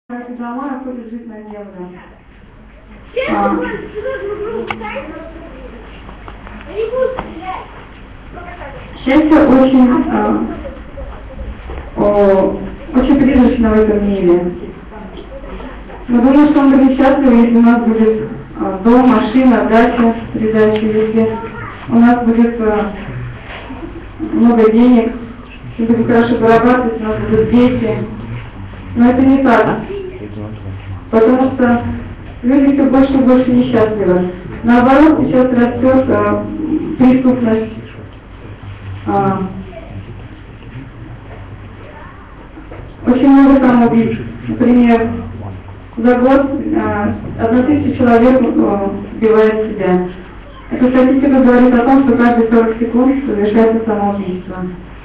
Домой, а хочет жить на евро. Счастье очень призрачно в этом мире. Но думаю, что он будет счастлив, если у нас будет дом, машина, дача, придача, если у нас будет много денег, мы будем хорошо зарабатывать, у нас будут дети. Но это не так. Потому что люди все больше и больше несчастливы. Наоборот, сейчас растет преступность. Очень много самоубийств. Например, за год 1000 человек убивает себя. Эта статистика говорит о том, что каждые 40 секунд совершается самоубийство.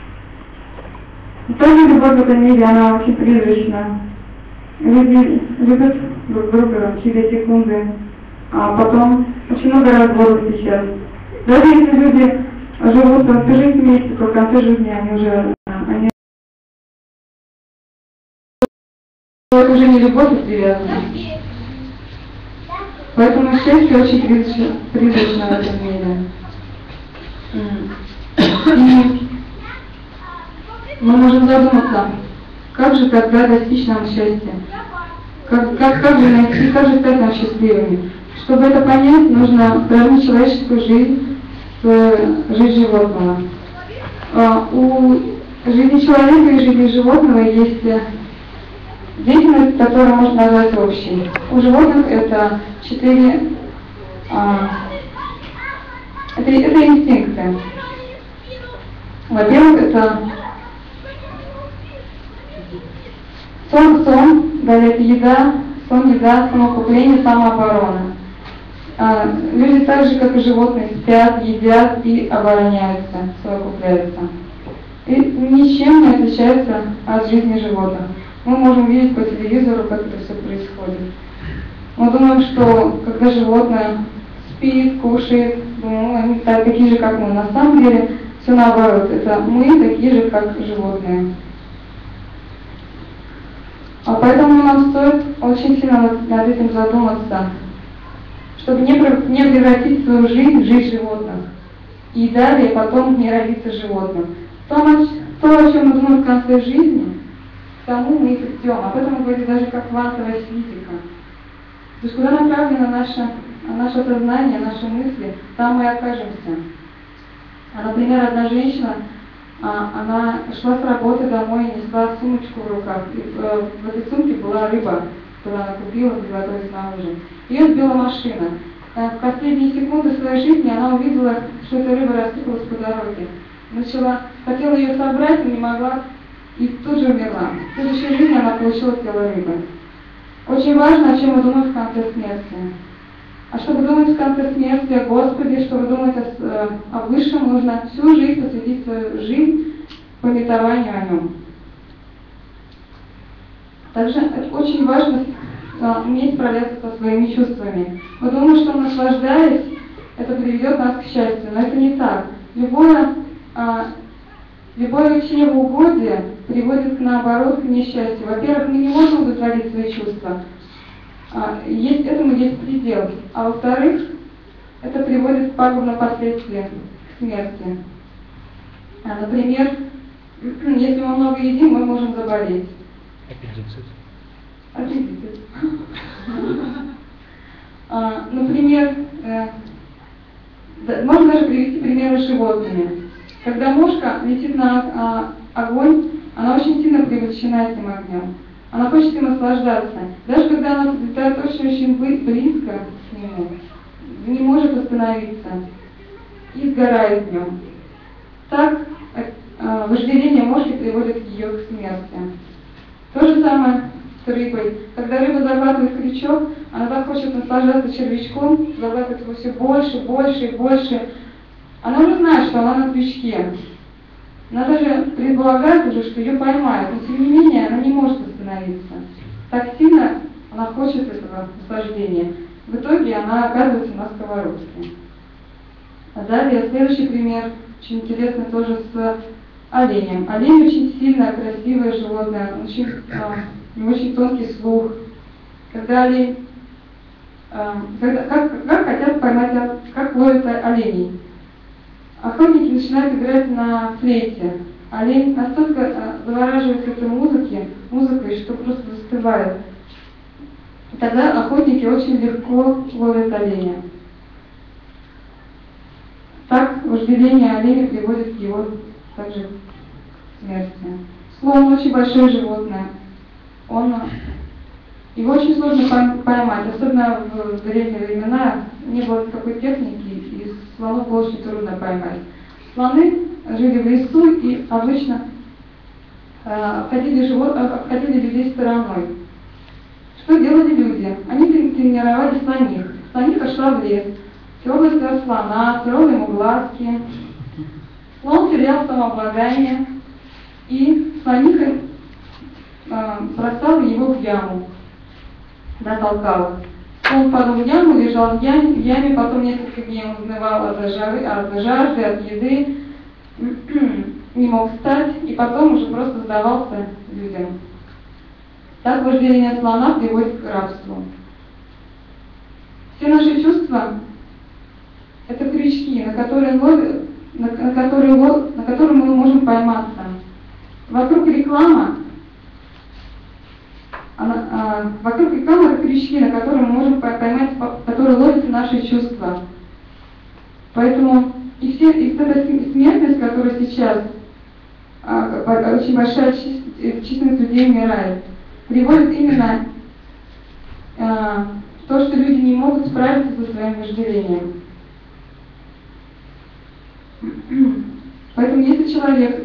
Тоже любовь в этом мире, она очень призрачна. Люди любят друг друга через секунды, а потом очень много разводов сейчас. Даже если люди живут всю жизнь вместе, то в конце жизни это уже не любовь, а привязанность. Поэтому счастье очень призрачно в этом мире. И мы можем задуматься, как же тогда достичь нам счастья? Как же найти, как же стать нам счастливыми? Чтобы это понять, нужно сравнить человеческую жизнь с жизнью животного. У жизни человека и жизни животного есть деятельность, которую можно назвать общей. У животных это 4 это инстинкты. Во-первых, это сон, далее это еда, самоукрепление, самооборона. Люди так же, как и животные, спят, едят и обороняются, совокупляются. И ничем не отличаются от жизни животных. Мы можем видеть по телевизору, как это все происходит. Мы думаем, что когда животное спит, кушает, они такие же, как мы. На самом деле все наоборот. Это мы такие же, как животные. Поэтому нам стоит очень сильно над этим задуматься, чтобы не превратить свою жизнь в жизнь животных. И далее потом не родиться животным. То, о чем мы думаем в конце жизни, к тому мы и придем. Об этом мы говорим даже как квантовая физика. То есть куда направлено наше сознание, наши мысли, там мы и окажемся. Например, одна женщина, она шла с работы домой и несла сумочку в руках. И в этой сумке была рыба, которую она купила, приготовила снаружи. Ее сбила машина. В последние секунды своей жизни она увидела, что эта рыба рассыпалась по дороге. Хотела ее собрать, но не могла, и тут же умерла. В следующей жизни она получила тело рыбы. Очень важно, о чем мы думаем в конце смерти. А чтобы думать в конце смерти о Господе, чтобы думать о Высшем, нужно всю жизнь посвятить свою жизнь памятованию о Нем. Также очень важно уметь справляться со своими чувствами. Мы думаем, что наслаждаясь, это приведет нас к счастью, но это не так. Любое чревоугодие приводит наоборот к несчастью. Во-первых, мы не можем удовлетворить свои чувства. Этому есть предел. А во-вторых, это приводит к пагубным последствиям, к смерти. Например, если мы много едим, мы можем заболеть. Аппендицит. Например, можно даже привести примеры с животными. Когда мушка летит на огонь, она очень сильно привлечена этим огнем. Она хочет им наслаждаться. Даже когда она подлетает очень-очень близко к нему, не может остановиться и сгорает в нем. Так вожделение мушки приводит ее к смерти. То же самое с рыбой. Когда рыба захватывает крючок, она так хочет наслаждаться червячком, захватывает его все больше, больше и больше. Она уже знает, что она на крючке. Она даже предполагает уже, что ее поймают, но тем не менее она не может остановиться. Так сильно она хочет этого наслаждения. В итоге она оказывается на сковородке. Далее следующий пример, очень интересный тоже с оленем. Олень очень сильное, красивое животное, очень не очень тонкий слух. Когда олень, как хотят поймать, как ловят оленей. Охотники начинают играть на флейте. Олень настолько завораживается этой музыкой, что просто застывает. И тогда охотники очень легко ловят оленя. Так вожделение оленя приводит к его также смерти. Слон очень большое животное. Его очень сложно поймать, особенно в древние времена не было никакой техники, и слонов было очень трудно поймать. Слоны жили в лесу и обычно обходили людей стороной. Что делали люди? Они тренировали слоних. Слониха шла в лес, трогала своего слона, строила ему глазки. Слон терял самообладание, и слониха бросала его в яму, толкала. Он падал в яму, лежал в яме, потом несколько дней он узнавал от жажды, от еды, не мог встать, и потом уже просто сдавался людям. Так вожделение слона приводит к рабству. Все наши чувства – это крючки, на которые мы можем пойматься. Вокруг реклама это крючки, на которые мы можем поймать, которые ловят наши чувства. Поэтому и эта смертность, которая сейчас, очень большая численность людей умирает, приводит именно то, что люди не могут справиться со своим вожделением. Поэтому если человек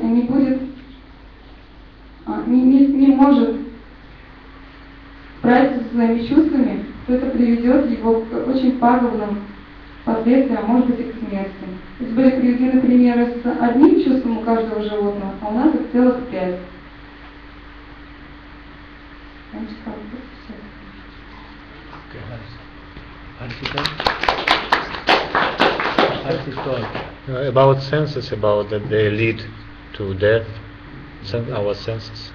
не может справиться со своими чувствами, то это приведет его к очень пагубным последствиям, а может быть и к смерти. Здесь были приведены примеры с одним чувством у каждого животного, а у нас их целых 5. About senses, about that they lead to death, our senses.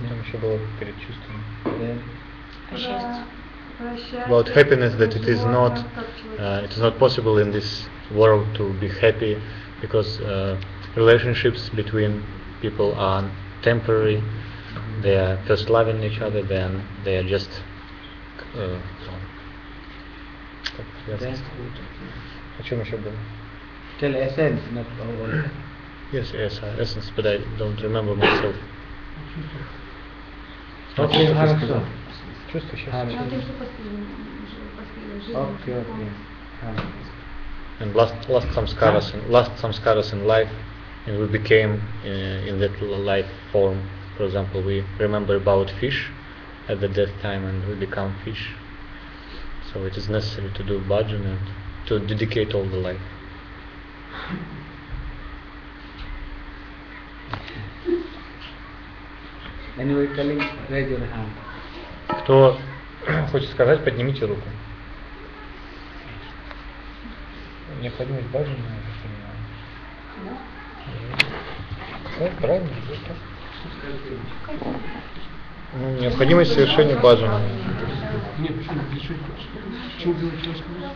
About happiness, that it is not possible in this world to be happy, because relationships between people are temporary. They are first loving each other, then they are just о чем еще было? Tell essence, not all. Yes, essence, but I don't remember myself. Okay, хорошо. Чувство сейчас. Okay. And last samskaras in life, and we became in that life form. For example, we remember about fish at the death time, and we become fish. So it is necessary to do bhajan and to dedicate all the life. Anyway, telling, raise your hand. Кто хочет сказать, поднимите руку. Необходимость баджана, я понимаю. Да, правильно. Необходимость совершения баджана. Нет, почему делать рассказать?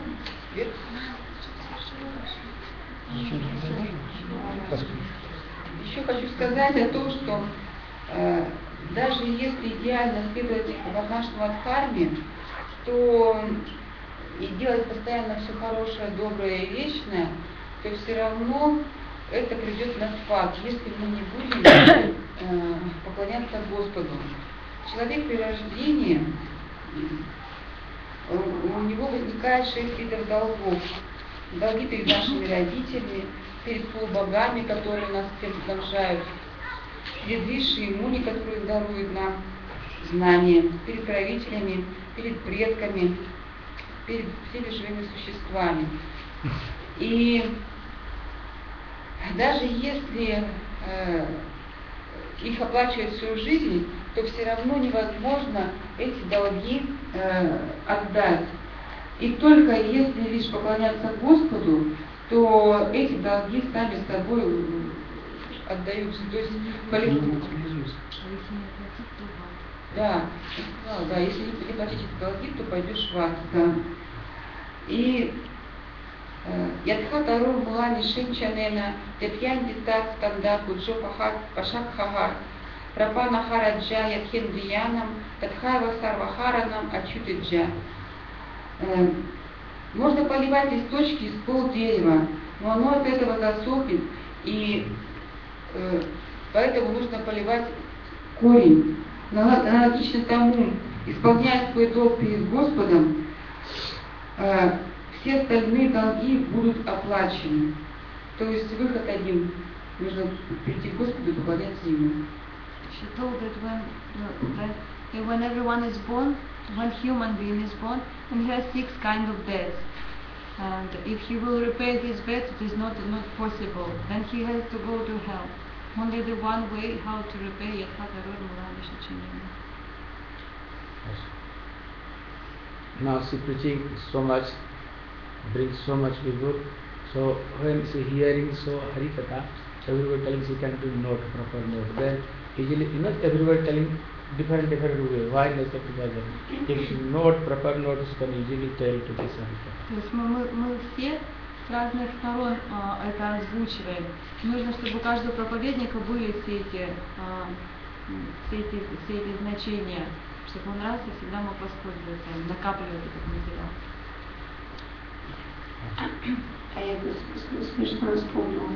Еще хочу сказать о том, что даже если идеально следовать варнашному дхарме, то и делать постоянно все хорошее, доброе и вечное, то все равно это придет на спад, если мы не будем поклоняться Господу. Человек при рождении, у него возникает 6 видов долгов. Долги перед нашими родителями, перед полубогами, которые нас всем снабжают, перед высшей иммуни, которые даруют нам знания, перед правителями, перед предками, перед всеми живыми существами. И даже если их оплачивать всю жизнь, то все равно невозможно эти долги отдать. И только если лишь поклоняться Господу, то эти долги сами с собой отдаются. То есть Да, сказала, да, если не платить долги, то пойдешь в ад, да. И Ядхата Рур Мулани Шинчанена, Тепьян Дитат Станда Куджо Пашак Хагар, Прапана Хараджа Ядхиндриянам, Тадхайва Сарвахаранам Ачутиджа. Можно поливать листочки из полдерева, но оно от этого засохнет, и поэтому нужно поливать корень. Аналогично тому, исполняя свой долг перед Господом, все остальные долги будут оплачены. То есть выход один. Нужно прийти к Господу и поклоняться Ему. She told that when everyone is born, when human being is born, and he has 6 kinds of debts. And if he will repay his debts, it is not possible. Then he has to go to hell. Only the one way how to repay Yadhata Ruр Mулани Шинчанена. Now she preaching so much, brings so much people. So when she hearing so Harikatha, everybody telling she can do note, proper note. Then usually not everybody telling different way. Why like that? Because if note, proper note, she can easily tell to this Harikatha. То есть мы все с разных сторон это озвучиваем. Нужно, чтобы у каждого проповедника были все эти значения, чтобы он раз и всегда мог воспользоваться, накапливать этот материал. А я смешно вспомнила.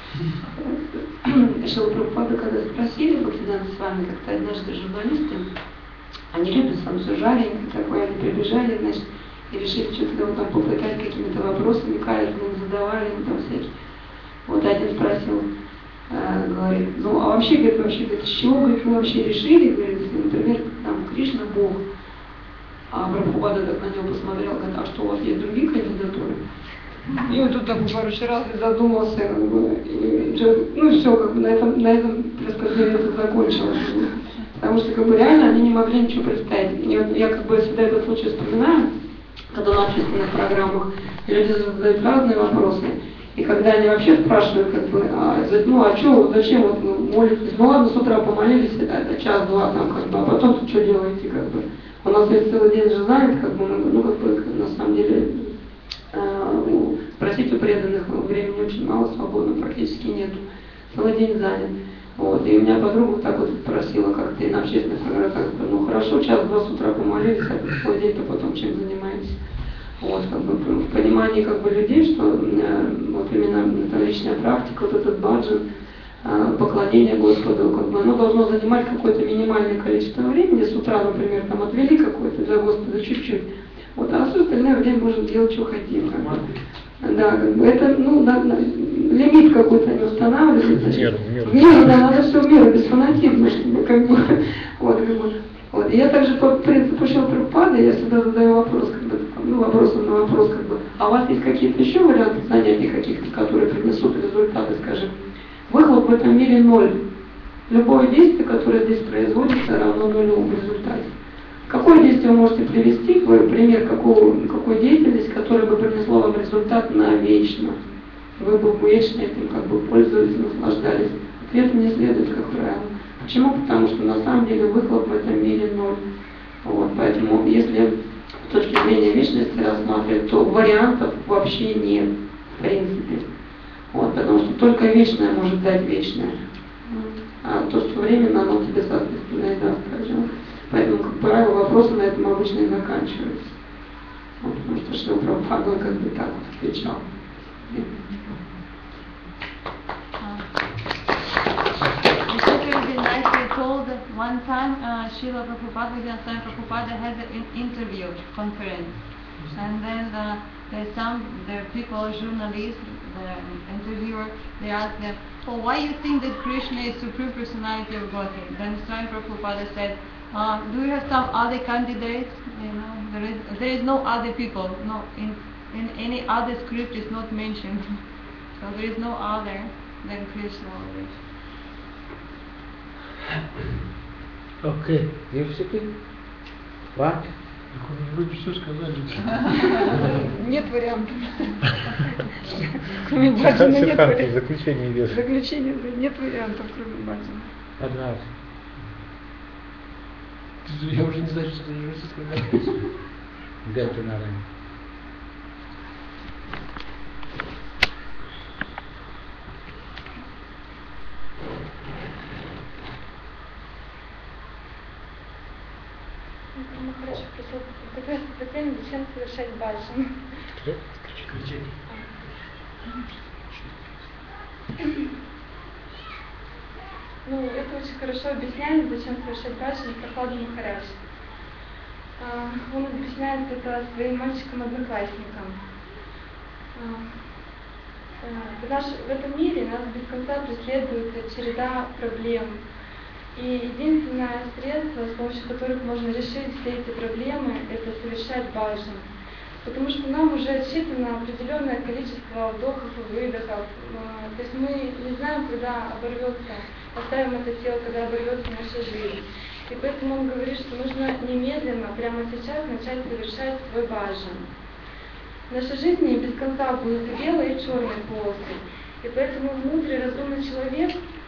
Шрила Прабхупада, когда спросили, Бхактисиданта Свами, как-то однажды журналисты, они любят сам все жаренько такое, они прибежали, значит, и решили что-то его там попытать какими-то вопросами, каверзными задавали ему там всякие. Вот один спросил, говорит, ну а вообще, говорит, с чего, говорит, вы вообще решили, говорит, если, например, там Кришна Бог, а Прабхупада так на него посмотрел, говорит, а что, у вас есть другие кандидатуры? И он тут такой пару раз задумался, как бы, и, ну и все, как бы на этом рассказывается закончилось. Потому что как бы реально они не могли ничего представить. И вот я как бы всегда этот случай вспоминаю, когда на общественных программах люди задают разные вопросы. И когда они вообще спрашивают, как бы, а что, зачем вот молитесь? Ну ладно, с утра помолились, это час-два там, как бы, а потом что делаете, как бы? У нас весь целый день же занят, как бы, ну как бы, на самом деле, спросить у преданных, времени очень мало, свободно практически нету. Целый день занят. Вот. И у меня подруга так вот спросила как-то и на общественных программах, ну хорошо, час-два с утра помолились, а целый день-то потом чем занимаетесь? Вот, как бы, в понимании как бы людей, что вот именно эта личная практика, вот этот баджан, поклонение Господу, как бы, оно должно занимать какое-то минимальное количество времени. С утра, например, там отвели какое-то для Господа чуть-чуть. Вот, а все остальное время можем делать, что хотим. Как бы. Да, как бы это, ну, лимит какой-то не устанавливается. В меру, да, надо все в меру, без фанатизма, чтобы как бы, вот, как бы. Вот. И я также по принципу Шрилы Прабхупады, я всегда задаю вопрос, как бы, ну, вопросом на вопрос, как бы, а у вас есть какие-то еще варианты занятий каких-то, которые принесут результаты, скажем, выхлоп в этом мире ноль. Любое действие, которое здесь производится, равно нулю в результате. Какое действие вы можете привести, пример какой деятельности, которая бы принесло вам результат навечно? Вы бы вечно этим как бы пользовались, наслаждались. Ответ не следует, как правило. Почему? Потому что на самом деле выхлоп в этом мире ноль. Вот, поэтому если с точки зрения вечности рассматривать, то вариантов вообще нет, в принципе. Вот, потому что только вечное может дать вечное. А то, что временно, оно тебе, соответственно, и даст. Поэтому, как правило, вопросы на этом обычно и заканчиваются. Вот, потому что Шрила Прабхупада как бы так вот отвечал. Told one time Srila Prabhupada, Swami Prabhupada had an interview conference, and then the people, journalists, the interviewer, they asked them, "Oh, why you think that Krishna is Supreme Personality of Godhead?" Then Swami Prabhupada said, "Do you have some other candidates? You know, there is no other people. No, in any other script is not mentioned. So there is no other than Krishna always." Okay, you speaking? What? Вроде все сказали. Нет вариантов. Кроме баджана нет вариантов. Заключение идет. Заключение, нет вариантов, кроме баджана. Advice. Я уже не знаю, что это сказать. Get to Narayan. Хорошо, просил прекрасно, зачем совершать баджан? Ну, это очень хорошо объясняет, зачем совершать баджан Прохлада Махарадж. Он объясняет это своим мальчикам-одноклассникам. В этом мире нас без конца преследует череда проблем. И единственное средство, с помощью которых можно решить все эти проблемы, это совершать баджан. Потому что нам уже отсчитано определенное количество вдохов и выдохов. То есть мы не знаем, когда оборвется, оставим это тело, когда оборвется наша жизнь. И поэтому он говорит, что нужно немедленно, прямо сейчас, начать совершать свой баджан. В нашей жизни без конца будут и белые, и черные полосы. И поэтому мудрый, разумный человек,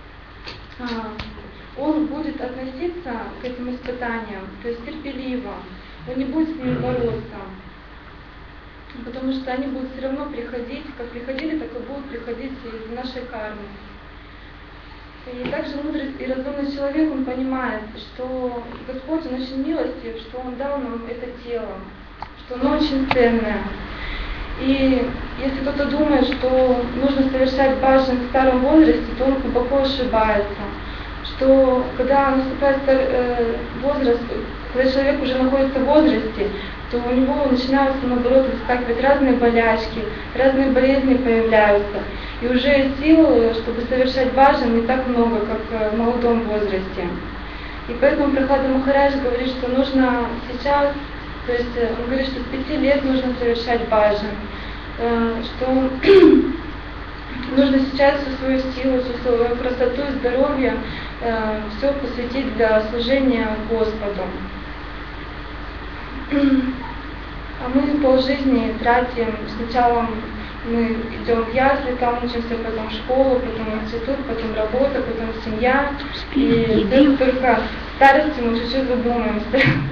он будет относиться к этим испытаниям, то есть терпеливо, он не будет с ними бороться, потому что они будут все равно приходить, как приходили, так и будут приходить из нашей кармы. И также мудрый и разумный человек, он понимает, что Господь, Он очень милостив, что Он дал нам это тело, что оно очень ценное. И если кто-то думает, что нужно совершать баджан в старом возрасте, то он глубоко ошибается. Что когда наступает возраст, когда человек уже находится в возрасте, то у него начинаются, наоборот, выскакивать разные болячки, разные болезни появляются. И уже сил, чтобы совершать баджан, не так много, как в молодом возрасте. И поэтому Прохлада Махарадж говорит, что нужно сейчас, то есть он говорит, что с 5 лет нужно совершать баджан, что нужно сейчас всю свою силу, всю свою красоту и здоровье все посвятить для служения Господу. А мы полжизни тратим, сначала мы идем в ясли, там учимся, потом в школу, потом институт, потом работа, потом семья. И только в старости мы чуть-чуть задумаемся.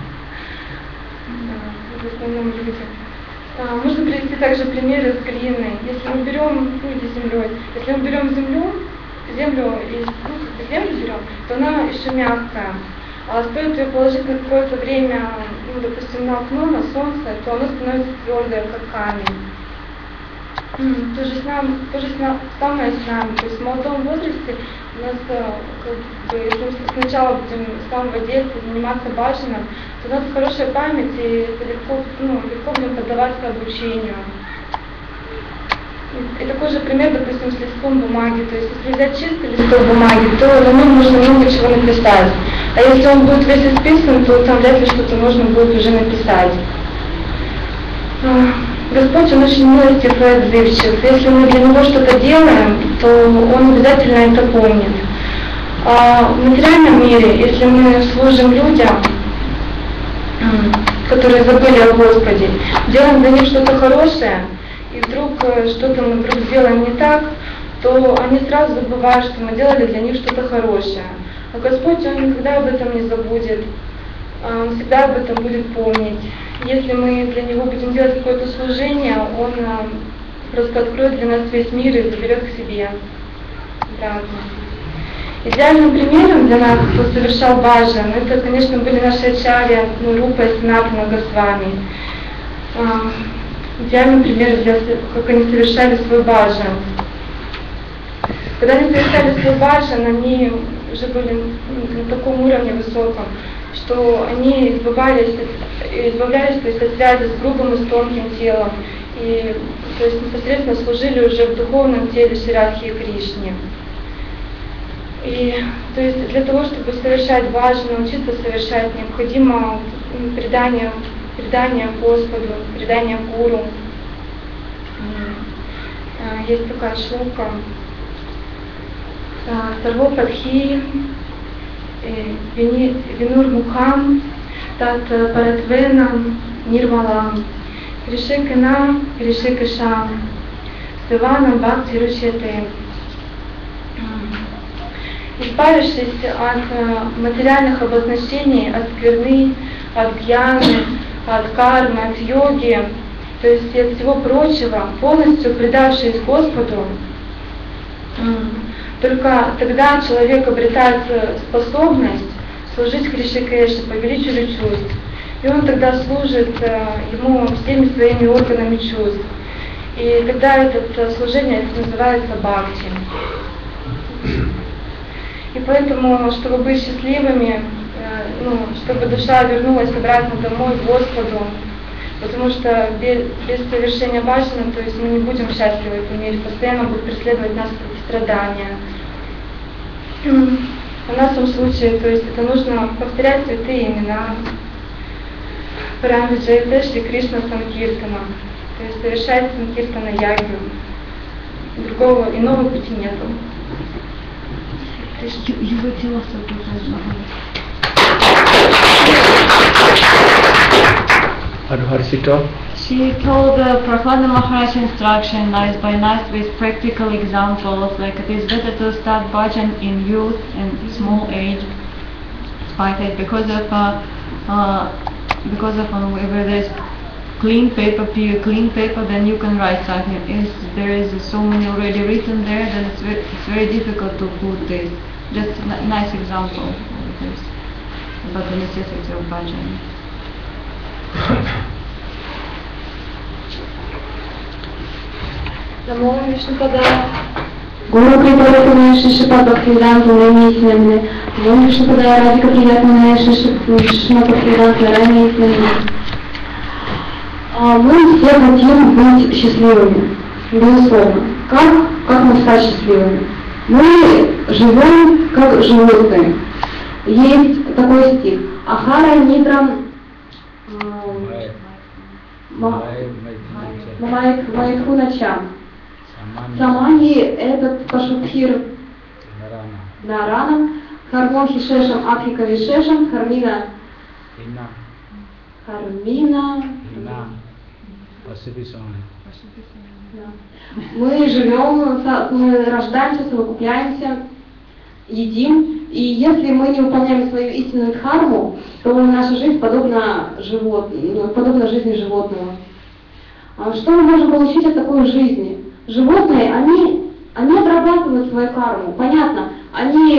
В основном люди. Можно привести также примеры с глиной. Если мы берем, или землей, если мы берем землю и землю берем, то она еще мягкая. А стоит ее положить на какое-то время, допустим, на окно, на солнце, то она становится твердая, как камень. То же самое с нами. То есть в молодом возрасте у нас, если мы сначала будем с самого детства заниматься баджаном, то у нас хорошая память, и это легко будем поддаваться обучению. И такой же пример, допустим, с листком бумаги. То есть если взять чистый листок бумаги, то на нем нужно много чего написать. А если он будет весь исписан, то там вряд ли что-то нужно будет уже написать. Господь, Он очень милостив и отзывчив. Если мы для Него что-то делаем, то Он обязательно это помнит. А в материальном мире, если мы служим людям, которые забыли о Господе, делаем для них что-то хорошее, и вдруг что-то мы вдруг делаем не так, то они сразу забывают, что мы делали для них что-то хорошее. А Господь, Он никогда об этом не забудет, Он всегда об этом будет помнить. Если мы для Него будем делать какое-то служение, Он просто откроет для нас весь мир и заберет к себе. Правда. Идеальным примером для нас, кто совершал баджан, это, конечно, были наши ачарья, Рупа и Санатана Госвами. Идеальный пример, как они совершали свой баджан. Когда они совершали свой баджан, они уже были на таком уровне высоком, что они избавлялись то есть, от связи с грубым и с тонким телом, и то есть, непосредственно служили уже в духовном теле Шри Кришне. И то есть для того, чтобы совершать баджан, научиться совершать, необходимо предание Господу, предание Гуру. Есть такая шлука. Сарвопадхи Винур Мухам Тат Паратвенам Нирвалам Кришекена Кришекешам Севанам Бхакти Ручете. избавившись от материальных обозначений, от скверны, от гьяны, от кармы, от йоги, то есть и от всего прочего, полностью предавшись Господу, только тогда человек обретает способность служить Кришна-Кришне, повелителю чувств. И он тогда служит ему всеми своими органами чувств. И тогда это служение называется бхакти. И поэтому, чтобы быть счастливыми, чтобы душа вернулась обратно домой к Господу, потому что без совершения баджана, то есть мы не будем счастливы в этом мире, постоянно будут преследовать нас страдания. В нашем случае, то есть это нужно повторять святые имена Парамви Джайте Шри Кришна Санкиртана, то есть совершать Санкиртана ягью. Другого иного пути нету. She told Prahlada Maharaj instruction nice by nice with practical examples, like it is better to start bhajan in youth and small age, because of where there is clean paper, pure clean paper, then you can write something. If there is so many already written there, then it's very difficult to put this. Just a nice example of this, about the necessity of bhajan. Namo Vishnupadaya. Гуру Крипалатана Шишипа Бхактивиданта Рамейснамне. Нamo Vishnupadaya Радика Приятная Шишипа Бхактивиданта Рамейснамне. Мы все хотим быть счастливыми, безусловно. Как мы стать счастливыми? Мы живем как животные. Есть такой стих. Ахара Нидра Майкхуначам. Самани этот Пашутхир Нарана, Хармохи Шешам Абхика Вишешам, Хармина Мы живем, мы рождаемся, совокупляемся, едим, и если мы не выполняем свою истинную дхарму, то наша жизнь подобна жизни животного. Что мы можем получить от такой жизни? Животные, они отрабатывают свою карму. Понятно, они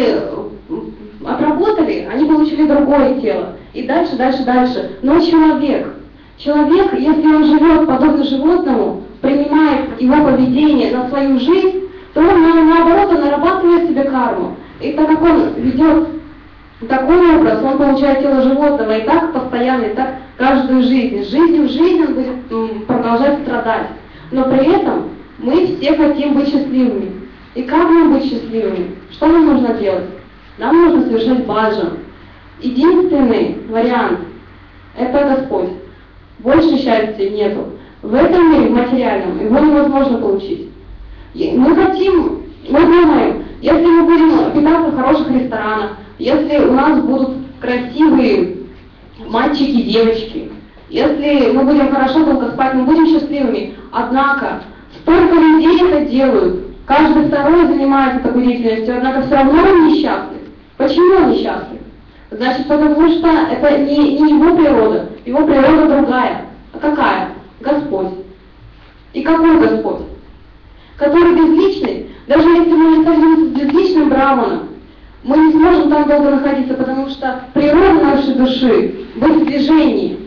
отработали, они получили другое тело. И дальше. Но человек, если он живет подобно животному, принимает его поведение на свою жизнь, то он наоборот нарабатывает себе карму. И так как он ведет такой образ, он получает тело животного, и так постоянно, и так каждую жизнь. Жизнь в жизнь он будет продолжать страдать. Но при этом мы все хотим быть счастливыми. И как нам быть счастливыми? Что нам нужно делать? Нам нужно совершать баджан. Единственный вариант – это Господь. Больше счастья нету. В этом мире, в материальном, его невозможно получить. Мы думаем, если мы будем питаться в хороших ресторанах, если у нас будут красивые мальчики и девочки, если мы будем хорошо долго спать, мы будем счастливыми. Однако, столько людей это делают, каждый второй занимается такой деятельностью, однако все равно он несчастлив. Почему он несчастлив? Значит, потому что это не его природа другая. А какая? Господь. И какой Господь? Который безличный. Даже если мы не сойдемся с безличным браманом, мы не сможем там долго находиться, потому что природа нашей души быть в движении.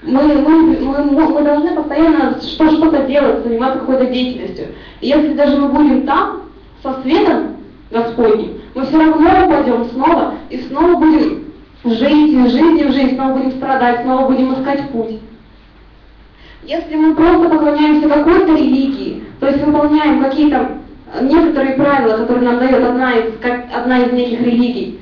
Мы должны постоянно что-то делать, заниматься какой-то деятельностью. И если даже мы будем там, со светом Господним, мы все равно упадем снова и снова будем жить из жизни в жизнь, снова будем страдать, снова будем искать путь. Если мы просто поклоняемся какой-то религии, то есть выполняем какие-то некоторые правила, которые нам дает одна из неких религий,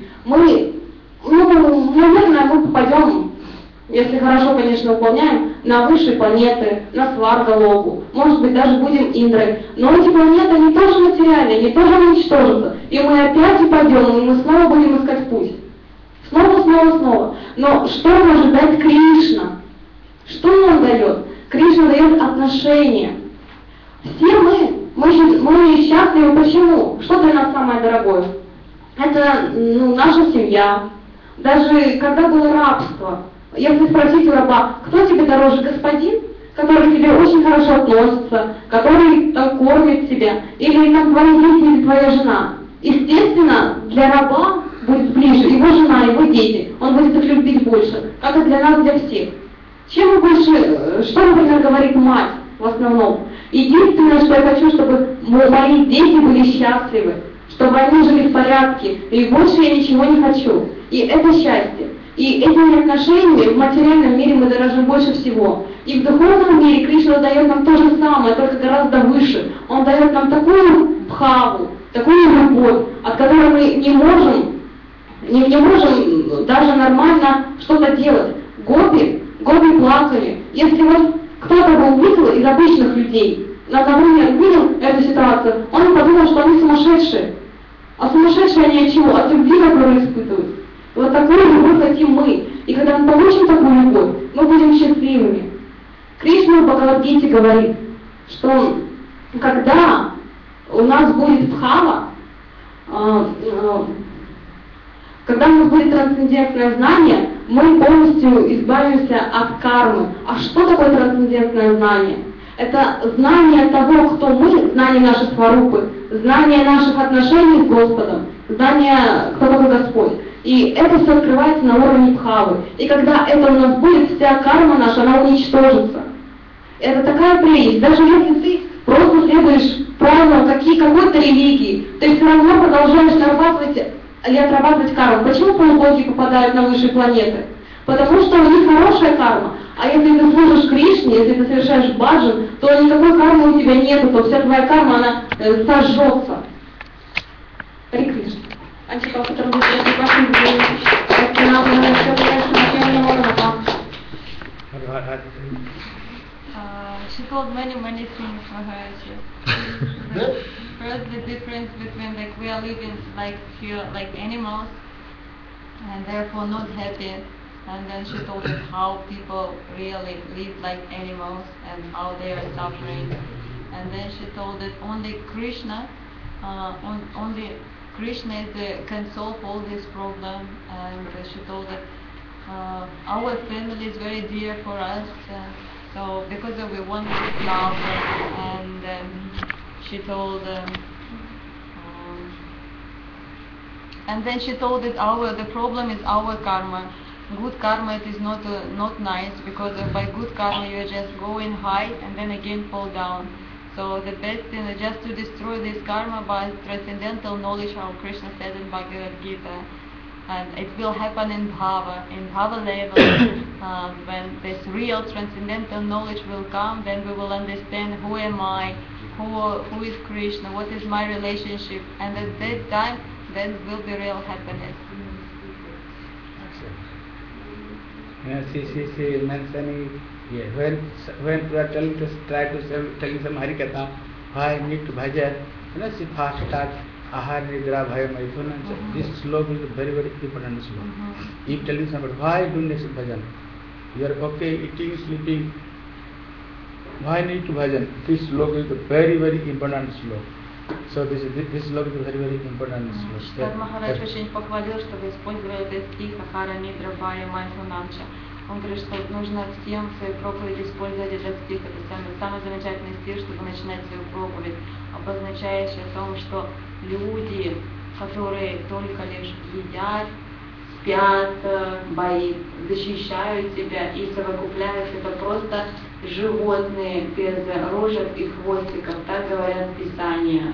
наверное, мы попадем, если хорошо, конечно, выполняем, на высшие планеты, на Сваргалоку, может быть, даже будем Индрой. Но эти планеты, они тоже материальные, они тоже уничтожатся. И мы опять упадем, и мы снова будем искать путь. Снова. Но что может дать Кришна? Что он нам дает? Кришна дает отношения. Все мы счастливы. Почему? Что для нас самое дорогое? это наша семья. Даже когда было рабство, если спросить у раба, кто тебе дороже, господин, который к тебе очень хорошо относится, который там кормит тебя, или там твои дети, или твоя жена. Естественно, для раба будет ближе его жена, его дети. Он будет их любить больше, как и для нас, для всех. Чем мы больше, что, например, говорит мать в основном? Единственное, что я хочу, чтобы мои дети были счастливы, чтобы они жили в порядке, и больше я ничего не хочу. И это счастье. И этими отношениями в материальном мире мы дорожим больше всего. И в духовном мире Кришна дает нам то же самое, только гораздо выше. Он дает нам такую бхаву, такую любовь, от которой мы не можем даже нормально что-то делать. Гопи плакали. Если вот кто-то бы увидел из обычных людей, например, увидел эту ситуацию, он подумал, что они сумасшедшие. А сумасшедшие они от чего? От любви, которую испытывают. И вот такую любовь хотим мы. И когда мы получим такую любовь, мы будем счастливыми. Кришна в Бхагавад-гите говорит, что когда у нас будет бхава, когда у нас будет трансцендентное знание, мы полностью избавимся от кармы. А что такое трансцендентное знание? Это знание того, кто мы, знание нашей сварупы, знание наших отношений с Господом, знание, кто такой Господь. И это все открывается на уровне бхавы. И когда это у нас будет, вся карма наша, она уничтожится. Это такая прелесть. Даже если ты просто следуешь правилам какой-то религии, ты все равно продолжаешь отрабатывать карму. Почему полубоги попадают на высшие планеты? Потому что у них хорошая карма. А если ты служишь Кришне, если ты совершаешь баджан, то никакой кармы у тебя нету, то вся твоя карма, она сожжется. Харе Кришна. She told many things, Maharaji. First, the difference between we are living like animals and therefore not happy. And then she told us how people really live like animals and how they are suffering. And then she told that only Krishna can solve all this problem. And she told that our family is very dear for us. So because we want to love, and she told, and then she told that the problem is our karma. Good karma, it is not nice, because by good karma you are just going high and then again fall down. So the best thing is just to destroy this karma by transcendental knowledge, how Krishna said in Bhagavad Gita. And it will happen in bhava level. When this real transcendental knowledge will come, then we will understand who am I, who is Krishna, what is my relationship, and at that time, then will be real happiness. She mentioning when we are telling some Harikatha, I need to bhajan, she first start Ahar Nidra Bhaya Maithuna. This slok is very important slok. If telling somebody, why do next bhajan? You are okay, eating, sleeping. Why need to bhajan? This slok is a very important slok. So this slok is a very important slok. Штат Махарадж очень похвалил, что вы использовали этот стих Ахара Нидра Бхая Майthunamcha. Он говорит, что нужно всем в своей проповеди использовать этот стих. Это самый замечательный стих, чтобы начинать свою проповедь, обозначающий о том, что люди, которые только лишь едят, спят, защищают себя и совокупляются, это просто животные без рожек и хвостиков, так говорят Писания.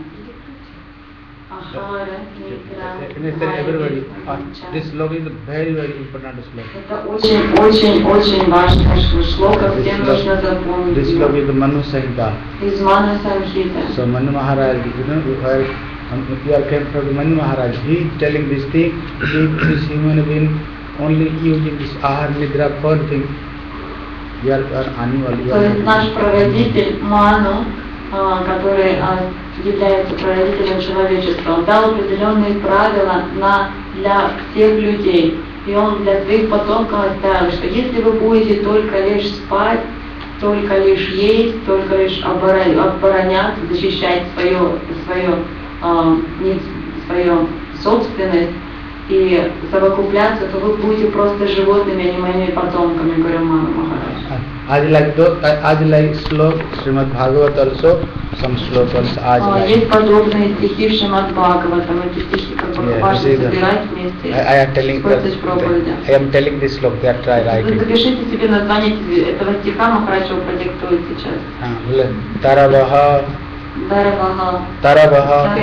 This slok is very important slok. Это очень важный шлока, всем нужно запомнить. This slok is the Manu Samhita. Из Manu Samhita. So Manu Maharaj, you heard, we are came from Manu Maharaj. He is telling this thing. If this human being only using this Ahar Nidra for thing, you are an animal. То есть наш прародитель Ману, который является прародителем человечества, дал определенные правила для всех людей. И он для своих потомков оставил, что если вы будете только лишь спать, только лишь есть, только лишь обороняться, защищать свое собственность и совокупляться, то вы будете просто животными, а не моими потомками, говорил Мана Махарадж. As like slok, Srimad Bhagavat also, some slokas as Есть подобные стихи в Шримад Бхагаватам, эти стихи как бы важно собирать вместе. I am telling this slok, they are writing. Запишите себе название этого стиха, Махарадж его продиктует сейчас. Taravaha, Дараваха, Taravaha,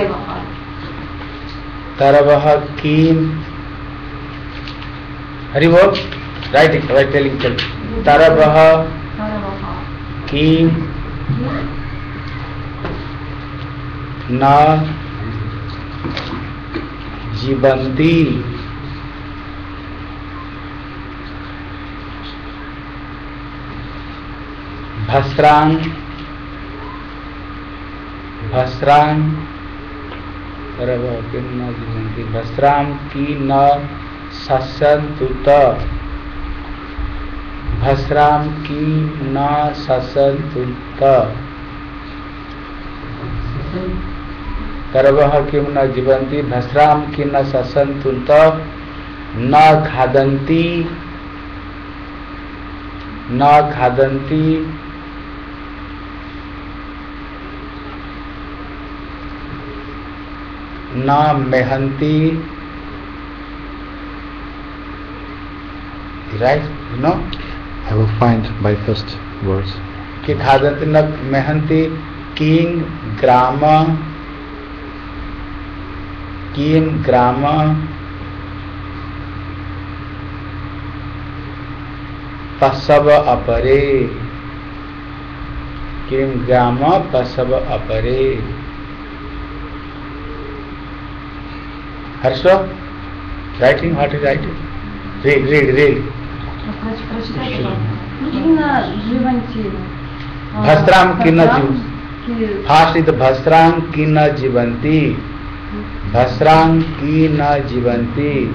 Taravaha Kim. Haribol, writing, telling. Taravaha Kim Na Jibanti Bhasran Taravaha Kim Na Jibanti Bhasram Ki Na Sasantuta Bhasram ki na sasantuta Taravaha kim na jivanti Bhasram ki na sasantuta Na khadanti Na mehanti. Right? You know? I will find by first words. Ki khadanti na mehanti Kim grama pasava apare Kim grama pasava apare. Harsha? Writing? What is writing? Read. Прочитай, Кина Дживанти. Bhasram Kina Jivanti. First is the Bhasram Kina Jivanti. Bhasram Kina Jivanti.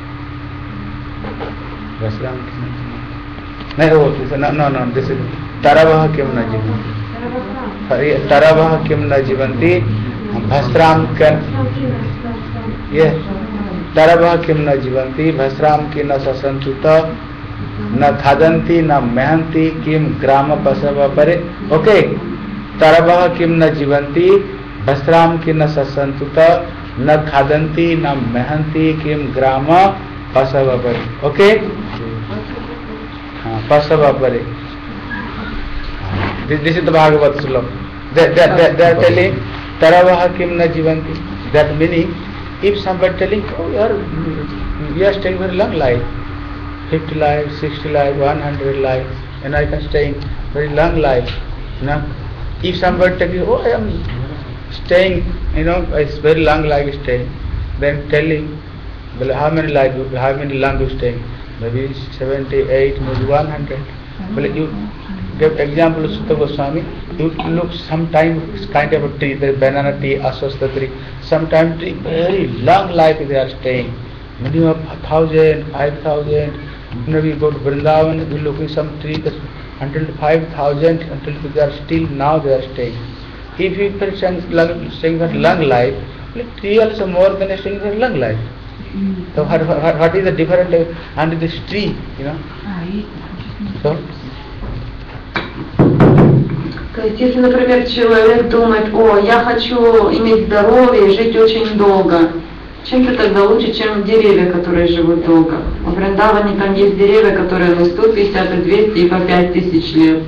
Bhasram Kina Jivanti. No. This is Taravaha Kim Na Jivanti. Taravaha Kim Na Jivanti. Bhasram Kina. Yeah. Taravaha Kim Na Jivanti. Bhasram Kina Sasantuta. Na khadanti na mehanti kim grama pasava pare. Okay. Taravaha kim na jivanti bhasram ki na sasantuta na khadanti na mehanti kim grama pasava pare. Okay. Pasava pare. This is the Bhagavat Slok. They are telling Taravaha kim na jivanti. That meaning, if somebody telling, oh, you are staying very long life. 50 lives, 60 lives, 100 lives, and I can stay in very long life. No? If somebody tells you, oh, I am staying, it's very long life staying, then tell him, well, how many long you staying? Maybe 78, maybe 100. Well, you give example of Sutta Goswami. You look sometime kind of a tree, the banana tree, aswastha tree. Sometimes tree very long life they are staying. Minimum 1,000, 5,000. Maybe go to Vrindavan, we looking some tree until 5,000, until they are still now they are staying. If you staying for long life, tree also more than staying for long life. So what is the difference under this tree, So. То есть, если, например, человек думает, я хочу иметь здоровье и жить очень долго, чем ты тогда лучше, чем деревья, которые живут долго? В Вриндаване там есть деревья, которые на 150, 200 и по 5000 лет.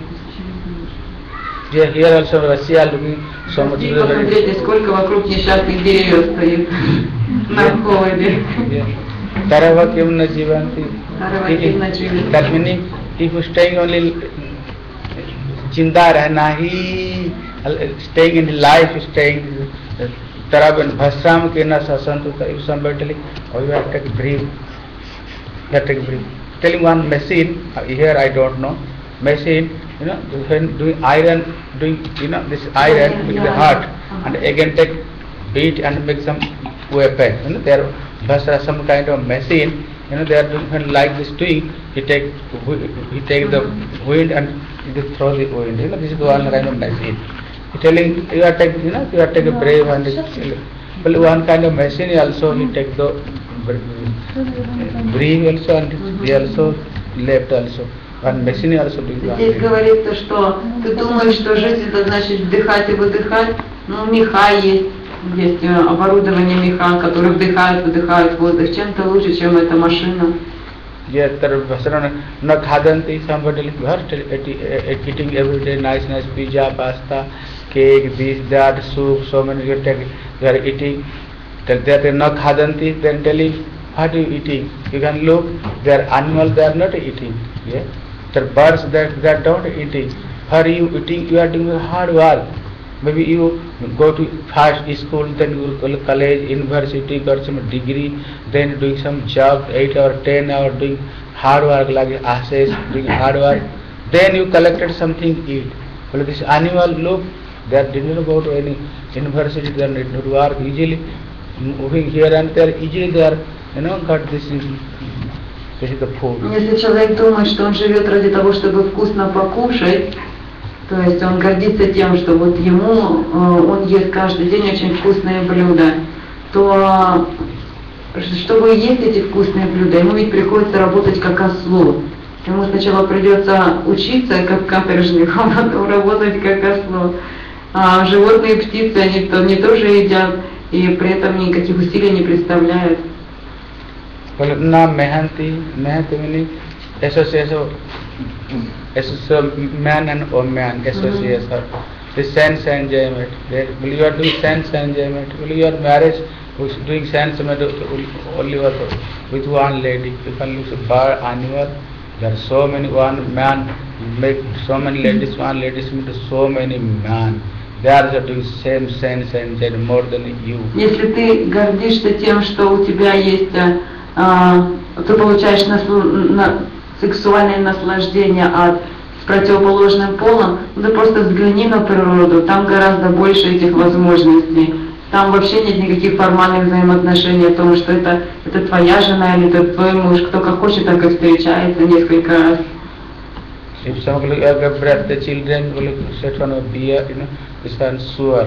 Here also Russia looking so much. Посмотрите, сколько вокруг несчастных деревьев стоит на холоде. Tarava kim na jivanti. That meaning, if you staying only Jinda rehna hi, staying in life, staying Tarab and Bhasram ki na sasantuta. If somebody telling, oh, you have to take brief. You have to take brief. Telling one machine, here I don't know, machine, when doing iron, this iron with the heart, and again take beat and make some weapon. There are some kind of machine, they are doing when like this doing, he take the wind and he throw the wind. This is the one kind of machine. He telling you are take, you are take a brave and But one kind of machine also he take the breathe also and he also left also. One machine also doing Здесь that. говорится, что ты думаешь, что жизнь это значит вдыхать и выдыхать. Ну, меха есть оборудование меха, которые вдыхают, выдыхают воздух. Чем-то лучше, чем эта машина. Yes, not khadanti, somebody eating every day nice pizza, pasta, cake, this, that, soup, so many they are eating. Tell that they are not khadanti, then telling what are you eating? You can look, they are animals, they are not eating. Yeah? They are birds, they are not eating. How are you eating? You are doing hard work. Maybe you go to first school, then you go to college, university, got some degree, then doing some job, 8 or 10 hours doing hard work like asses, doing hard work. Then you collected something to eat. But this animal, look, they didn't go to any university, they did not work easily, moving here and there, easily they are, got this is the food. Если человек думает, что он живет ради того, чтобы вкусно покушать, то есть он гордится тем, что вот ему, он ест каждый день очень вкусные блюда, то чтобы есть эти вкусные блюда, ему ведь приходится работать как ослу. Ему сначала придется учиться как каторжник, а потом работать как ослу. А животные и птицы, они тоже едят, и при этом никаких усилий не представляют. Meaning association man and woman association. The sense enjoyment. Will you are doing sense enjoyment? Will your marriage who's doing sense enjoyment only with one lady? You can look at bird, animal. There are so many, one man make so many ladies, one ladies meet so many men. They are doing same sense enjoyment more than you. Если ты гордишься тем, что у тебя есть, ты получаешь сексуальное наслаждение от противоположным полом, ну ты просто взгляни на природу, там гораздо больше этих возможностей. Там вообще нет никаких формальных взаимоотношений о том, что это твоя жена или это твой муж, кто как хочет, так и встречается несколько раз. If somebody brought the children will set on a beer, this one sure,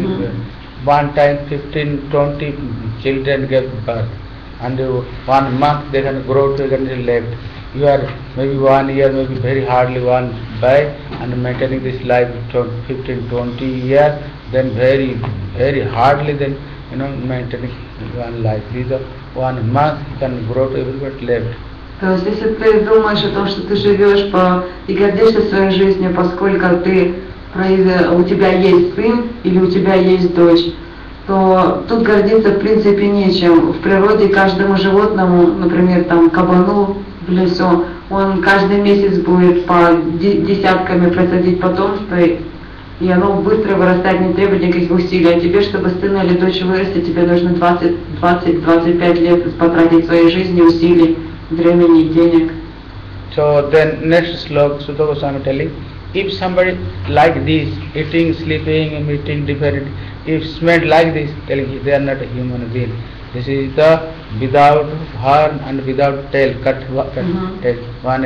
one time 15-20 children gave birth, and 1 month they can grow to and left. You are maybe 1 year, maybe very hardly one by, and maintaining this life 15-20 years, then very hardly then maintaining one life. These are 1 month can grow to everybody left. То есть, если ты думаешь о том, что ты живешь и гордишься своей жизнью, поскольку у тебя есть сын или у тебя есть дочь, то тут гордиться в принципе нечем. В природе каждому животному, например, там кабану в лесу, он каждый месяц будет по десятками процедить потомство, и оно быстро вырастает, не требует никаких усилий. А тебе, чтобы сын или дочь вырасти, тебе нужно 20-25 лет потратить своей жизни, усилий, времени и денег. So then next slok, Sutta Goswami telling, if somebody like this, eating, sleeping, eating different, if smelled like this, telling they are not a human being. This is the without horn and without tail, cut tail, one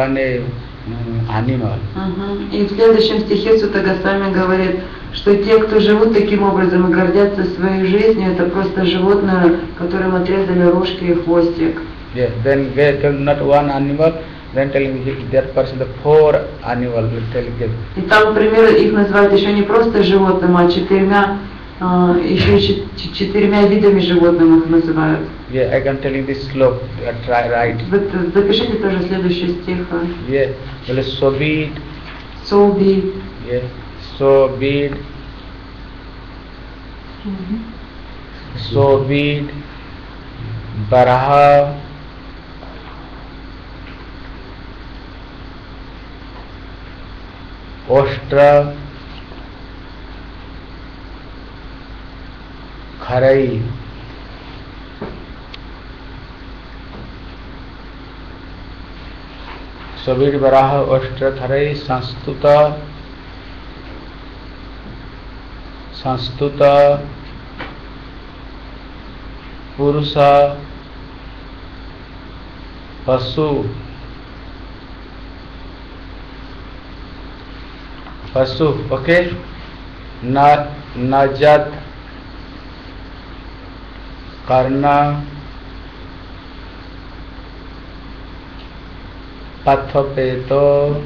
animal. И в следующем стихе Сутта Госвами говорит, что те, кто живут таким образом и гордятся своей жизнью, это просто животное, которым отрезали рожки и хвостик. Yes, then they tell not one animal, then telling that person the 4 animal will tell them. И там, например, их называют еще не просто животным, а еще 4 видами животных их называют. Yeah, I can tell you this slok, right. Запишите тоже следующий стих. Yeah, well, so be it. So be it. Yeah, so be it. So be it. Baraha. Ostra. Kharai. Sabir Baraha Ostra Kharai Sanstuta Purusa Pasu okay, Najat karna pathopeto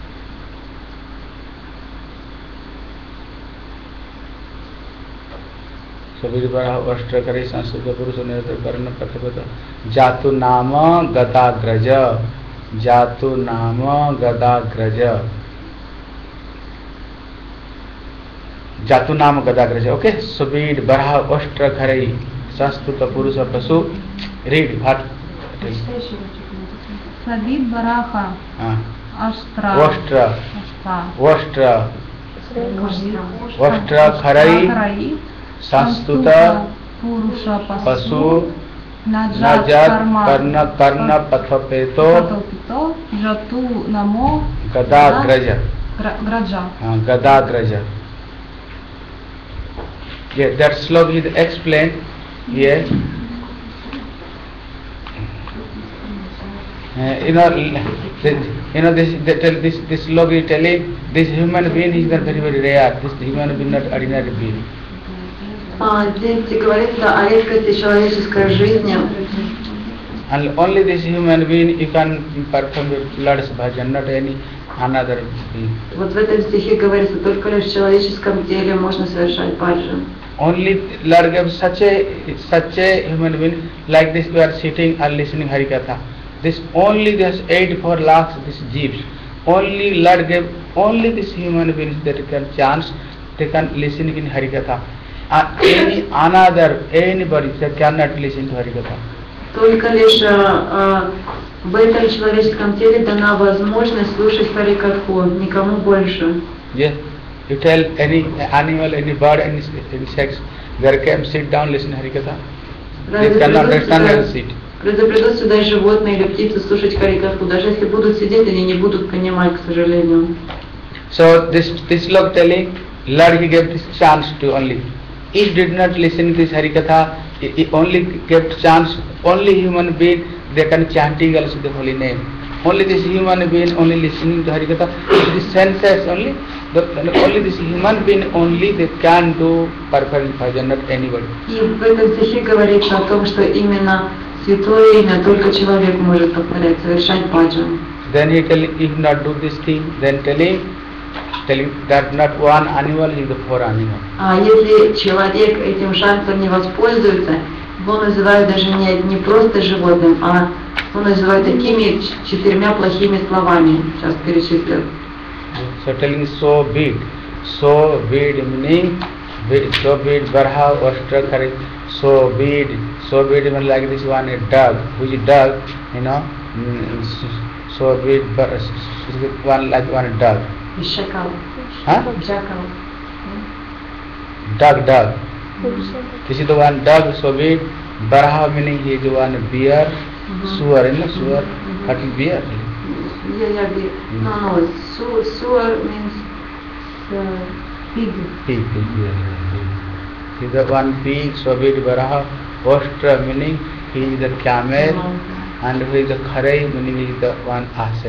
Sabir बड़ा अष्ट करे संस्कृत पुरुष निरत कर्ण पथपथ जातु नाम गदाग्रज जातु नाम गदाग्रज जातु नाम गदाग्रज ओके सबीर बड़ा अष्ट करे संस्कृत पुरुष पशु रीड भाट Sabid Baraha Ashtra वस्त्र खराई संस्तुत पशु नजत कर्ण कर्ण पथपेतो जतु नमो गदाग्रज गदाग्रज Yeah, that slok is explained here. This slok is telling this human being is not very rare. This human being not ordinary being. Здесь говорится о редкости человеческой жизни. And only this human being you can perform Lord's bhajan, not any another being. Вот в этом стихе говорится, только лишь в человеческом теле можно совершать баджан. Only Lord gave such a human being like this. We are sitting and listening Harikatha. This only this 84 lakhs this jeeps. Only Lord gave only this human beings that can chance. They can listen in Harikatha. Any another anybody they cannot listen to Harikatha. Только лишь в этом человеческом теле дана возможность слушать Харикатху, никому больше. Yes. You tell any animal, any bird, any insects, they can sit down, listen Harikatha. They cannot understand and sit. Придут сюда животные или птицы слушать Харикатху, даже если будут сидеть, они не будут понимать, к сожалению. So this log telling, Lord he gave this chance to only. If did not listen to this Harikatha, he only gave chance. Only human being they can chanting also the holy name. Only this human being only listening to Harikatha. This senses only. Only this human being only they can do perfect bhajan, not anybody. И в этом стихе говорится о том, что именно святое имя только человек может повторять, совершать баджан. Then he telling, if not do this thing, then telling that not one animal is the four animal. А если человек этим шансом не воспользуется, его называют даже не просто животным, а он называют такими 4 плохими словами. Сейчас перечислю. So telling so big meaning so big barha ostra kare so big mean like this one a dog, which is dog, you know, so big one like one dog. Шакал. Huh? Jackal. Dog. This is the one dog, so big. Barha meaning he is the one bear, suar, you know, suar, cattle bear. Yeah, no, suar means pig. Pig, yeah. He is the one pig, so big Baraha. Ostra meaning he is the camel, and he is the kharai meaning he is the one asses.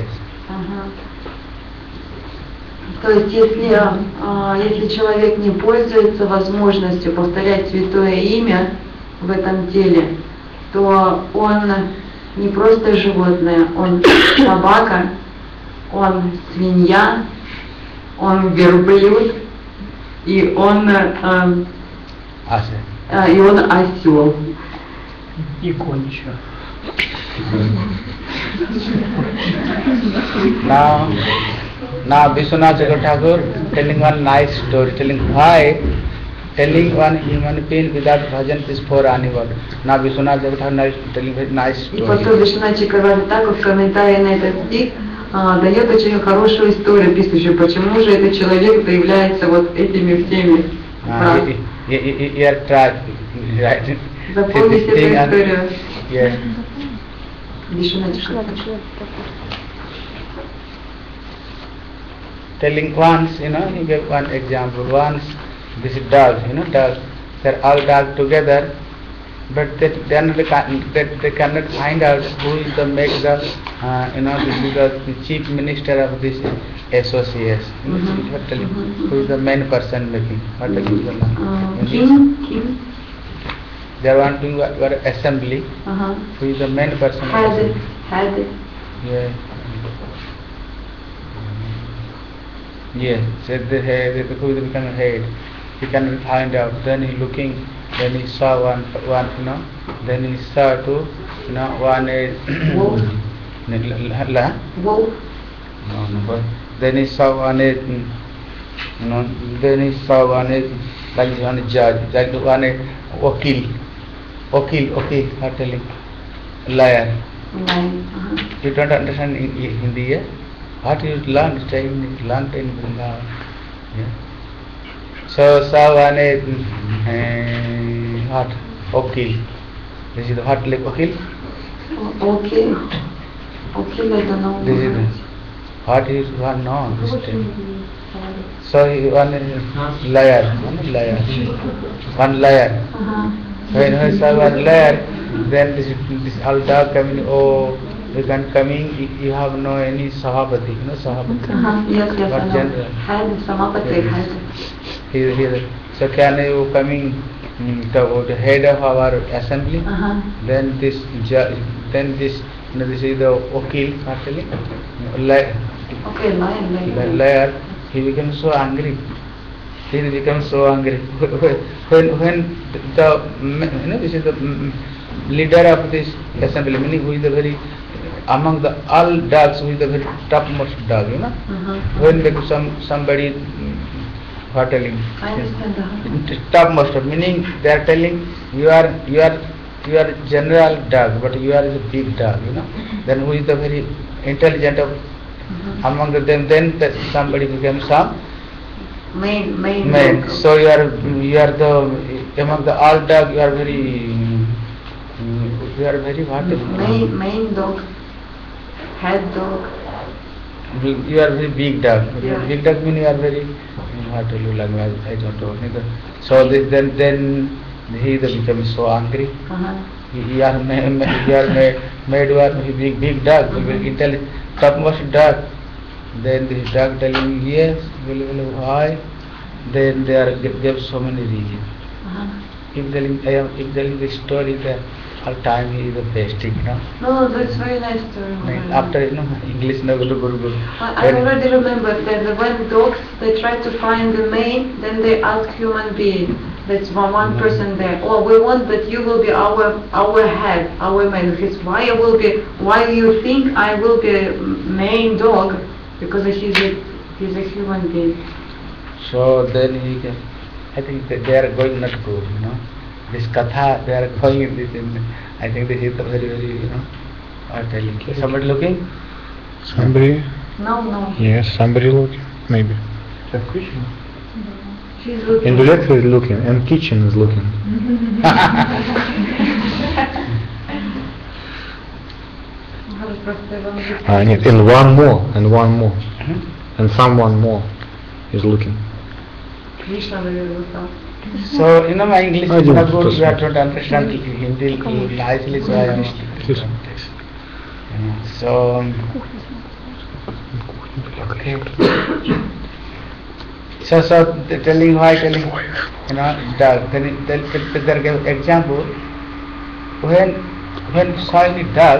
То есть, если человек не пользуется возможностью повторять святое имя в этом теле, то он не просто животное, он собака, он свинья, он верблюд, и он осел. И конча. Now Vishwanath Thakur telling one nice story, telling why telling one human being without bhajan is for animal. Now Vishwanath Thakur telling very nice story. И потом Вишванат Тхакур в комментарии на этот стих дает очень хорошую историю, пишущую, почему же этот человек появляется вот этими всеми. Запомните эту историю. Вишванат Тхакур. Telling once, you know, he gave one example. Once, this is dog, you know, dog. They're all dogs together, but they cannot find out who is the this is the chief minister of this association. Who is the main person making? What is the King. they are wanting your assembly. Who is the main person? Head. Yeah. Yes, said the head, who is become head. He can find out. Then he looking, then he saw one, then he saw two, one is Wolf. Wolf. No, then he saw one is, then he saw one is like one judge, like one is wakil, are telling liar. You don't understand in Hindi, yeah? What you learn, long time in yeah. So one is what? Wakil. This is what like wakil? Okay, I don't know. This is what is one no. So one is liar. One liar. When I saw one liar, then this all dog coming. Oh, you can coming. You have no any Sahabati. You know Sahabati. Yes, What I know. general? Head, Samapati, head. Here. So can you coming the head of our assembly? Then this this is the wakil actually. Okay, Liar. He becomes so angry. When the this is the leader of this assembly, meaning who is the very among the all dogs, who is the very topmost dog, When somebody what telling? I understand Topmost, meaning they are telling you are general dog, but you are the big dog, Then who is the very intelligent of among them? Then that somebody becomes some main. So you are the among the all dog. You are very what? Main dog, head dog. You are very big dog. Yeah. Big dog means you are very what tell you language? I don't know. So then he becomes so angry. You are made one big dog, very intelligent, topmost dog. Then the dog telling yes, why? Then they are give so many reasons. If telling the story, the all time he is the best, No, that's very nice to remember. After English no Guru. I already remember that when dogs they try to find the main, then they ask human being. That's one person there. Oh, we want that you will be our head, our main. Because why you think I will be main dog? Because he's a human being. So then I think that they are going not good, This katha, they are going in this. I think this is very, are telling. Somebody looking? Somebody? No. Yes, somebody looking, maybe. She's looking. And Duleta is looking, and kitchen is looking. Нет, and one more. And someone more is looking. So, my English is not good, you have to understand Hindi nicely, so I am so, telling why telling, dog. Then there give example, when showing a dog,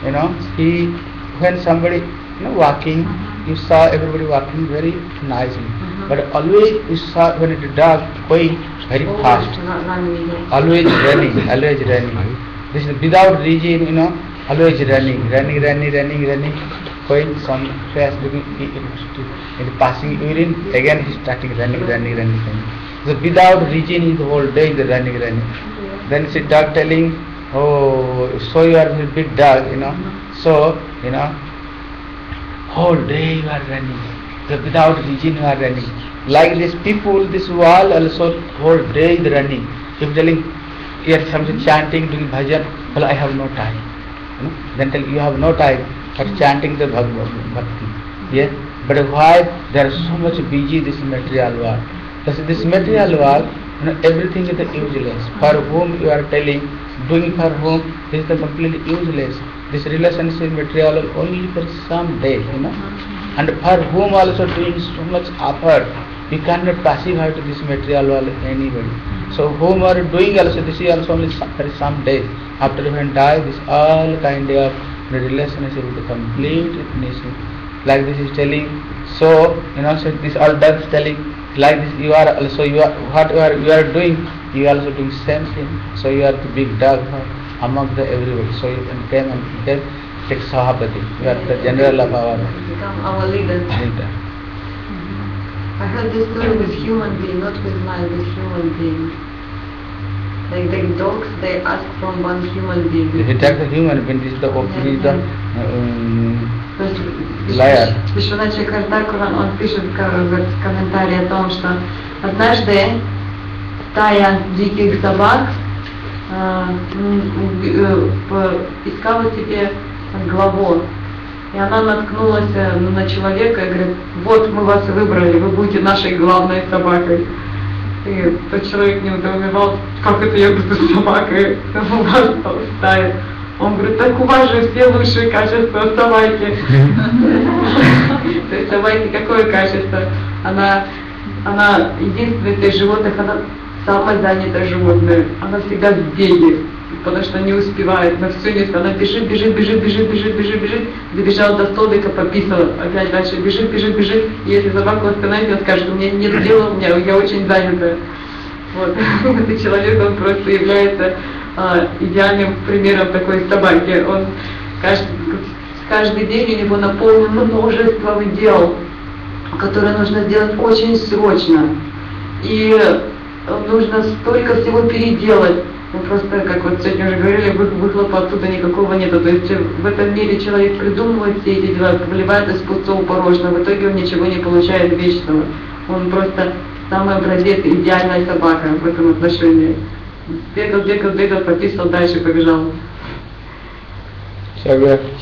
when somebody, walking, you saw everybody walking very nicely. But always you saw when the dog going very fast, always running. This is without reason, always running, going some fast, passing urine, again he starting running. So without reason, the whole day the running. Then it's a dog telling, oh, so you are a big dog, so, whole day you are running. So without reason you are running. Like these people, this wall also whole day is running. If telling, here something chanting, doing bhajan, well I have no time. Then tell you have no time for chanting the bhakti. Yes, but why there is so much busy this material world? Because this material world, everything is useless. For whom you are telling, doing for whom, this is completely useless. This relationship material only for some day, And for whom also doing so much effort, you cannot pacify to this material world anybody. So whom are doing also, this is also only some days. After when die, this all kind of the relationship will be complete finishing. Like this is telling, so so this all does telling, like this you are also, whatever you are doing, you are also doing same thing. So you are the big dog among the everybody. So you can come and take Sahabati. You are the general of our Become our leader. I heard this story with human being, not with mind, with human being. Like the dogs, they ask from one human being. If you take the human being, this is the liar. Вишваначарья Картакура, он пишет в комментарии о том, что однажды стая диких собак искала себе главу. И она наткнулась на человека и говорит: вот мы вас выбрали, вы будете нашей главной собакой. И тот человек не удоумевал, как это я буду собакой у вас стая. Он говорит: так у вас же все лучшие качества собаки. То есть собаки какое качество? Она единственное из животных, она самое занятое животное. Она всегда в беге, потому что не успевает, на все не. Она бежит, добежала до столбика, пописала, опять дальше бежит. И если собаку остановить, он скажет: у меня нет дела, я очень занята. Вот. Этот человек, он просто является идеальным примером такой собаки. Он каждый день у него наполнен множеством дел, которые нужно сделать очень срочно. И нужно столько всего переделать. Ну, просто, как вот сегодня уже говорили, выхлопа оттуда никакого нету. То есть в этом мире человек придумывает все эти дела, вливает из пустого порожного, в итоге он ничего не получает вечного. Он просто самый образец, идеальная собака в этом отношении. Бегал, пописал, дальше побежал. So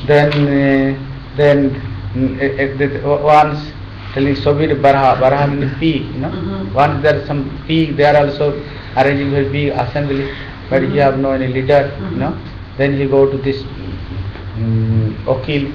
then once telling Sobir Barha means peak, Once there is some peak, they are also arranging very big assembly, but he have no any leader, Then he go to this Okil,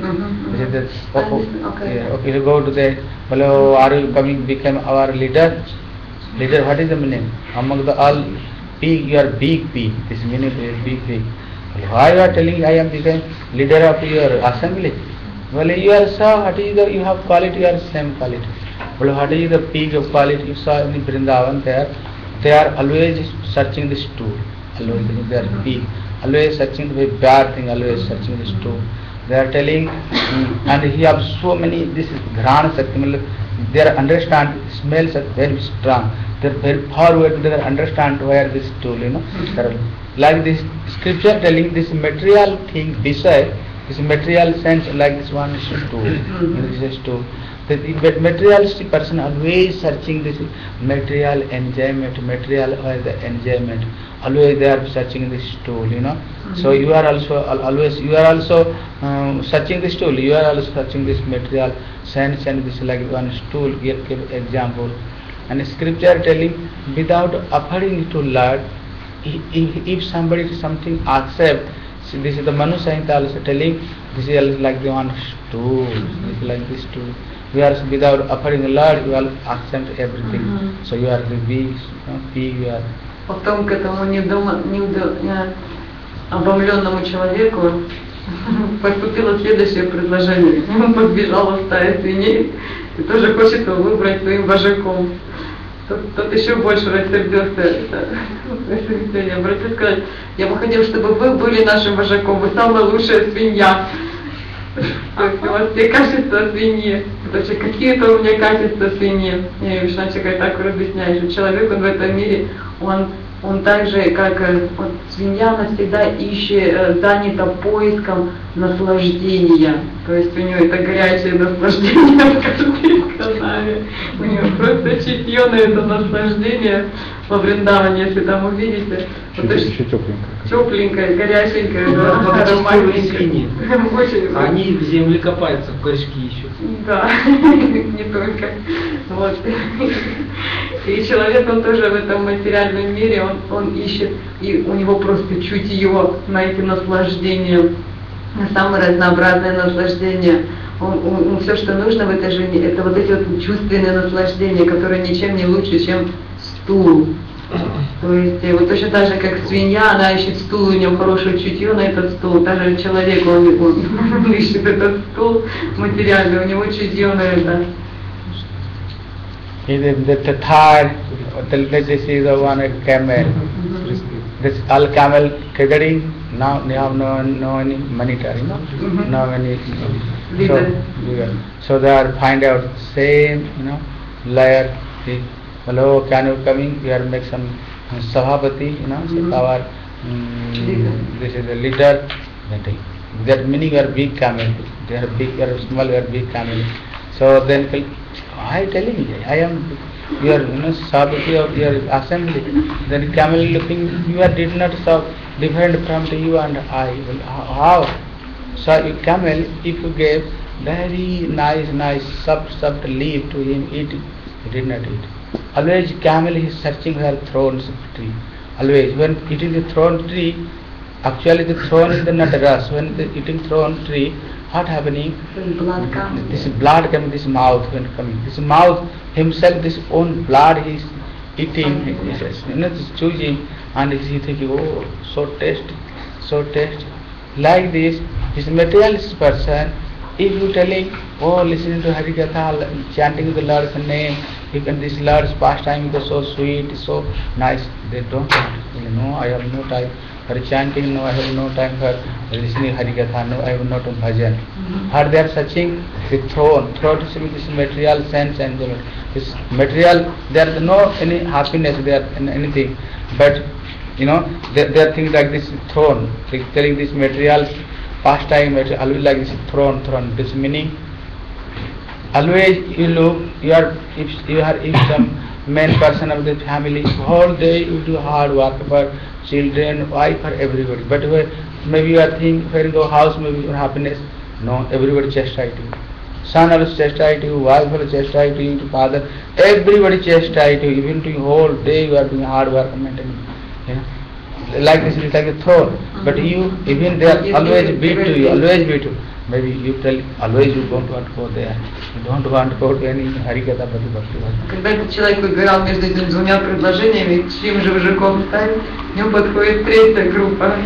he go to the, hello, are you coming, become our leader? Leader, what is the meaning? Among the all pig, you are big pig. This meaning is big pig. Why you are telling I am become leader of your assembly? Well, you are so, what is the, you have quality, you are same quality. Well, what is the pig of quality? You saw in the Vrindavan there, they are always searching the stool. Always, they are pig. Always searching the bad thing, always searching the stool. They are telling, and he have so many, this is Ghrana Sakti, their understand, smells are very strong. They are very forward, they understand where this tool, Like this scripture telling this material thing, beside, this material sense, like this one is stool, this is stool. The materialistic person always searching this material enjoyment, material or the enjoyment. Always they are searching this stool, So you are also always, you are also searching this stool. You are also searching this material sense, and this like one stool. Give example. And scripture telling without offering to Lord, if somebody something accept. See, this is the Manu Samhita also telling. This is like the one stool. This is like this stool. We are without offering a Lord, you will accept everything. So you are the big, you are. Потом к этому обомленному человеку поступило следующее предложение. Ему подбежала стая свиней и тоже хочет его выбрать своим вожаком. Тот еще больше рассердился. Обратился сказать: я бы хотел, чтобы вы были нашим вожаком, вы самая лучшая свинья. То есть у вас все качества свиньи. Потому что какие-то у меня качества свиньи. И Вишваначарья так объясняет, что человек, он в этом мире, он так же, как вот, свинья, она всегда ищет, занята поиском наслаждения. То есть у нее это горячее наслаждение, как вы сказали. У нее просто чутье на это наслаждение во Вриндаване, если там увидите. Вот еще тепленькое, горяченькое, ароматненькое. Они в земле копаются, в горшки ищут. Да, не только. Вот. И человек, он тоже в этом материальном мире, он ищет, и у него просто чутье на эти наслаждения, на самые разнообразные наслаждения. Все, что нужно в этой жизни, это вот эти вот чувственные наслаждения, которые ничем не лучше, чем стул. То есть вот точно так же, как свинья, она ищет стул, у нее хорошее чутье на этот стул, также человек, он ищет этот стул материальный, у него чутье на это. The third, let's say the one camel. This all camel gathering, now they have no any monitor, no any so they are find out same, layer. Hello, can you coming? We are make some Sahabati, so our this is the leader. That meaning you are big camel. They are big, you are small, you are big camel. So then I telling you, I am your Sahabati of your assembly. Then camel looking, you are did not so different from you and I. Well, how? So you camel, if you gave very nice soft leaf to him, eat, he did not eat. Always camel is searching for thorns tree. Always when eating the thorn tree, actually the thorn is the not rust. When the eating thorn tree, what happening? Blood comes. This blood coming, this mouth when coming. This mouth himself, this own blood he is eating, is choosing, and he is thinking, oh, so tasty, so tasty. Like this materialist person, if you telling, oh, listening to Harikatha, chanting the Lord's name, even this Lord's pastime is so sweet, so nice, they don't want. No, I have no time for chanting, no, I have no time for listening Harikatha, no, I have no time for bhajan. Or they are searching the throne is this material sense and this material, there is no any happiness there in anything, but they are thinking like this throne, like telling this material pastime, always like this throne, this meaning. Always you look, if some main person of the family, whole day you do hard work for children, wife, for everybody. But maybe you are thinking, when you go house, maybe your happiness. No, everybody chastise you. Son also chastise you, wife also chastise you, father, everybody chastise you. Even to whole day you are doing hard work maintaining. Like this is like a throne. But you, even they are always beat to you, always beat you. Maybe you tell, always you don't want to go there. You don't want to go to any Harikatha Bhakti. Когда этот человек выбирал между этими двумя предложениями, чьим же вожаком стать, к нему подходит третья группа,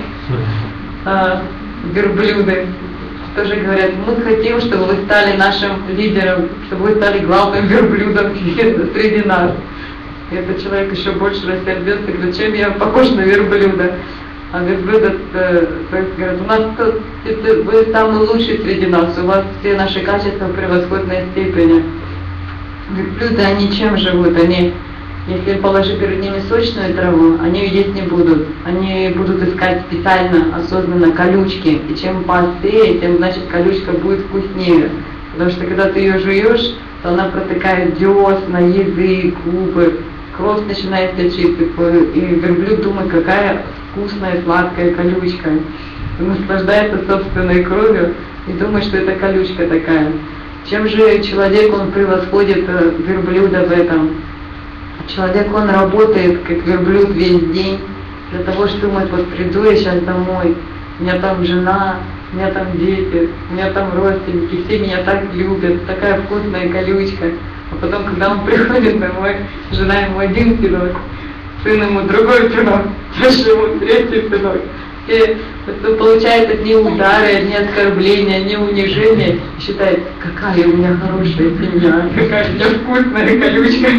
верблюды. Тоже говорят, мы хотим, чтобы вы стали нашим лидером, чтобы вы стали главным верблюдом среди нас. И этот человек еще больше рассердился, говорит, зачем я похож на верблюда? А верблюд говорит, у нас вы самый лучший среди нас, у вас все наши качества в превосходной степени. Верблюды, они чем живут? Они, если положи перед ними сочную траву, они ее есть не будут. Они будут искать специально, осознанно колючки. И чем поострее, тем значит колючка будет вкуснее. Потому что когда ты ее жуешь, то она протыкает десна, язык, губы, кровь начинает точиться. И верблюд думает, какая вкусная, сладкая колючка. Он наслаждается собственной кровью и думает, что это колючка такая. Чем же человек, он превосходит верблюда в этом? Человек, он работает, как верблюд, весь день, для того, чтобы думать, вот приду я сейчас домой, у меня там жена, у меня там дети, у меня там родственники, все меня так любят, такая вкусная колючка. А потом, когда он приходит домой, жена ему один пинок, сын ему другой пинок, дальше ему третий пинок. И получает одни удары, одни оскорбления, одни унижения, и считает, какая у меня хорошая семья, какая у меня вкусная колючка.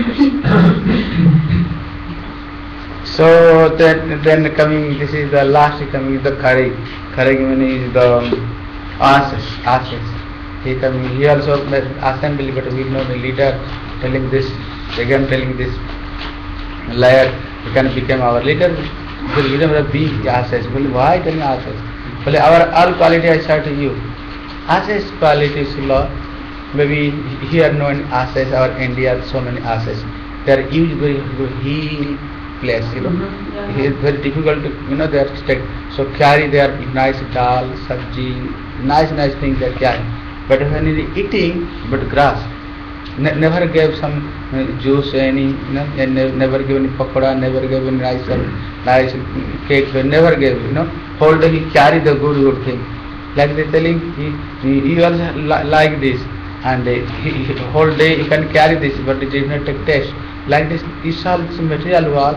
So then coming, this is the last coming, the Kharig. Kharig means the ashes. He coming, he also made assembly, but we know the leader telling this, again telling this liar, he can become our leader. The leader of the big ashes. Well, why telling ashes? Well, our all quality I say to you. Ashes qualities, Lord. Maybe here no ashes, our India so many ashes. They are used very heal place, It is very difficult to, they are stuck. So carry their nice dal, sabji, nice things they are carrying. But when it is eating, but grass. Never gave some juice, and never give any pakoda, never gave any nice cake, never gave, whole day he carry the good thing. Like they telling, he also like this, and he whole day he can carry this, but it did not take taste. Like this, is all this material work,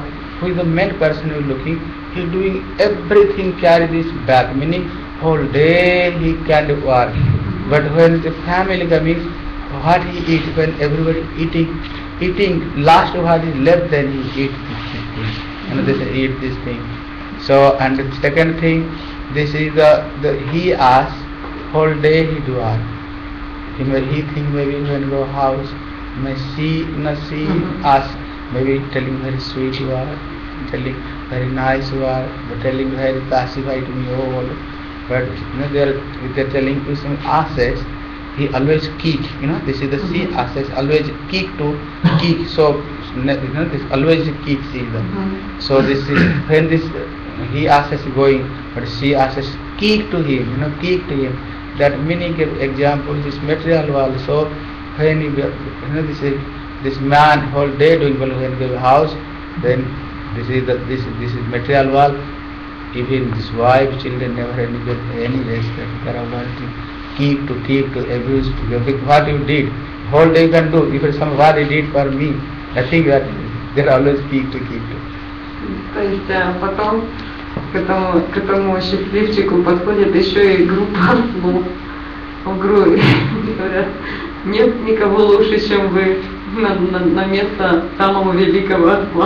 who is the main person who is looking, he doing everything, carry this back, meaning whole day he can't work. But when the family coming, what he eat, when everybody eating, last what is left, then he eat this thing. They eat this thing. So, and the second thing, this is he asks, whole day he do work. He think maybe when go house, may see us, maybe telling very sweet word, telling very nice word, but telling very pacified to me all. But they're telling you some assets, he always kick, this is the C assets, always kick to kick. So this always kicks either. So this is when this he assets going, but C assets kick to him, kick to him. That meaning example this material world. So when this man whole day doing well when the house, then this is material world. Even this wife, children never any respect. There are one thing, keep to abuse. What you did, whole day you can do. If what he did for me, I think that they are always keep to. То есть потом к этому счастливчику подходит еще и группа ослов. Говорят, нет никого лучше, чем вы на место самого великого осла.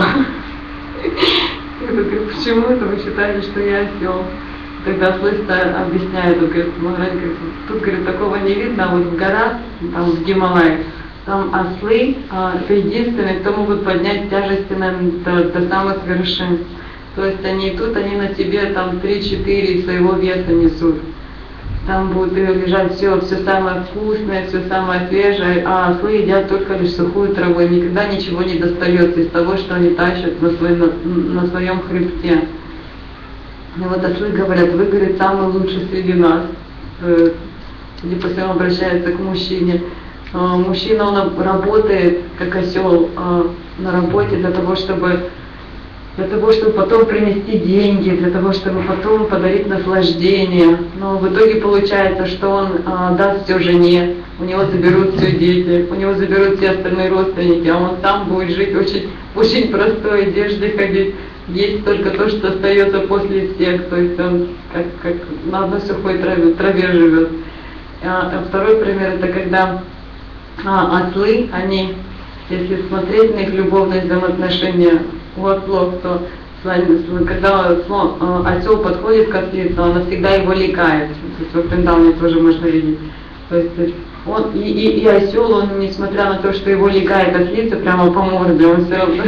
Я говорю, почему это вы считаете, что я осел? Тогда ослы объясняют, говорит, тут, говорит, такого не видно, а вот в горах, там в Гималаях, там ослы, это единственные, кто могут поднять тяжести до самых вершин. То есть они тут, они на себе там 3-4 своего веса несут. Там будет лежать все самое вкусное, все самое свежее, а ослы едят только лишь сухую траву, и никогда ничего не достается из того, что они тащат на своем хребте. И вот ослы говорят, вы, говорит, самый лучший среди нас. И после он обращается к мужчине. Мужчина, он работает как осел на работе для того, чтобы потом принести деньги, для того, чтобы потом подарить наслаждение. Но в итоге получается, что он даст все жене, у него заберут все дети, у него заберут все остальные родственники, а он сам будет жить очень, очень простой одежде ходить, есть только то, что остается после всех, то есть он как на одной сухой траве живет. Второй пример, это когда ослы, они, если смотреть на их любовные взаимоотношения, у ослов, то когда осел подходит к ослице, она всегда его ликает. То есть в Вриндаване тоже можно видеть. То есть он и осел, он, несмотря на то, что его ликает ослица прямо по морде, он все равно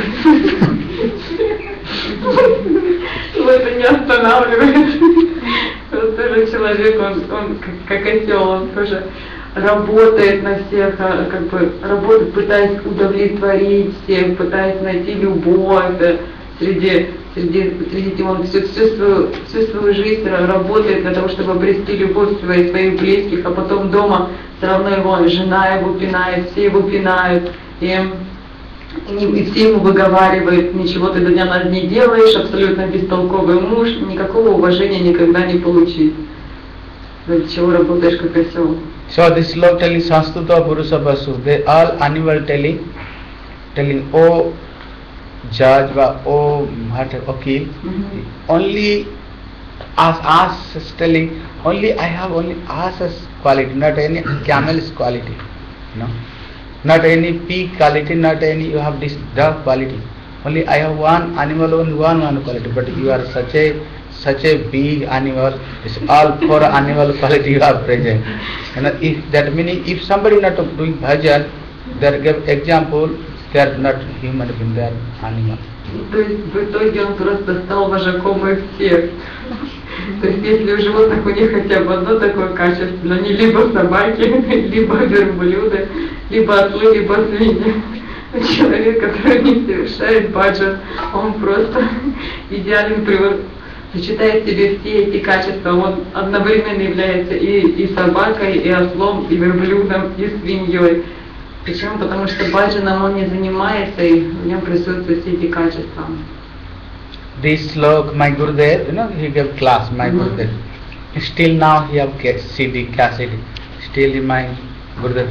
его это не останавливает. Тоже человек, он как осел, он тоже работает на всех, работает, пытаясь удовлетворить всех, пытаясь найти любовь среди он всю свою жизнь работает для того, чтобы обрести любовь своих близких, а потом дома все равно его жена его пинает, все его пинают, и все ему выговаривают, ничего ты до дня на не делаешь, абсолютно бестолковый муж, никакого уважения никогда не получить. Для чего работаешь как осел? So this log telling Sanskruta Purusha Vasu, they all animal telling, oh judge, oh okay, only us telling, only I have only us quality, not any camel's quality, not any pig quality, not any you have this dog quality. Only I have one animal, only one quality, but you are such a big animal, it's all four animal quality you have present. And if that meaning, if somebody not doing bhajan, they give example, they are not human being, they are animal. То есть в итоге он просто стал вожаком их всех. То есть если у животных у них хотя бы одно такое качество, они либо собаки, либо верблюды, либо ослы, либо свиньи. Человек, который не совершает баджан, он просто идеален привод. Сочетает в себе все эти качества, он одновременно является и собакой, и ослом, и верблюдом, и свиньей. Почему? Потому что баджаном он не занимается, и в нем присутствуют все эти качества. This slok, my Gurudev, he gave class, my Gurudev. Still now he have CD, cassette, still in my Gurudev.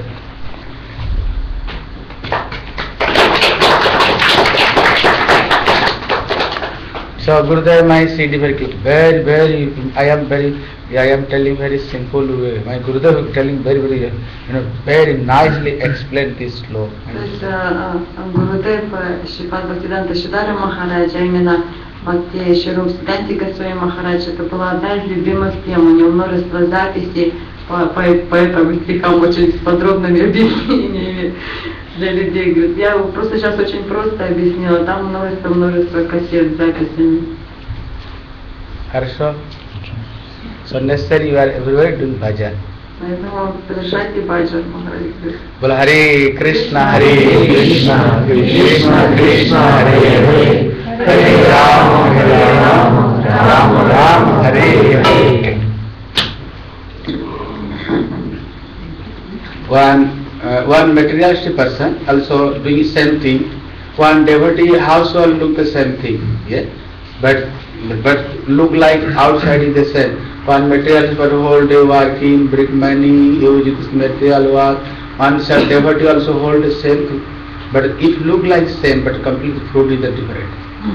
So Gurudev, my CD very clear, very, I am telling very simple way. My Gurudev telling very, very nicely explain this slow. То есть Гурудев Шрипад Бхактисиданта Шридари Махарадж, а именно Бхакти Шируп Сиданти Госвами Махарадж, это была одна из любимых тем, у него множество записей по этим стихам очень с подробными объяснениями для людей. Говорит, я просто сейчас очень просто объяснила, там множество кассет с записями. Хорошо? So necessary you are everywhere doing bhajan. Поэтому совершайте баджан, Махарадж говорит. Bola Hare Krishna, Krishna, Krishna Krishna, Hare Hare, Hare Rama, Rama Rama, Hare Hare. One materialistic person also doing same thing. One devotee household look the same thing, yeah. But look like outside is the same. One materialist person whole day working, bring money, use this material work. One devotee also hold the same thing. But it look like same, but completely fruit is different.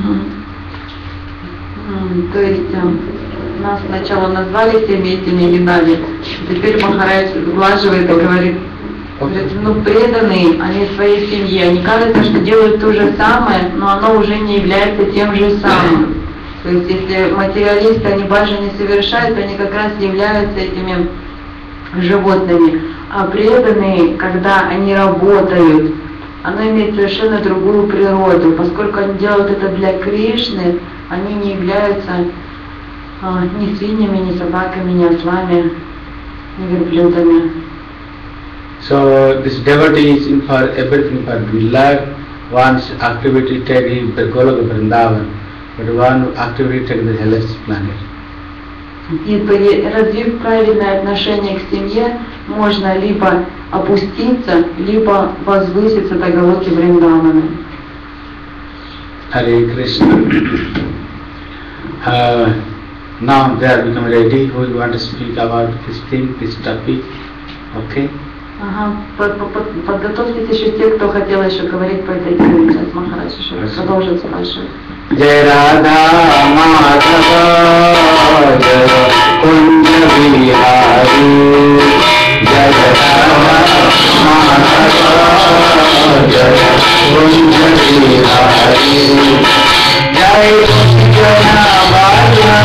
То есть нас сначала назвали всеми этими именами, теперь Махарадж сглаживает и говорит, преданные, они своей семье, они кажется, что делают то же самое, но оно уже не является тем же самым. То есть если материалисты, они баджан не совершают, они как раз являются этими животными. А преданные, когда они работают, оно имеет совершенно другую природу. Поскольку они делают это для Кришны, они не являются ни свиньями, ни собаками, ни ослами, ни верблюдами. So this devotee is in for everything for life. One's activity take him the Goloka Vrindavan, but one activity take the hellish planet. И развив правильное отношение к семье, можно либо опуститься, либо возвыситься до Галоки Вриндавана. Hare Krishna. Now they are become ready. Who want to speak about this thing, this topic? Okay. Ага, подготовьтесь еще те, кто хотел еще говорить по этой теме. Сейчас Махарадж еще продолжит спрашивать. Jai Radha Madhava Jai Kunja Vihari Jai Radha Madhava Jai Kunja Vihari Jai Kunja Vallabha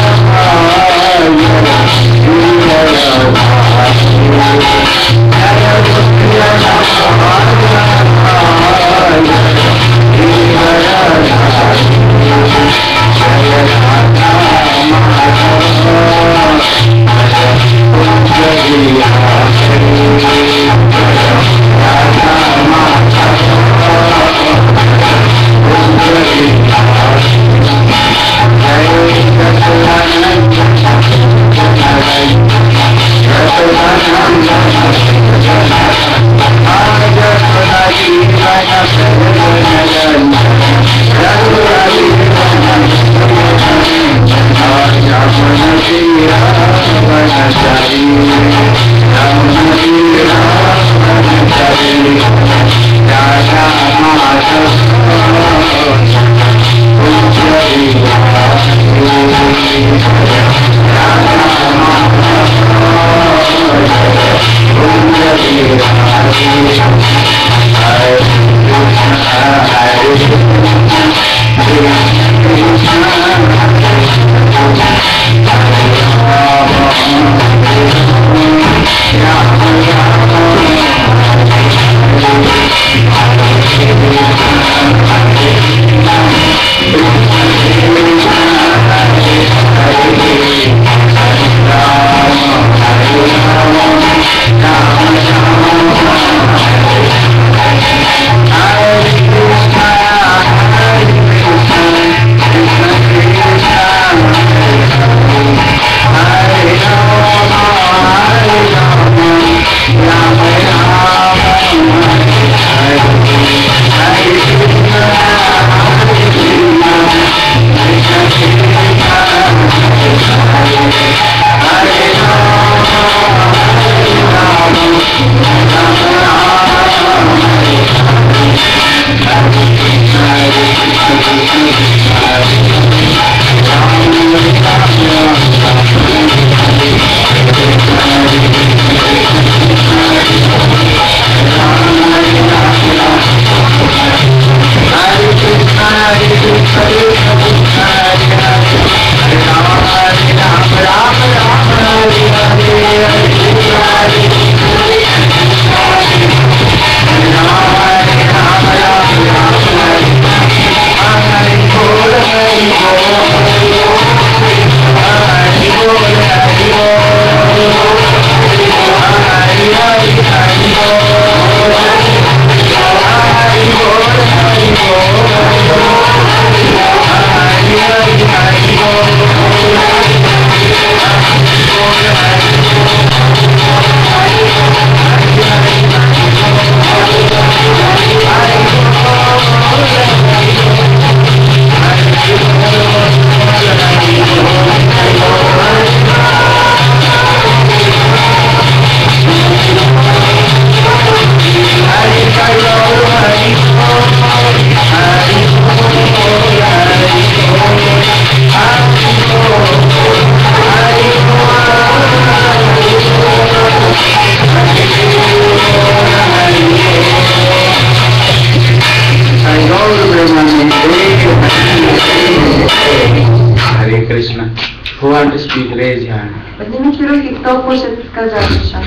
raise your hand. Поднимите руки, кто хочет сказать еще.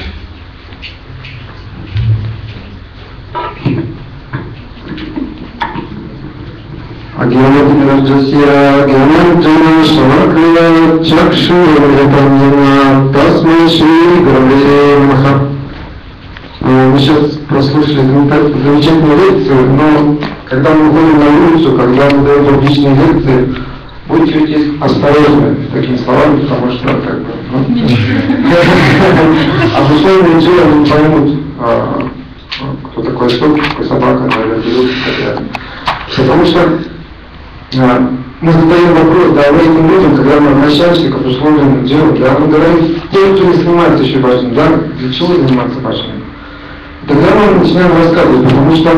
Агьявадинарджасья агьяваджана шавакрия чакшурапамина тасмай шри гурве намаха. Мы сейчас прослушали замечательную лекцию, но когда мы выходим на улицу, когда мы даем публичные лекции, будьте здесь осторожны с такими словами, потому что как бы, а в условиях ничего они не поймут, кто такой сок, какой собака, наверное, берут и так далее. Потому что мы задаем вопрос, да, этим людям, когда мы обращаемся к условиям делу, да, мы говорим, те, кто не занимается еще важным, да, для чего заниматься важным. Тогда мы начинаем рассказывать, потому что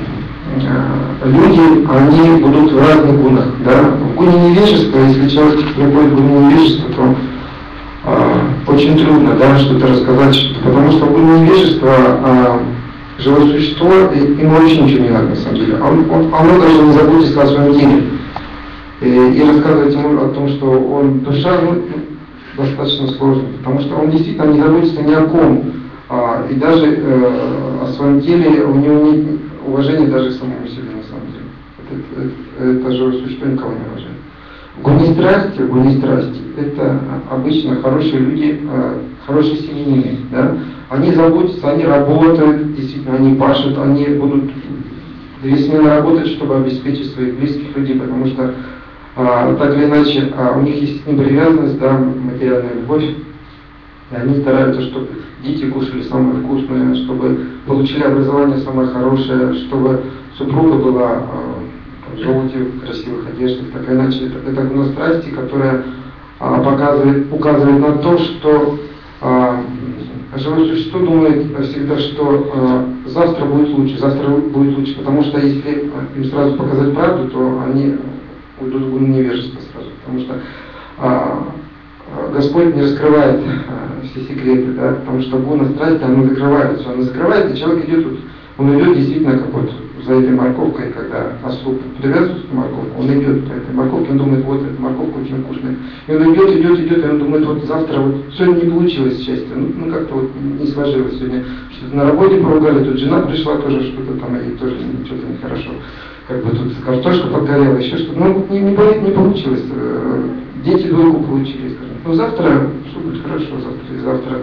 люди, они будут в разных гунах, да. В гуне невежества, если человек приходит в гуне невежества, то очень трудно, да, что-то рассказать, потому что в гуне невежества живое существо, ему вообще ничего не надо на самом деле. Оно даже не заботится о своем теле. И рассказывать ему о том, что он душа, достаточно сложно, потому что он действительно не заботится ни о ком, и даже о своем теле у него нет уважения даже к самому себе на самом деле. Это живое существо никого не уважает. Гуни страсти, это обычно хорошие люди, хорошие семьянины, да? Они заботятся, они работают, действительно, они пашут, они будут 2 смены работать, чтобы обеспечить своих близких людей, потому что так или иначе у них есть непривязанность, да, материальная любовь, и они стараются, чтобы дети кушали самое вкусное, чтобы получили образование самое хорошее, чтобы супруга была в золоте, в красивых одеждах, так или иначе это гуна страсти, которая указывает на то, что живое существо думает всегда, что завтра будет лучше, потому что если им сразу показать правду, то они уйдут в гуну невежества сразу, потому что Господь не раскрывает все секреты, да, потому что гуна страсти, она закрывает все, она закрывает, и человек идет, он идет действительно как вот за этой морковкой, когда ослу привязывают эту морковку, он идет по этой морковке, он думает, вот эта морковка очень вкусная, и он идет, и он думает, вот завтра, вот сегодня не получилось счастье, ну как-то вот не сложилось сегодня, что-то на работе поругали, тут жена пришла тоже, что-то там, и тоже что-то нехорошо, как бы тут картошка подгорела, еще что-то, ну не получилось, дети двойку получили, скажем, ну завтра все будет хорошо, завтра.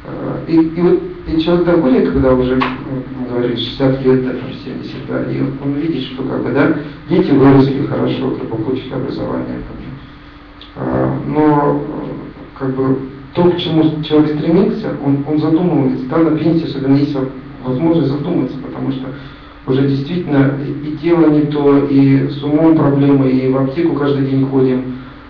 И человек доходит, когда уже, говорит, 60 лет, да, 70, да, и он видит, что как бы, да, дети выросли хорошо, как бы получили образование. Но как бы то, к чему человек стремится, он задумывается, да, на пенсии особенно есть возможность задуматься, потому что уже действительно и тело не то, и с умом проблемы, и в аптеку каждый день ходим,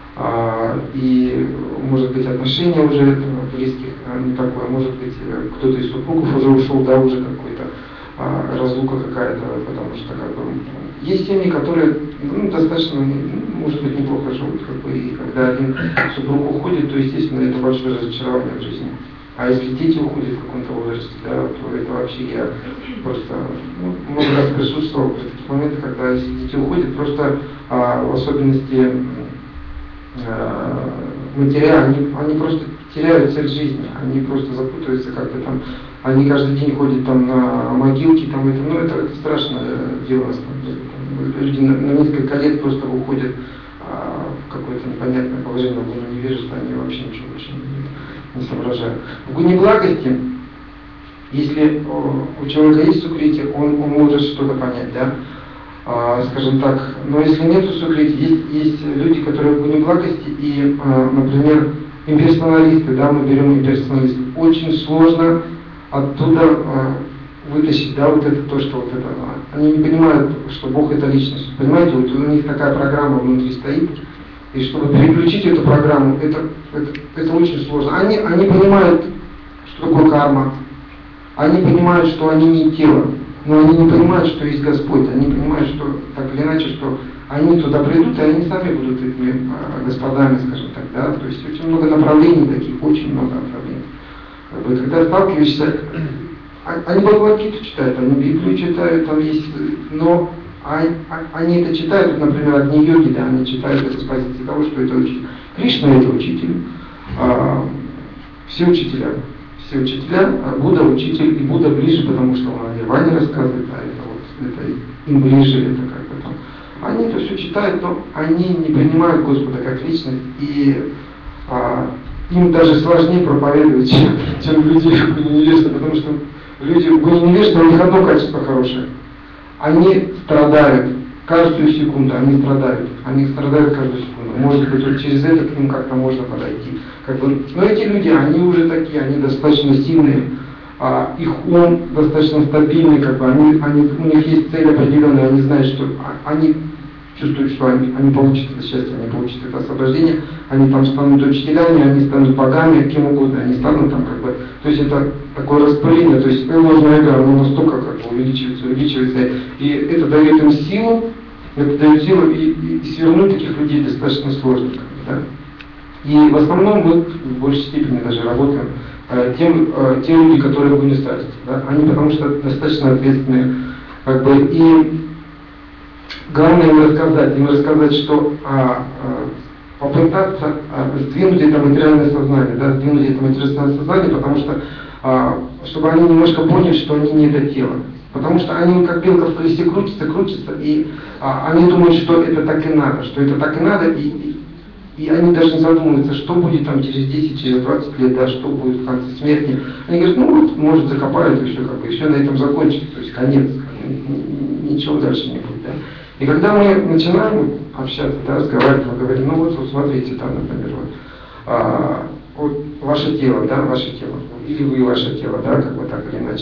и, может быть, отношения уже близких не такое, может быть, кто-то из супругов уже ушел, да, уже какой-то разлука какая-то, потому что как бы есть семьи, которые достаточно, может быть, неплохо живут, как бы, и когда один супруг уходит, то, естественно, это большое разочарование в жизни. А если дети уходят в каком-то возрасте, да, то это вообще я просто много раз присутствовал в таких моментах, когда если дети уходят, просто в особенности матеря, они просто теряют цель жизни, они просто запутываются как-то там, они каждый день ходят там на могилки, там это страшное дело, люди на несколько лет просто уходят в какое-то непонятное положение, в гуне невежества, они вообще ничего больше не соображают. В гуне благости, если у человека есть сукрити, он может что-то понять, да? Скажем так, но если нет сукрити, есть люди, которые в гуне благости, и, например, имперсоналисты, да, мы берем имперсоналистов, очень сложно оттуда вытащить, да, вот это то, что вот это, они не понимают, что Бог это личность, понимаете, вот у них такая программа внутри стоит, и чтобы переключить эту программу, это очень сложно. Они понимают, что такое карма, они понимают, что они не тело, но они не понимают, что есть Господь, они понимают, что так или иначе, что они туда придут, и они сами будут этими господами, скажем так, да, то есть очень много направлений таких, очень много направлений. Когда сталкиваешься, они Бхагавад-гиту читают, они Библию читают, там есть, но они это читают, например, от Нью-Йорки, да, они читают это с позиции того, что это учитель. Кришна это учитель, все учителя, Будда учитель, и Будда ближе, потому что он о Нирване рассказывает, это им ближе, это как бы там. Они это все читают, но они не принимают Господа как личность, и им даже сложнее проповедовать, чем люди невежества, потому что люди невежества, у них одно качество хорошее. Они страдают каждую секунду, они страдают каждую секунду. Может быть, вот через это к ним как-то можно подойти. Но эти люди, они уже такие, они достаточно сильные, их ум достаточно стабильный, у них есть цель определенная, они знают, что они чувствуют, что они получат это счастье, они получат это освобождение, они там станут учителями, они станут богами, кем угодно, они станут там то есть это такое распыление, то есть ложное эго, оно настолько увеличивается, и это дает им силу, и свернуть таких людей достаточно сложно, да? И в основном мы в большей степени даже работаем те люди, которые в гуне страсти, да? Они потому что достаточно ответственные, и главное им рассказать, что попытаться сдвинуть это материальное сознание, потому что чтобы они немножко поняли, что они не это тело. Потому что они как белка в колесе крутятся, и они думают, что это так и надо, и они даже не задумываются, что будет там через 10, через 20 лет, да, что будет в конце смерти. Они говорят, может закопают, и все на этом закончится, то есть конец, ничего дальше не будет. Да. И когда мы начинаем общаться, да, разговаривать, мы говорим, вот смотрите, там, например, вот ваше тело, или вы ваше тело, да, так или иначе,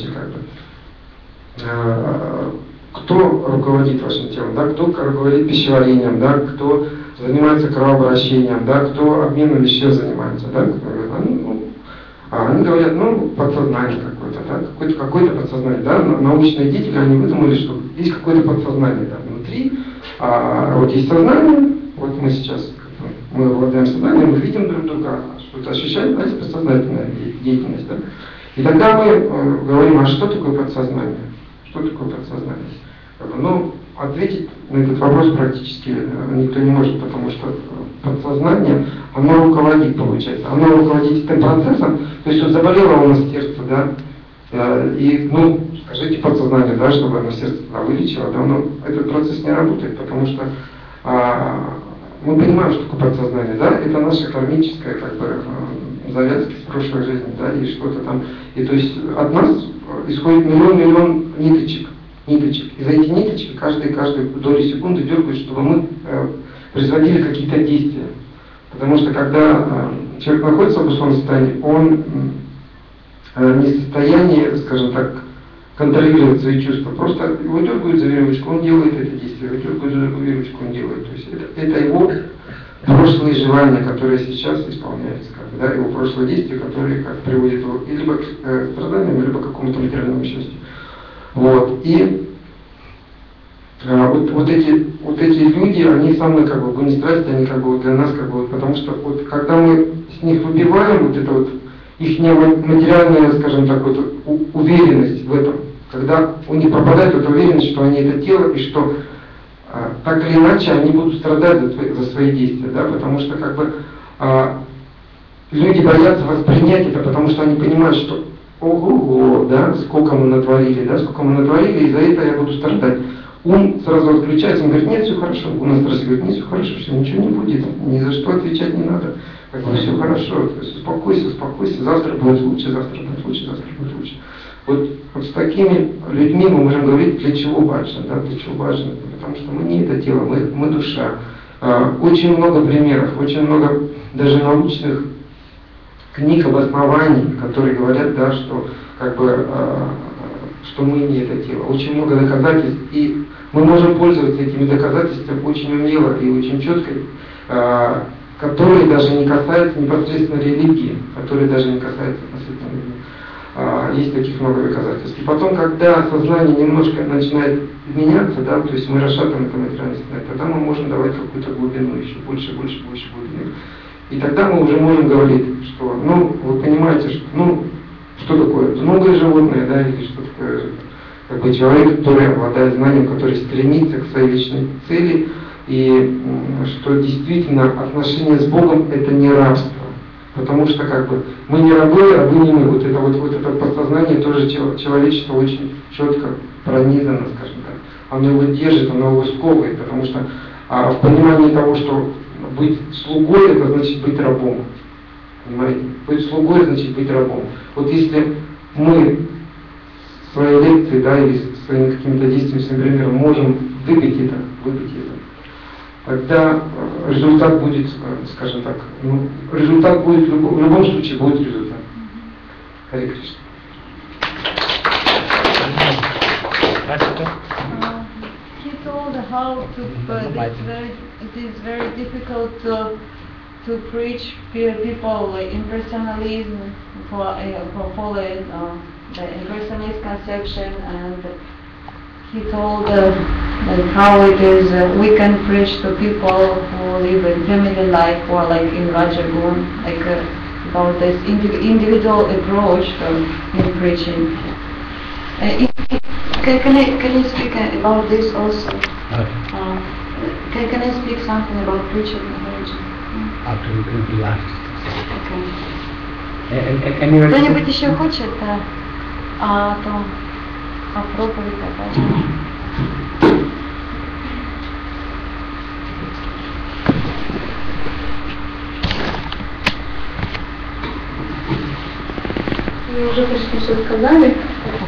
кто руководит вашим телом, да, кто руководит пищеварением, да, кто занимается кровообращением, да, кто обменом веществ занимается, да, они говорят, подсознание какое-то подсознание, да, научные деятели, они выдумали, что есть какое-то подсознание, да, внутри, вот есть сознание, вот мы сейчас, мы обладаем сознанием, мы видим друг друга, что-то ощущаем, это подсознательная деятельность, да, и тогда мы говорим, а что такое подсознание? Ответить на этот вопрос практически никто не может, потому что подсознание, оно руководит, получается. Оно руководит этим процессом, то есть вот заболело у нас сердце, да, и, скажите подсознание, да, чтобы оно сердце вылечило, да, но этот процесс не работает, потому что мы понимаем, что такое подсознание, да, это наша кармическая, завязки с прошлой жизни, да, и что-то там, и то есть от нас исходит миллион ниточек. И за эти ниточки каждую долю секунды дергают, чтобы мы производили какие-то действия. Потому что когда человек находится в обусловленном состоянии, он не в состоянии, скажем так, контролировать свои чувства. Просто его дергают за веревочку, он делает это действие, его дергают за веревочку, он делает. То есть это его прошлые желания, которые сейчас исполняются, да, его прошлые действия, которые приводят его либо к страданиям, либо к какому-то материальному счастью. Вот. И вот эти люди, они самые в гуне страсти, они для нас потому что когда мы с них выбиваем их материальная, скажем так, уверенность в этом, когда у них пропадает эта уверенность, что они это тело, и что так или иначе они будут страдать за свои действия, да, потому что люди боятся воспринять это, потому что они понимают, что ого, да, сколько мы натворили, и за это я буду страдать. Ум сразу отключается, он говорит, нет, все хорошо. У нас сразу говорит, нет, все хорошо, все, ничего не будет, ни за что отвечать не надо. Все хорошо, то есть успокойся, завтра будет лучше. Вот с такими людьми мы можем говорить, для чего важно, потому что мы не это тело, мы душа. Очень много примеров, очень много даже научных книг обоснований, которые говорят, да, что что мы не это тело. Очень много доказательств, и мы можем пользоваться этими доказательствами очень умело и очень четко, которые даже не касаются непосредственно религии, есть таких много доказательств. И потом, когда сознание немножко начинает меняться, да, то есть мы расшатываем это материальное сознание, тогда мы можем давать какую-то глубину, еще больше глубины. И тогда мы уже можем говорить, что, вы понимаете, что такое многое животное, да, или что такое человек, который обладает знанием, который стремится к своей личной цели, и что действительно отношения с Богом это не рабство. Потому что как бы мы не рабы, рабы не мы. Вот это подсознание тоже человечество очень четко пронизано, скажем так. Оно его держит, оно его сковывает, потому что в понимании того, что быть слугой, это значит быть рабом. Понимаете? Быть слугой значит быть рабом. Вот если мы своей лекцией, да, или своими какими-то действиями, своим примером можем выпить это, тогда результат будет, скажем так, результат будет в любом случае будет результат. Харе Кришна. He told how it is very difficult to preach people impersonalism for following the impersonalist conception, and he told how it is we can preach to people who live in family life or like in Rajagun, about this individual approach in preaching. Can you speak about this also? Can I speak something about preaching religion? After we come to last. Okay. Кто-нибудь еще хочет о проповеди опять? Мы уже почти все сказали.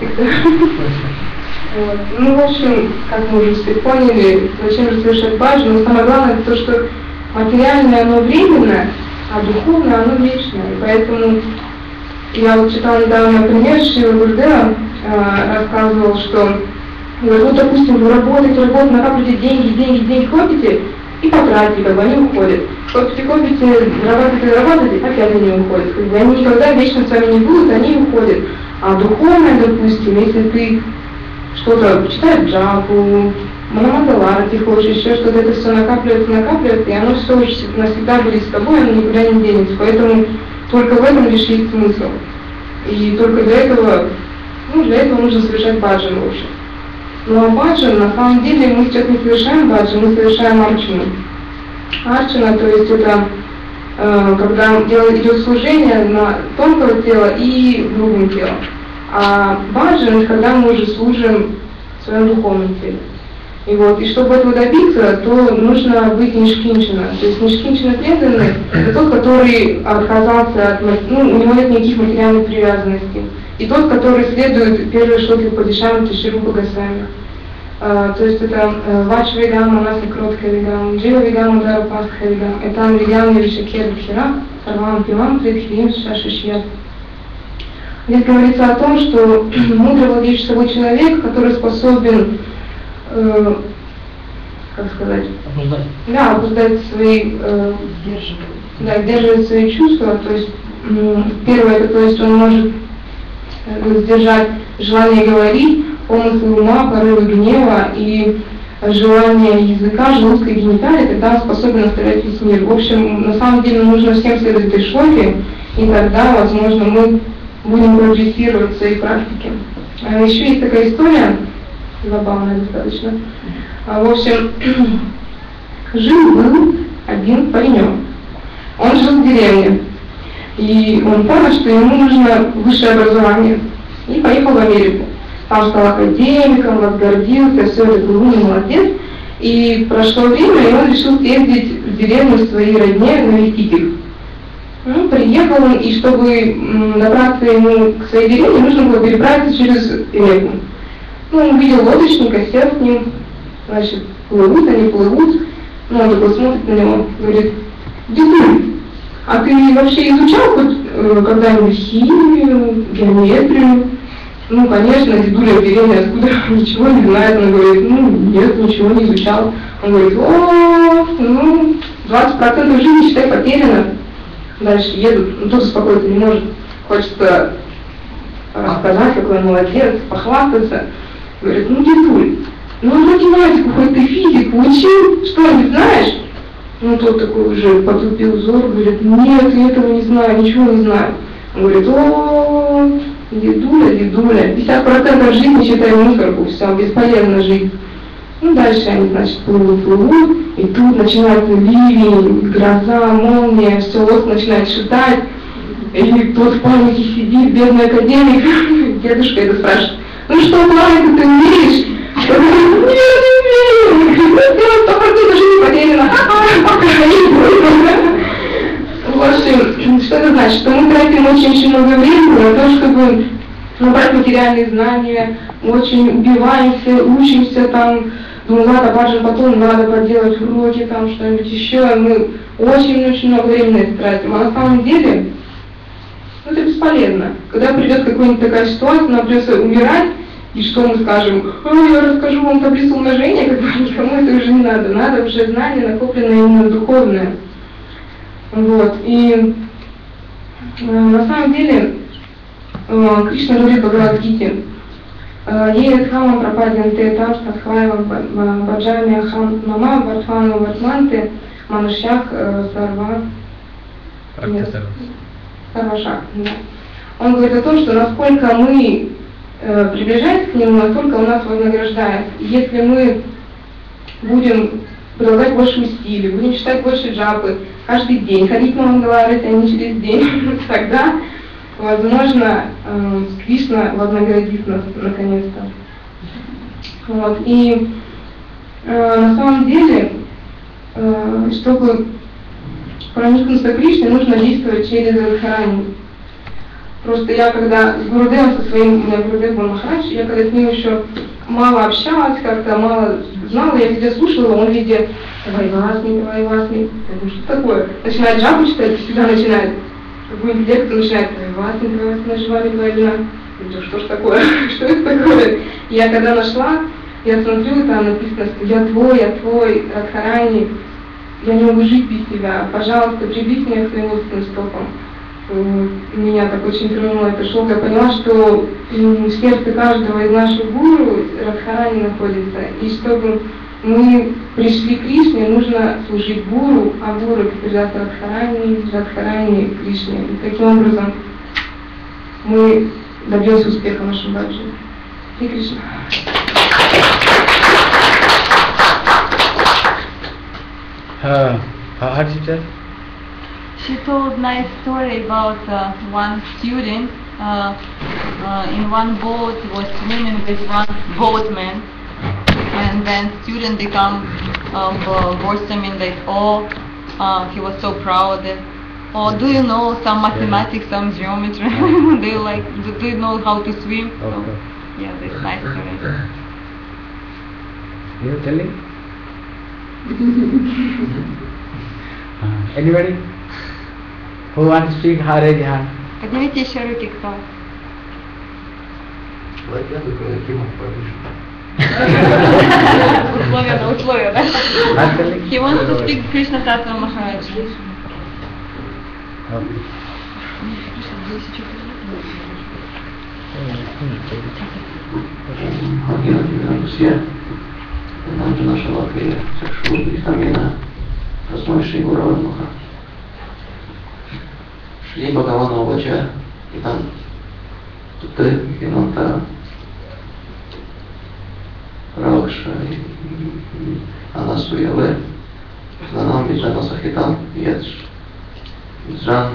Вот. Ну, в общем, как мы уже поняли, зачем же совершать баджан, но самое главное это то, что материальное оно временное, а духовное оно вечное. И поэтому я вот читала недавно пример, Шрила Гурдева рассказывал, что вот, допустим, вы работаете, накапливаете деньги копите и потратите, как бы они уходят. Копите, зарабатываете, опять они уходят. Как бы они никогда вечно с вами не будут, они уходят. А духовное, допустим, если ты что-то читаешь джапу, манамандаларти хочешь, еще что-то, это все накапливается, и оно все навсегда будет с тобой, оно никуда не денется. Поэтому только в этом лишь есть смысл. И только для этого нужно совершать баджан лучше. Ну а баджан, на самом деле, мы сейчас не совершаем баджан, мы совершаем арчану. Арчана, то есть это когда идет служение на тонкого тела и грубым телом. А баджан, когда мы уже служим в своем духовном теле. И вот, и чтобы этого добиться, то нужно быть нишкинчина. То есть нишкинчина преданный – это тот, который отказался от, у него нет никаких материальных привязанностей. И тот, который следует первой шлоке Падишамрити Шри Рупа Госвами. То есть это Вача Вегам, Анаса Кротка Вегам, Джива Вегам, Удара Пастха Вегам, Этан Вегам, Вишакер Бхира, Сарвам Пивам, Тридхирим, Шашишьят. Здесь говорится о том, что мудрый владеющий собой человек, который способен, обуздать свои, сдерживать свои чувства, то есть первое, это, то есть он может сдержать желание говорить, помыслы ума, порывы гнева и желание языка, желудка и гениталий, тогда он способен оставлять весь мир. В общем, на самом деле нужно всем следовать этой шлоке, и тогда, возможно, мы будем прогрессировать в своей практике. Еще есть такая история, забавная достаточно. В общем, жил-был один паренек. Он жил в деревне. И он понял, что ему нужно высшее образование. И поехал в Америку. Там стал академиком, возгордился, все это был молодец. И прошло время, и он решил съездить в деревню своей родне, навестить их. Ну, приехал он, и чтобы добраться ему к своей деревне, нужно было переправиться через реку. Ну, он увидел лодочника, сел с ним, значит, плывут, они плывут. Ну, он такой смотрит на него, говорит: дедуль, а ты вообще изучал хоть когда-нибудь химию, геометрию? Ну, конечно, дедуля в деревне откуда ничего не знает. Он говорит: ну, нет, ничего не изучал. Он говорит: 20% жизни, считай, потеряно. Дальше едут, ну, тоже успокоиться не может. Хочется рассказать, какой он молодец, похвастаться. Говорит: ну, дедуль, математику, хоть ты физику учил, что, не знаешь? Ну, тот такой уже потупил взор, говорит: нет, я этого не знаю, ничего не знаю. Он говорит: дедуля, 50% жизни, считай, мусорку, все, бесполезно жить. Ну, дальше они, значит, плывут, и тут начинается ливень, гроза, молния, все, лодка начинает шатать, И тот в панике сидит, бедный академик, дедушка это спрашивает, ну что, плавать ты умеешь? Я говорю, нет, не умею. Я 100% жизни потеряна. В общем, что это значит? Что мы тратим очень много времени на то, чтобы набрать материальные знания, очень убиваемся, учимся там, ну надо, баджан, потом надо поделать уроки, там что-нибудь еще. Мы очень много времени тратим. А на самом деле, ну, это бесполезно. Когда придет какая-нибудь такая ситуация, нам придется умирать, и что мы скажем? Я расскажу вам таблицу умножения, как бы никому это уже не надо. Надо уже знания, накопленные именно духовные. Вот. И на самом деле Кришна говорит в Бхагавад-гите: «Е хамам пропаденте там статхвайвам баджами ахам мама вартвану вартманте манушях сарва». Сарвашак. Он говорит о том, что насколько мы приближаемся к нему, настолько он нас вознаграждает. Если мы будем прилагать больше усилий, будем читать больше джапы каждый день, ходить на Мангаларати, а не через день, тогда, возможно, Кришна вознаградит нас наконец-то. Вот. И на самом деле, чтобы проникнуться к Кришне, нужно действовать через Радхарани. Просто я когда с Гурудевом со своим, у меня Гурудев был Махарадж, я когда с ним еще мало общалась, как-то мало знала, я везде слушала, он везде давай васни. Я говорю, что такое? Начинает джапу читать, всегда начинает. Какую-нибудь лекцию начинает давай васни, наживали твоя вина. Я говорю, что ж такое? Что это такое? И я когда нашла, я смотрю, там написано, что я твой, Радхарани, я не могу жить без тебя, пожалуйста, приблизь меня к своим лотосным стопам. Меня так очень тронуло это шок. Я поняла, что в сердце каждого из наших гуру Радхарани находится. И чтобы мы пришли к Кришне, нужно служить гуру, а гуру передаться Радхарани Кришне. И таким образом мы добьемся успеха в нашем баджане. Хри Кришна. How did you tell? She told nice story about one student in one boat was swimming with one boatman, and then student become blossoming like, he was so proud. Do you know some mathematics, some geometry? Do you know how to swim? Okay. So, yeah, this nice story. You telling? Anybody? Who wants to speak? Hare Jhan. Поднимите еще руки, кто? Условия, да? He wants to speak Krishna Tattva Maharaj. Друзья, нам же наша Латвия, Чакшу, Витамина, Расмой Шри Гурава Маха. Шли Бхагавана Вача, и там Туты, Химанта, Ракша, Анасуяве, Знанам, Виджана Сахитам, Ядж, Джан.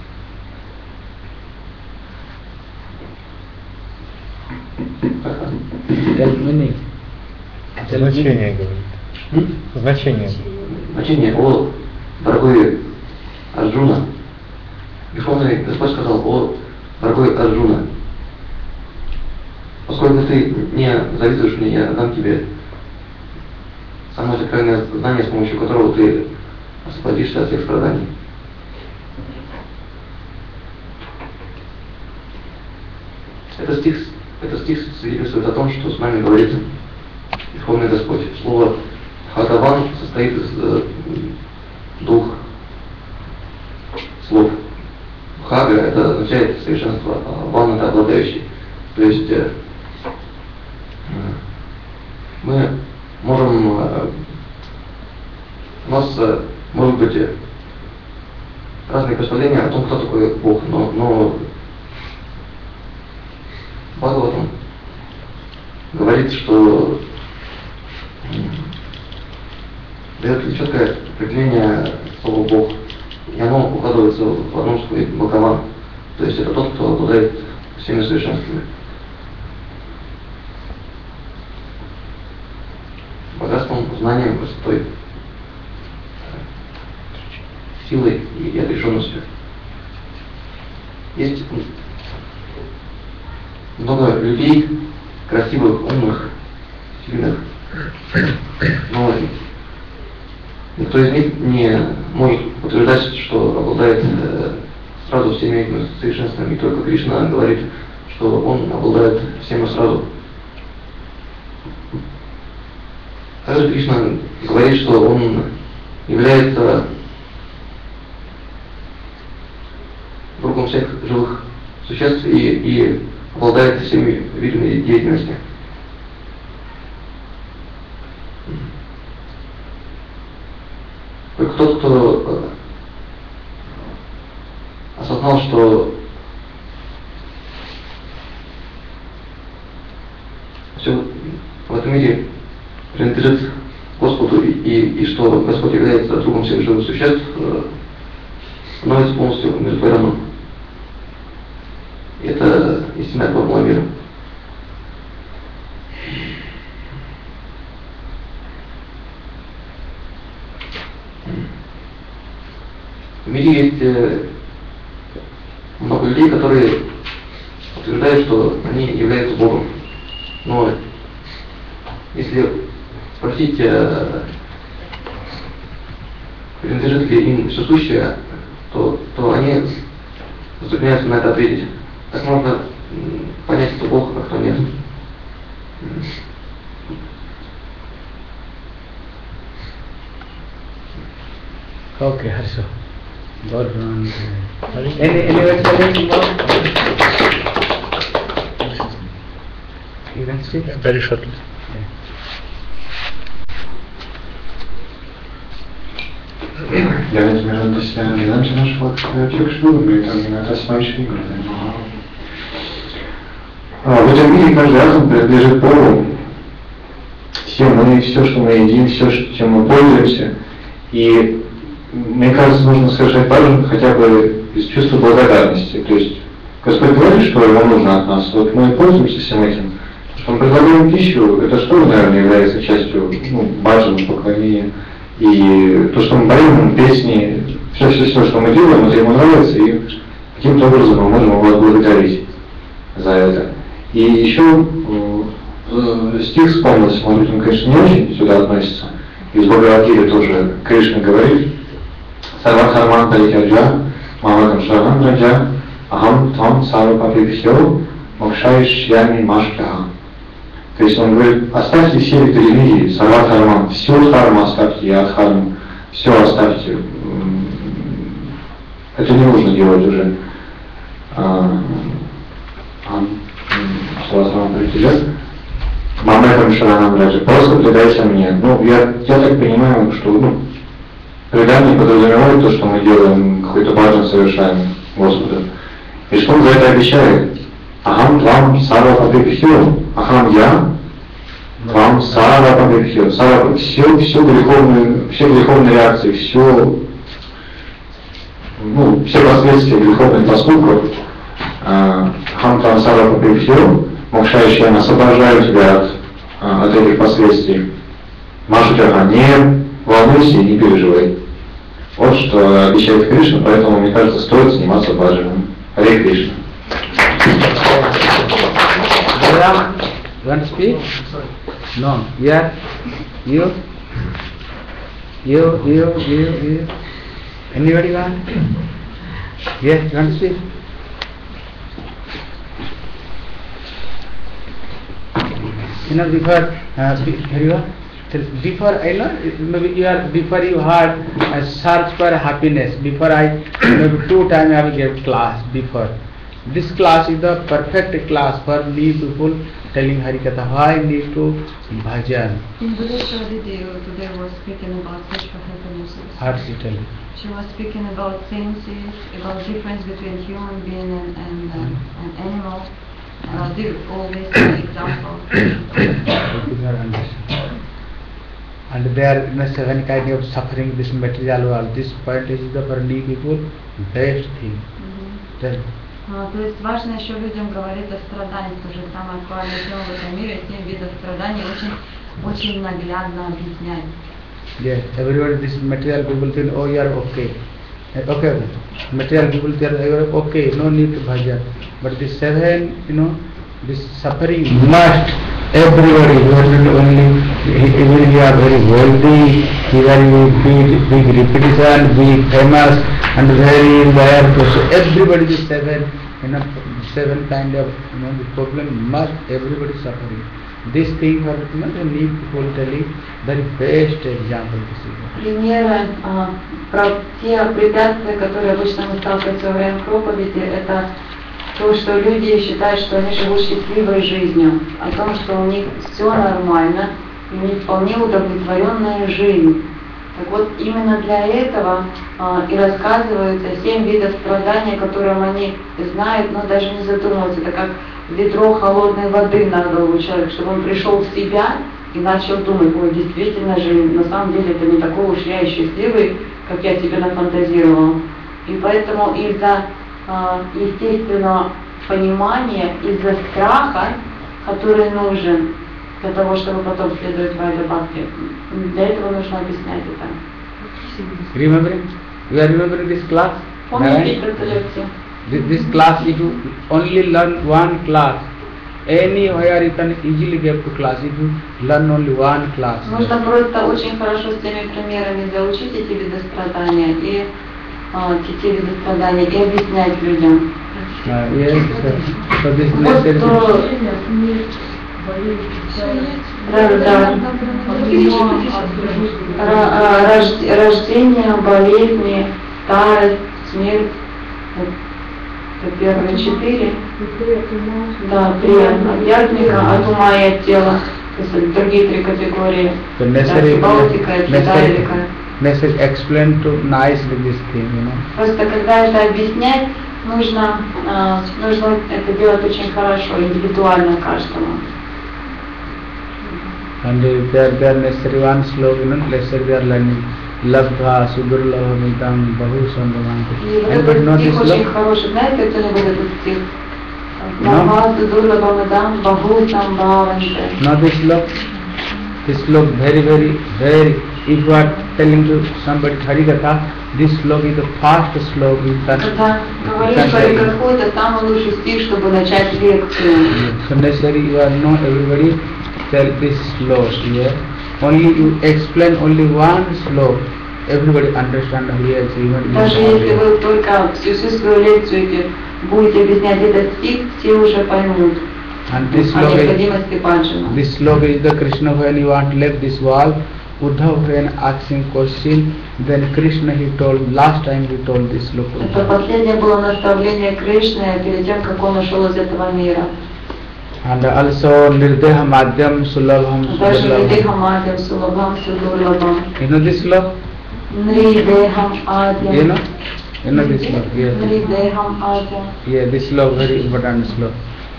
Значение говорит. Значение. Значение. О, дорогой Арджуна. Верховный Господь сказал: о, дорогой Арджуна, поскольку ты не завидуешь мне, я дам тебе самое сокровенное знание, с помощью которого ты освободишься от всех страданий. Этот стих свидетельствует о том, что с нами говорит Верховный Господь. Слово Бхагаван состоит из двух слов. Бхага — это означает совершенство, а Ван — это обладающий. То есть мы можем, у нас может быть разные представления о том, кто такой Бог, но Бхагаватам говорит, что дает четкое определение слова Бог, и оно укладывается в одном слове Бхагаван. То есть это тот, кто обладает всеми совершенствами. Богатством, знанием, красотой, силой и отрешенностью. Есть много людей, красивых, умных, сильных, но никто из них не может утверждать, что обладает сразу всеми этими совершенствами. И только Кришна говорит, что он обладает всем и сразу. Также Кришна говорит, что он является другом всех живых существ и обладает всеми видами деятельности. Только тот, кто осознал, что все в этом мире принадлежит Господу и что Господь является другом всех живых существ, становится полностью умиротворенным. И это истинная формула мира. В мире есть много людей, которые утверждают, что они являются Богом. Но если спросить, принадлежит ли им все сущее, то они затрудняются на это ответить. Так можно понять, кто Бог, а кто нет. Okay, Harsha. God knows. Any explanation more? You can speak? Very shortly. Я размерен до себя не знаю, нашего тексту, и там не это смачный в этом мире каждый атом принадлежит Богу. Все мы, все, что мы едим, все, чем мы пользуемся. И мне кажется, нужно совершать баджан хотя бы из чувства благодарности. То есть Господь говорит, что Ему нужно от нас. Вот мы пользуемся всем этим. Что мы предлагаем пищу, это что, наверное, является частью баджана, поклонения. И то, что мы поем, песни, все, что мы делаем, это Ему нравится, и каким-то образом мы можем Его отблагодарить за это. И еще стих вспомнился, может быть, он, конечно, не очень сюда относится. Из Бхагавад-гиты тоже Кришна говорит: Сарвадхарман паритяджа, мамакам шаранам раджа, ахам твам сарвапапибхьо, мокшаишьями машкаха. То есть он говорит: оставьте все эти религии, сарвадхарман, все дхарма оставьте, и адхарму, все оставьте. Это не нужно делать уже. Мамакам шаранам раджа, просто предайся мне. Я так понимаю, что предание подразумевает то, что мы делаем, какой-то баджан совершаем Господу. И что он за это обещает? Ахам твам сара папипхё. Ахам я, твам сара папипхё. Сара, все греховные реакции, все последствия греховных поступков. Ахам твам сара папипхё. Мокшаишьян, освобождаю тебя от этих последствий. Машутяха, не волнуйся и не переживай. Вот что обещает Кришна, поэтому, мне кажется, стоит заниматься баджаном. Харе Кришна. Ram, you want to speak? No. Yeah? You? Anybody want? Yes, you want to speak? Before I know, maybe before you had a search for happiness. Before maybe 2 times I will give class before. This class is the perfect class for me people telling Harikatha. Why I need to bhajan? In Buddhist today was speaking about search for happiness. What she tell you? She was speaking about senses, about difference between human being and an animal. Always example. And there is any kind of suffering, this material world. This point is the for me people best thing. Then То есть важно еще людям говорить о страдании, то же самое актуальная тема в этом мире, 7 видов страданий очень наглядно объяснять. Yes, everybody, this material people think, oh, you are okay. Okay, material people think, you are okay, no need to bhajan. But this 7, this suffering must everybody, only even you are very wealthy, you are big reputation, big famous, and very loyal. So everybody is 7, 7 kind of, the problem must everybody suffering. This thing for the need people telling very best example to see. Примеры про те препятствия, которые обычно мы сталкиваемся во время проповеди, это то, что люди считают, что они живут счастливой жизнью, о том, что у них все нормально, у них вполне удовлетворенная жизнь. Так вот, именно для этого и рассказываются 7 видов страдания, которым они знают, но даже не задумываются. Это как ведро холодной воды на голову человека, чтобы он пришел в себя и начал думать, ой, действительно же, на самом деле это не такой уж я и счастливый, как я себе нафантазировал. И поэтому из-за естественного понимания, из-за страха, который нужен для того, чтобы потом следовать Вайда Бхакти, для этого нужно объяснять это. Remembering? You are remembering this class? Помните эту лекцию? This class, if you only learn one class, anywhere you can easily get to class if you learn only one class. Нужно просто очень хорошо с теми примерами заучить эти виды страдания и те виды страдания и объяснять людям. Yes, so this рождение, болезни, старость, смерть. Это первые 4. Да, 3 от ягника, от ума и от тела. То есть другие 3 категории. Necessary explain to nicely this thing, Просто когда это объяснять, нужно это делать очень хорошо, индивидуально каждому. And there necessary one slogan, let's say we are learning Labdha Sudurlabha Mitam Bahu Sambhavanti. And but not this очень хороший, знаете, кто-нибудь этот стих? Labdha Sudurlabha Mitam Bahu Sambhavanti. Not this slogan. This slogan very. If you are telling to somebody Harikatha, this slogan is the fast slogan. Когда говоришь Харикатху, это самый лучший стих, чтобы начать лекцию. So necessary you are not everybody tell this slogan. Yeah. Only you explain only one slogan. Everybody understand here. Даже если вы только всю свою лекцию будете объяснять этот стих, все уже поймут. And this slogan is the Krishna when you want to leave this world. Uddhav when asking question, then Krishna he told, last time he told this sloka. Это последнее было наставление Кришны перед тем, как он ушел из этого мира. And also Nirdeha Madhyam Sulabham. Даже Nirdeha Madhyam Sulabham Sudurlabham. You know this sloka? Nrideham Adhyam. You know this sloka? Yes. Nrideham Adhyam. Yeah, this sloka very important sloka.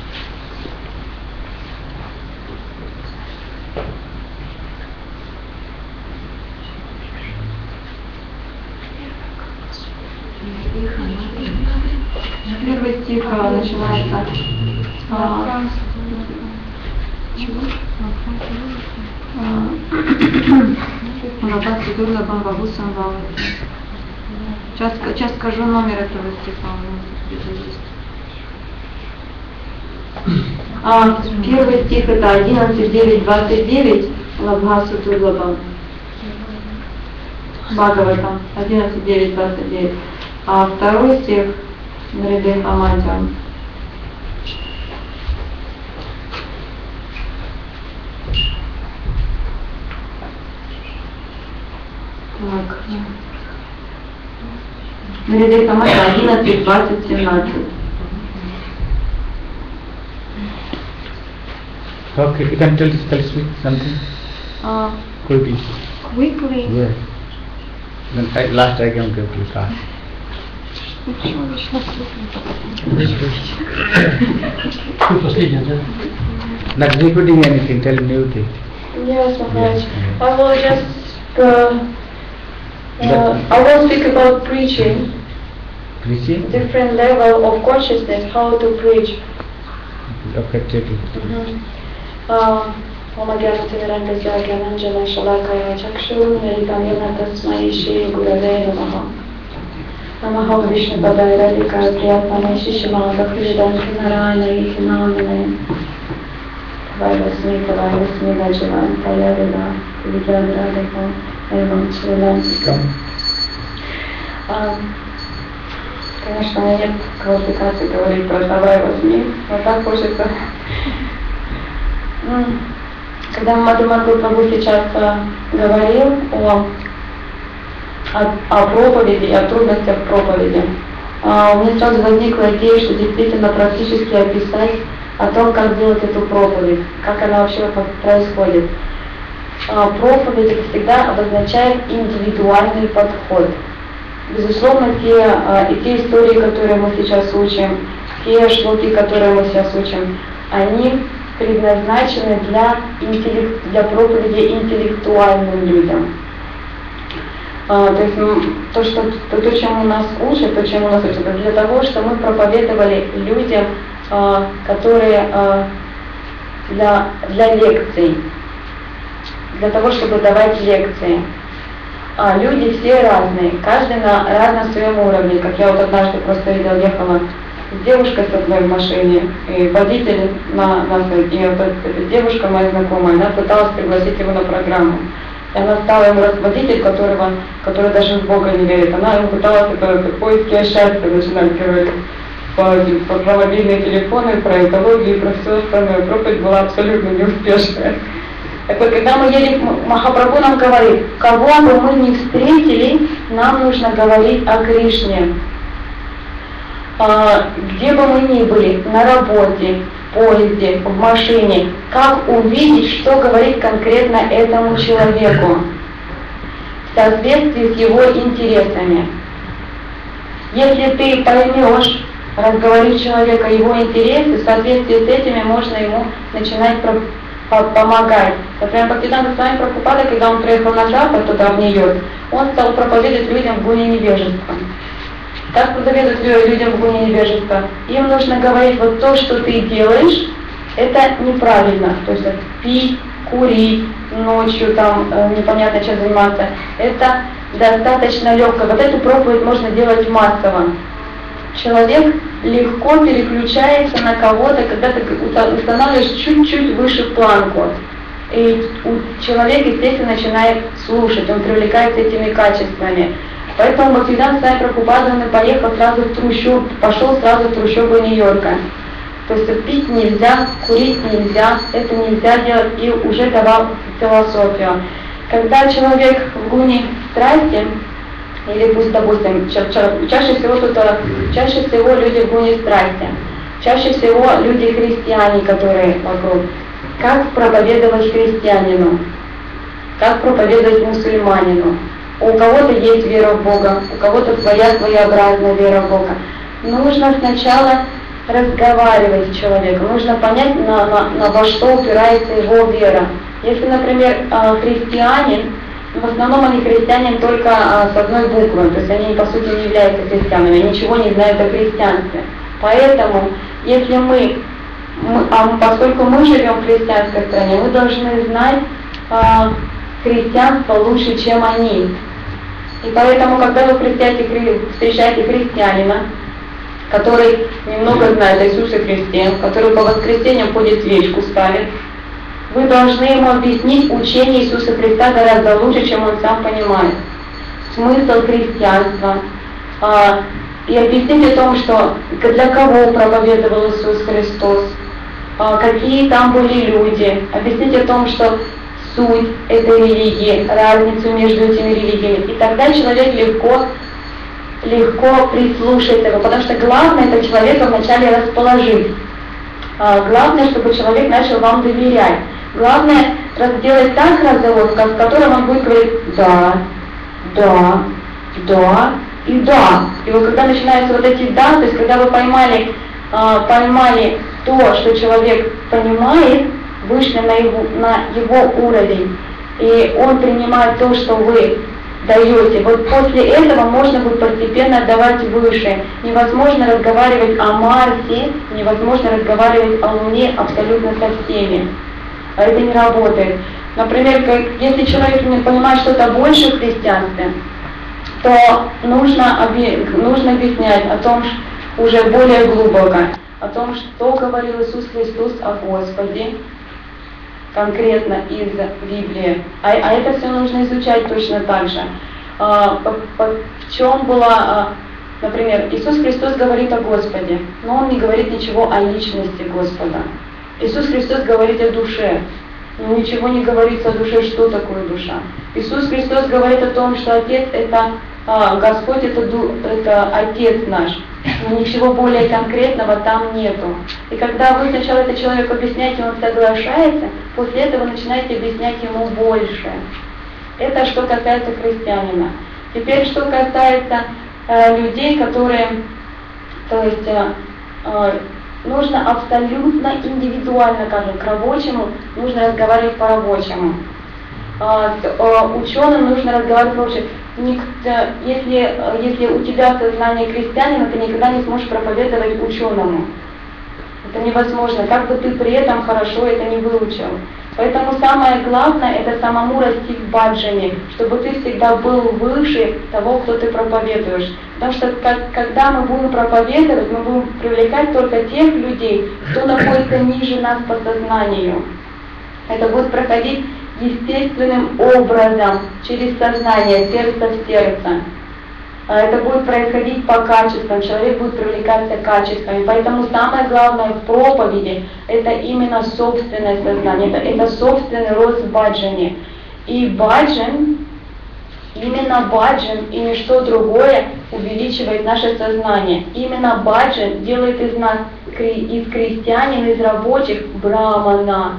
Первый стих начинается Сейчас скажу номер этого стиха. Первый стих это 11.9.29 Лабхасу Турлабам. Бхагаватам 11.9.29. А второй стих Нридеха Мадьям. Так. Нридеха Мадьям 11.20.17. Okay, you can tell me something quickly. Quickly? Yeah. Then last I can give you class. Not repeating anything, tell new thing. Yes, Maharaj. I will just I will speak about preaching. preaching. different level of consciousness, how to preach. Okay, take it. Om Agyanatimiranda Jnananjana Shalakaya Chakshu Miritam Yena Tasmai Shri Gurave Namaha. Namaha Vishnu Padaya Radhika Priyatmane Shishimanga Kridan Narayana Ikinamane Vaivasmi Vajavan Tayarila Vidyan Radhika Evam Chilantika. Конечно, у меня нет квалификации говорить про Вайвасми, но так хочется. Когда Мадхамарга Прабху сейчас говорил о проповеди и о трудностях проповеди, у меня сразу возникла идея, что действительно практически описать о том, как делать эту проповедь, как она вообще происходит. Проповедь это всегда обозначает индивидуальный подход. Безусловно, те истории, которые мы сейчас учим, те шлоки, которые мы сейчас учим, они предназначены для проповеди интеллектуальным людям. То есть то, чему нас учат, это для того, чтобы мы проповедовали людям, которые для лекций, для того, чтобы давать лекции. Люди все разные, каждый на разном своем уровне. Как я вот однажды просто видела, ехала с девушкой с одной в машине, и водитель и эта девушка моя знакомая, она пыталась пригласить его на программу. И она стала ему водитель, который даже в Бога не верит, она ему пыталась поиски счастья начинать говорить про мобильные телефоны, про экологию и про все остальное. Проповедь была абсолютно неуспешная. Так вот, когда мы едем, Махапрабху нам говорит, кого бы мы ни встретили, нам нужно говорить о Кришне. Где бы мы ни были, на работе, в поезде, в машине, как увидеть, что говорить конкретно этому человеку в соответствии с его интересами. Если ты поймешь, разговорить человека его интересы, в соответствии с этими можно ему начинать помогать. Например, Бхактисиданта Свами Прабхупада, когда он приехал на Запад, туда в Нью-Йорк, он стал проповедовать людям в гуне невежества. Как проповедовать людям в гуне невежества? Им нужно говорить, вот то, что ты делаешь, это неправильно. То есть пить, курить, ночью там непонятно чем заниматься. Это достаточно легко. Вот эту проповедь можно делать массово. Человек легко переключается на кого-то, когда ты устанавливаешь чуть-чуть выше планку. И человек, естественно, начинает слушать, он привлекается этими качествами. Поэтому Бхактисиданта Свами Прабхупада он пошел сразу в трущобы Нью-Йорка. То есть пить нельзя, курить нельзя, это нельзя делать, и уже давал философию. Когда человек в гуне страсти, или пусть, допустим, чаще всего люди в гуне страсти, чаще всего люди христиане, которые вокруг. Как проповедовать христианину? Как проповедовать мусульманину? У кого-то есть вера в Бога, у кого-то своеобразная вера в Бога. Нужно сначала разговаривать с человеком, нужно понять, во что упирается его вера. Если, например, христианин, в основном они христиане только с одной буквой, то есть они по сути не являются христианами, ничего не знают о христианстве. Поэтому, если поскольку мы живем в христианской стране, мы должны знать христианство лучше, чем они. И поэтому, когда вы встречаете христианина, который немного знает о Иисусе Христе, который по воскресеньям ходит свечку ставит, вы должны ему объяснить учение Иисуса Христа гораздо лучше, чем он сам понимает. Смысл христианства. И объяснить о том, что для кого проповедовал Иисус Христос, какие там были люди. Объяснить о том, что суть этой религии, разницу между этими религиями. И тогда человек легко прислушается, потому что главное это человека вначале расположить. Главное, чтобы человек начал вам доверять. Главное сделать так разговор, в котором он будет говорить да, да, да и да. И вот когда начинаются вот эти да, то есть когда вы поймали то, что человек понимает, вышли на его уровень, и он принимает то, что вы даете, вот после этого можно будет постепенно отдавать выше. Невозможно разговаривать о Марсе, невозможно разговаривать о Луне абсолютно со всеми. А это не работает. Например, если человек не понимает что-то больше в христианстве, то нужно объяснять о том, уже более глубоко, о том, что говорил Иисус Христос о Господе, конкретно из Библии. А это все нужно изучать точно так же. В чем была, например, Иисус Христос говорит о Господе, но Он не говорит ничего о личности Господа. Иисус Христос говорит о душе, но ничего не говорится о душе, что такое душа. Иисус Христос говорит о том, что Отец это Господь это Отец наш, но ничего более конкретного там нету. И когда вы сначала это человеку объясняете, он соглашается, после этого начинаете объяснять ему больше. Это что касается христианина. Теперь что касается людей, которые, то есть нужно абсолютно индивидуально, скажем, к рабочему, нужно разговаривать по-рабочему. С ученым нужно разговаривать по-рабочему. Если у тебя сознание крестьянина, ты никогда не сможешь проповедовать ученому. Это невозможно, как бы ты при этом хорошо это не выучил. Поэтому самое главное это самому расти в баджане, чтобы ты всегда был выше того, кто ты проповедуешь. Потому что когда мы будем проповедовать, мы будем привлекать только тех людей, кто находится ниже нас по сознанию. Это будет проходить естественным образом, через сознание, сердце в сердце. Это будет происходить по качествам, человек будет привлекаться качествами. Поэтому самое главное в проповеди это именно собственное сознание, это собственный рост в баджане. И баджан, именно баджан и ничто другое увеличивает наше сознание. Именно баджан делает из нас, из крестьянин, из рабочих, брамана.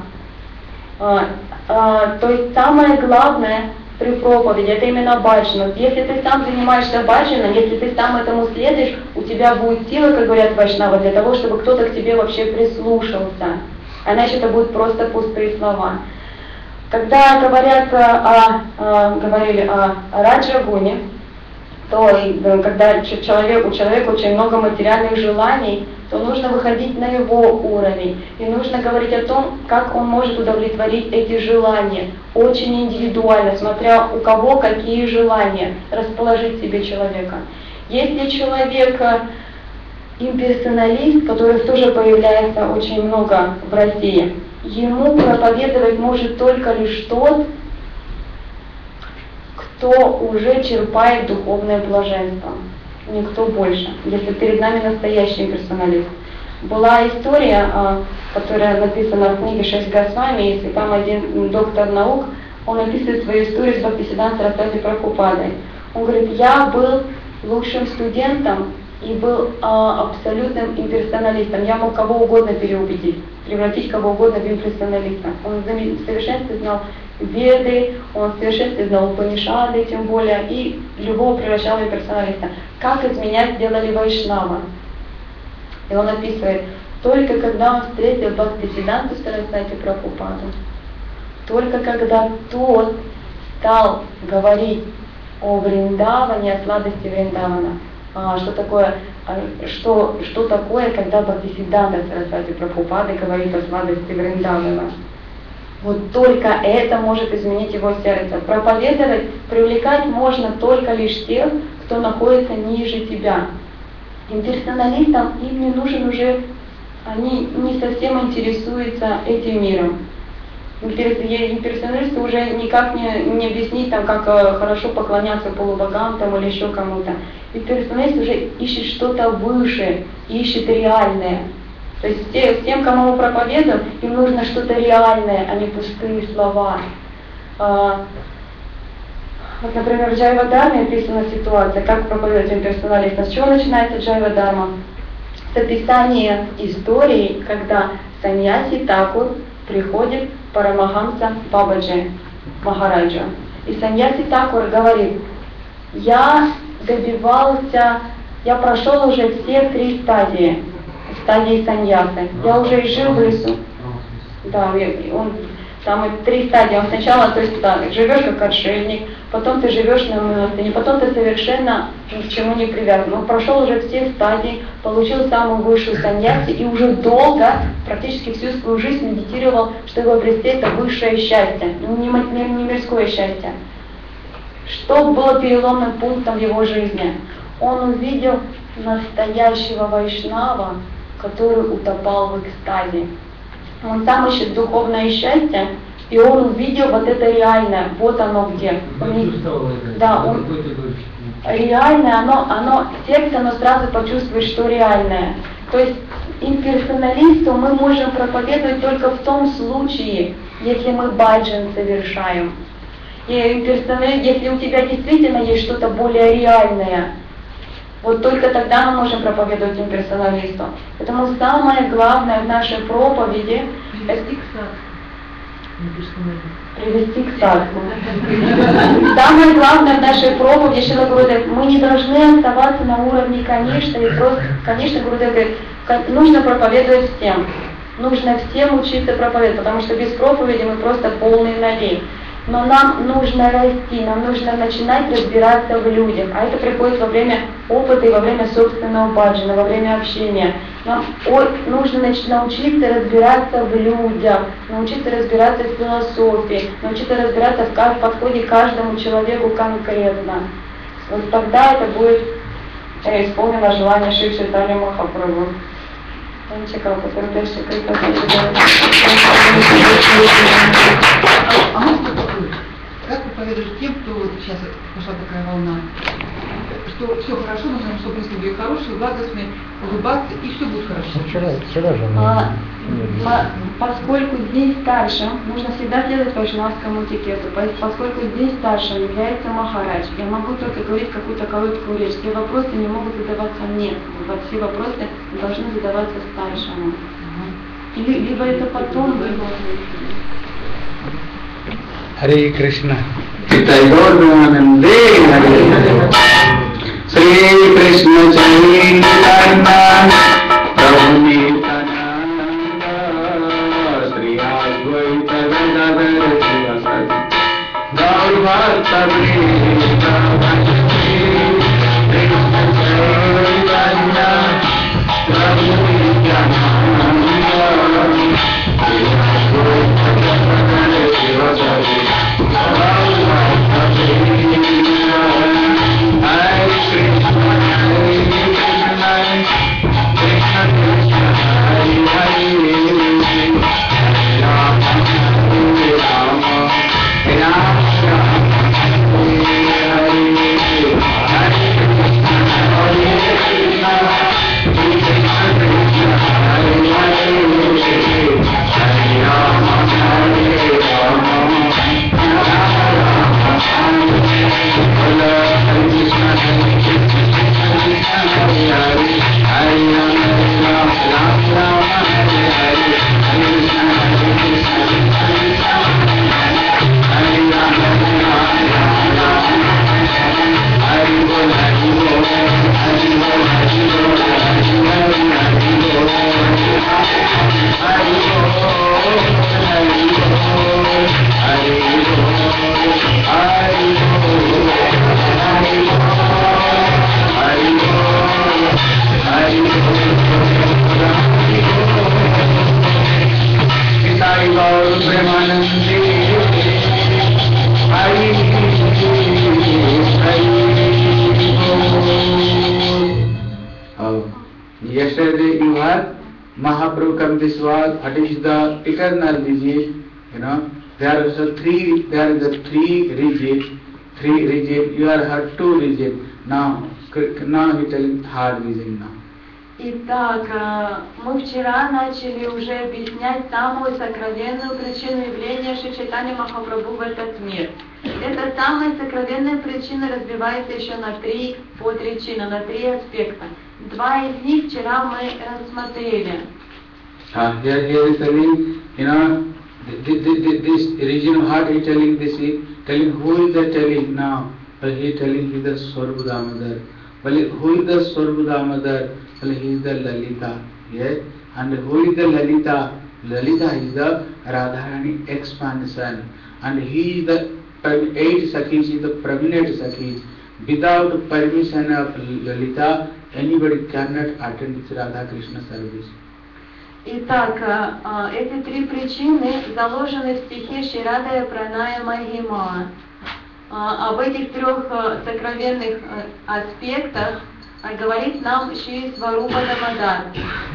То есть самое главное при проповеди это именно баджана. Если ты сам занимаешься баджаном, если ты сам этому следуешь, у тебя будет сила, как говорят вайшнавы, для того, чтобы кто-то к тебе вообще прислушался. А иначе это будут просто пустые слова. Когда говорили о раджагуне, то когда у человека очень много материальных желаний, то нужно выходить на его уровень. И нужно говорить о том, как он может удовлетворить эти желания. Очень индивидуально, смотря у кого какие желания, расположить себе человека. Если человек имперсоналист, которых тоже появляется очень много в России, ему проповедовать может только лишь тот, кто уже черпает духовное блаженство. Никто больше, если перед нами настоящий персоналист. Была история, которая написана в книге «Шесть Госвами», и там один доктор наук, он описывает свою историю с Бхактисиддханта Сарасвати Прабхупадой. Он говорит, я был лучшим студентом и был абсолютным имперсоналистом. Я мог кого угодно переубедить, превратить кого угодно в имперсоналиста. Он в совершенстве знал Веды, он в совершенстве знал Упанишады, тем более, и любого превращал в имперсоналиста. Как из меня сделали вайшнава? И он описывает, только когда он встретил Бхактисиддханту Сарасвати Прабхупаду, только когда тот стал говорить о Вриндаване, о сладости Вриндавана, что такое, когда Бхактисиддханта Сарасвати Прабхупада говорит о сладости Вриндавана. Вот только это может изменить его сердце. Проповедовать, привлекать можно только лишь тех, кто находится ниже тебя. Имперсоналистам им не нужен уже, они не совсем интересуются этим миром. Имперсоналисту уже никак не объяснить, там, как хорошо поклоняться полубогам там, или еще кому-то. Имперсоналист уже ищет что-то выше, ищет реальное. То есть тем, кому мы проповедуем, им нужно что-то реальное, а не пустые слова. Вот, например, в Джайва-дарме описана ситуация, как проповедовать имперсоналистам. С чего начинается Джайва-дарма? С описания истории, когда саньяси Такур приходит к Парамахамса Бабаджи Махараджа. И саньяси Такур говорит, я прошел уже все 3 стадии саньясы. Я уже и жил в лесу. Да, Там и 3 стадии. Он сначала, то есть так, живешь как отшельник, потом ты живешь на милостыне, потом ты совершенно ни к чему не привязан. Он прошел уже все стадии, получил самую высшую саньяси и уже долго, практически всю свою жизнь медитировал, чтобы обрести это высшее счастье, не мирское счастье. Что было переломным пунктом в его жизни? Он увидел настоящего вайшнава, который утопал в экстазе. Он сам ищет духовное счастье, и он увидел вот это реальное, вот оно где. Реальное, оно сердце, оно сразу почувствует, что реальное. То есть имперсоналисту мы можем проповедовать только в том случае, если мы баджан совершаем. И имперсоналист, если у тебя действительно есть что-то более реальное, вот только тогда мы можем проповедовать имперсоналисту. Поэтому самое главное в нашей проповеди — привести к садху. Самое главное в нашей проповеди, Шрила Гурудев, мы не должны оставаться на уровне конечно и просто, конечно, Гурудев говорит, нужно проповедовать всем. Нужно всем учиться проповедовать, потому что без проповеди мы просто полный налей. Но нам нужно расти, нам нужно начинать разбираться в людях. А это приходит во время опыта и во время собственного баджана, во время общения. Нам нужно научиться разбираться в людях, научиться разбираться в философии, научиться разбираться в подходе к каждому человеку конкретно. Вот тогда это будет исполнено желание Шри Чайтанья Махапрабху. А можно такое? Как проповедуешь тем, кто сейчас пошла такая волна, что все хорошо, нужно, чтобы мысли были хорошие, благостные, улыбаться, и все будет хорошо. Поскольку день старше, нужно всегда следовать вайшнавскому этикету, поскольку день старше является Махарадж, я могу только говорить какую-то короткую речь, все вопросы не могут задаваться мне, все вопросы должны задаваться старшему. Либо это потом, либо... Харе Кришна. Читайгорнананде Харе Шри Кришна Чайтанья Прабhu Nityananda Shri Advaita Gadadhar Sivasati Gaur Bhakta Vrinda Krishna Chaitanya Prabhu Nityananda Shri Advaita Gadadhar Sivasati Gaur Bhakta Vrinda Hare Krishna Krishna Krishna Hare Hare Hare Rama Hare Rama Rama Rama Hare Hare Hare Krishna Hare Krishna Krishna Krishna Hare Hare Hare Rama Hare Rama Rama Rama Hare Hare Hare Krishna Hare Krishna Hare Hare Hare Rama Rama Rama Hare Hare Hare Krishna Hare Krishna Krishna Hare Rama Rama Rama Hare Bol Hare Bol Hare Bol Hare Bol Hare Bol Hare Bol Hare Yesterday you heard Mahaprabhu come this world. What is the eternal disease? You know, there is the three regions. You are heard 2 regions. Now he telling 3rd region now. Итак, мы вчера начали уже объяснять самую сокровенную причину явления Шри Чайтанья Махапрабху в этот мир. Эта самая сокровенная причина разбивается еще на 3 подпричины, на 3 аспекта. 2 из них вчера мы рассмотрели. Here is telling, you know, this region of heart he telling this, telling who is the telling now. But he telling he is the Swarva Damodar. Well, who is the Swarva Damodar? Well, he is the Lalita. Yes? And who is the Lalita? Lalita is the Radharani expansion, and he is the 8 Sakhis is the pregnant Sakhis. Without permission of Lalita, anybody cannot attend this Radha Krishna service. Итак, эти три причины заложены в стихе Ширада Праная Махима. Об этих трех сокровенных аспектах говорит нам Шри Сварупа Дамодар.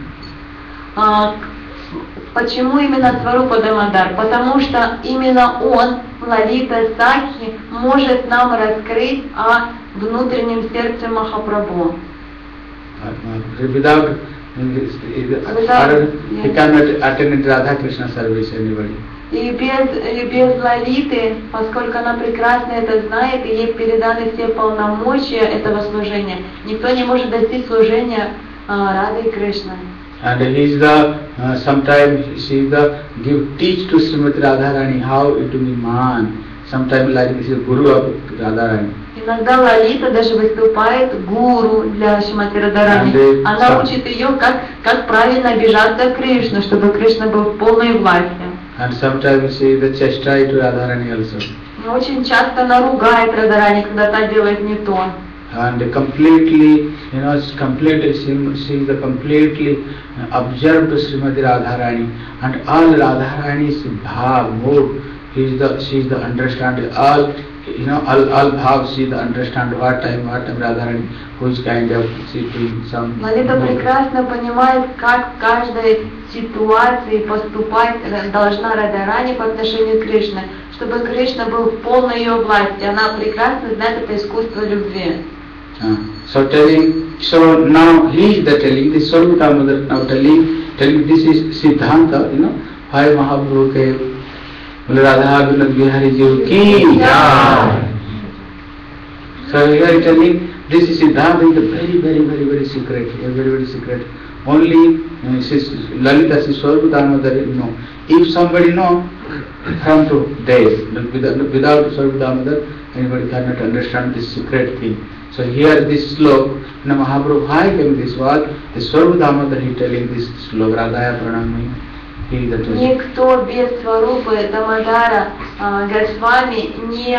Почему именно Сварупа Дамодар? Потому что именно он, Лалита Сакхи, может нам раскрыть о внутреннем сердце Махапрабху. Without he cannot attend Radha Krishna service anybody. И без Лалиты, поскольку она прекрасно это знает, и ей переданы все полномочия этого служения, никто не может достичь служения Рады и Кришны. And he is the sometimes she is the teach to Srimati Radharani how to be man. Sometimes like this is Guru of Radharani. Иногда Лалита даже выступает гуру для Шримати Радхарани. Она учит ее, как правильно обижаться Кришну, чтобы Кришна был в полной власти. And sometimes she is the chastised to Radharani also. И очень часто она ругает Радхарани, когда та делает не то. And completely, she is the completely observed to Srimati Radharani, and all Radharani's bhav, mood, she is the understanding all. All bhav, she understand what time Radharani, which kind of sitting, some. Лалита прекрасно понимает, как в каждой ситуации поступать должна Радхарани по отношению к Кришне, чтобы Кришна был в полной ее власти. Она прекрасно знает это искусство любви. So now he is the telling, this Swarupa Damodar now telling this is Siddhanta, why Mahaprabhu came. Radha Bihari Ji ki jai. So here telling this is Siddhanta is the very secret, very secret. Only Lalita Swarupa Damodar know. If somebody know, come to days. Without Swarupa Damodar, anybody cannot understand this secret thing. So here this slok, Mahaprabhu, why came this word? The Swarupa Damodar he telling this slok, Radhaya Pranami. Никто без Сварупы Дамодара Госвами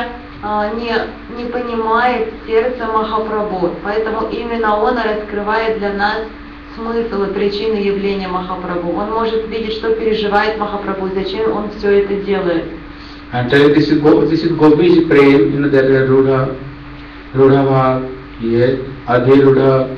не понимает сердца Махапрабху. Поэтому именно он раскрывает для нас смысл и причины явления Махапрабху. Он может видеть, что переживает Махапрабху, зачем он все это делает. And this is Gopi's prem, there is Rudha Bhav, yes, Adhirudha,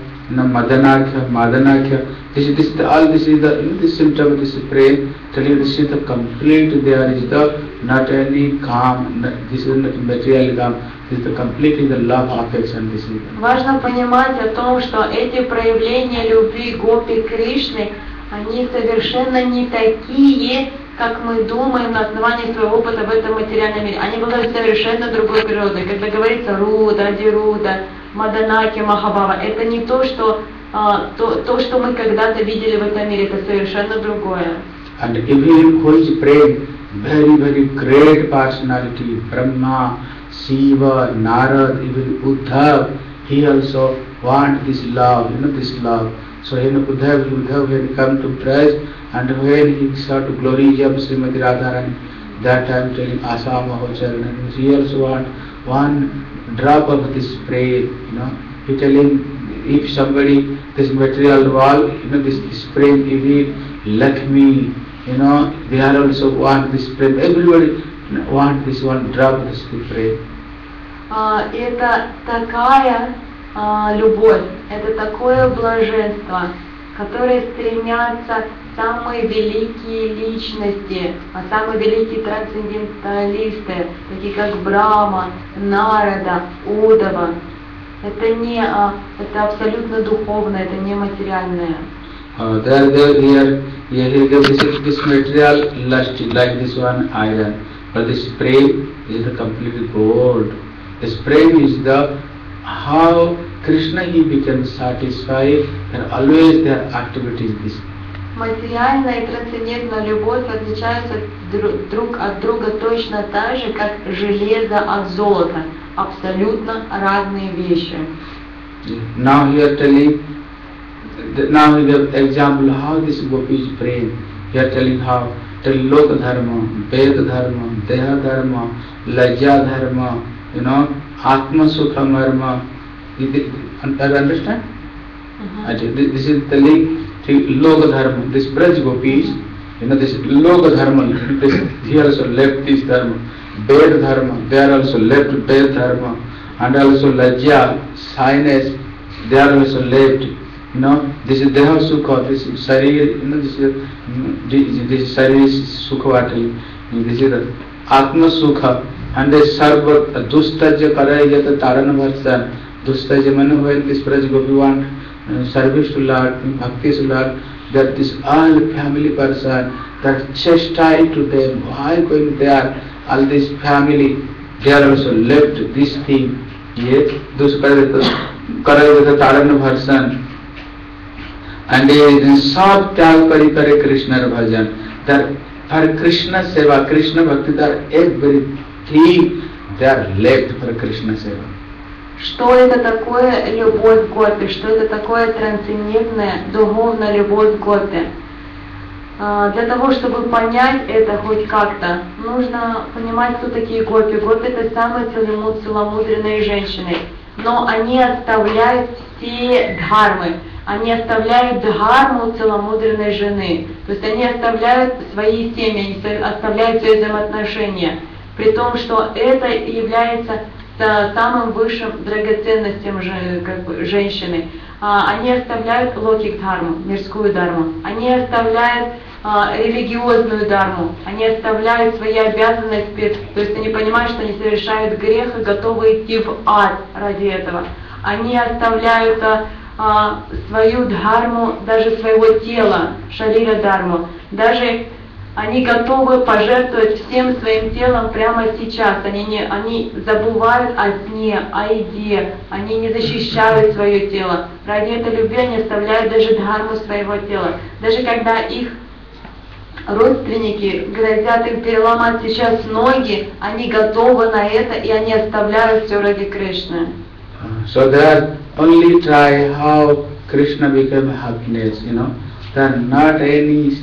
Madanakya. This is the symptom of this prem. Telling this is the complete. There is the not any calm. This is not material calm. This is the completely the love affection. This is. Важно понимать о том, что эти проявления любви Гопи Кришны, они совершенно не такие, как мы думаем на основании своего опыта в этом материальном мире. Они бывают совершенно другой природы. Когда говорится Руда, Адируда, Маданаки, Махабава, это не то, что мы когда-то видели в этом мире, это совершенно другое. And even who is praying, very great personality, Brahma, Shiva, Narad, even Uddhav, he also want this love, this love. So Uddhav when he come to praise, and when he saw to glory of Srimati Radharani, that time telling Asama Hocharan, he also want one drop of this spray, he telling if somebody, this material wall, this spray, if he Lakshmi, they are also want this spray, everybody want this one drop of this spray. Это такая любовь, это такое блаженство, которые стремятся самые великие личности, самые великие трансценденталисты, такие как Брахма, Нарада, Удава. Это абсолютно духовное, это не материальное. This material lust like this one iron, but the spray is the completely gold. The spray is the how Krishna he becomes satisfied, and always their activities this. Материальная и трансцендентная любовь отличаются друг от друга точно так же, как железо от золота. Абсолютно разные вещи. Now we are telling, now we have example how this Gopi is praying. here telling how Trilok Dharma, Ved Dharma, Deha Dharma, Lajja Dharma, Atma Sukha Marma. Understand? This is the link to Loka Dharma. This Braj Gopis, this Loka Dharma, he also left this Dharma. Ved Dharma, they are also left Ved Dharma. And also Lajja, shyness, they are also left. This is Deha Sukha, this is Sharir, this is Sharir Sukhavati, this is the Atma Sukha, and the Sarva Dustaja Karayata Tarana Bharsan, Dustaja Manu, when this Braj Gopi want service to Lord, bhakti to Lord, that this all family person, that chastise to them, why going there, all this family, they are also left this thing, yes, those Karayata Tarana Bharsan. And in सब त्याग करी करे कृष्ण भजन that for Krishna seva, Krishna bhakti, that everything they are left for Krishna seva. Что это такое любовь Гопи? Что это такое трансцендентная, духовная любовь Гопи? Для того, чтобы понять это хоть как-то, нужно понимать, кто такие Гопи. Гопи — это самые целомудренные женщины. Но они оставляют все дхармы. Они оставляют дхарму целомудренной жены. То есть они оставляют свои семьи, они оставляют свои взаимоотношения. При том, что это является самым высшим драгоценностям женщины. Они оставляют локик дхарму, мирскую дхарму. Они оставляют религиозную дхарму. Они оставляют свои обязанности. То есть они понимают, что они совершают грех и готовы идти в ад ради этого. Они оставляют свою дхарму, даже своего тела, шарира дхарму. Даже они готовы пожертвовать всем своим телом прямо сейчас. Они забывают о сне, о еде. Они не защищают свое тело. Ради этой любви они оставляют даже дхарму своего тела. Даже когда их родственники грозят им переломать сейчас ноги, они готовы на это, и они оставляют все ради Кришны. So they only try how Krishna became happiness, Then not any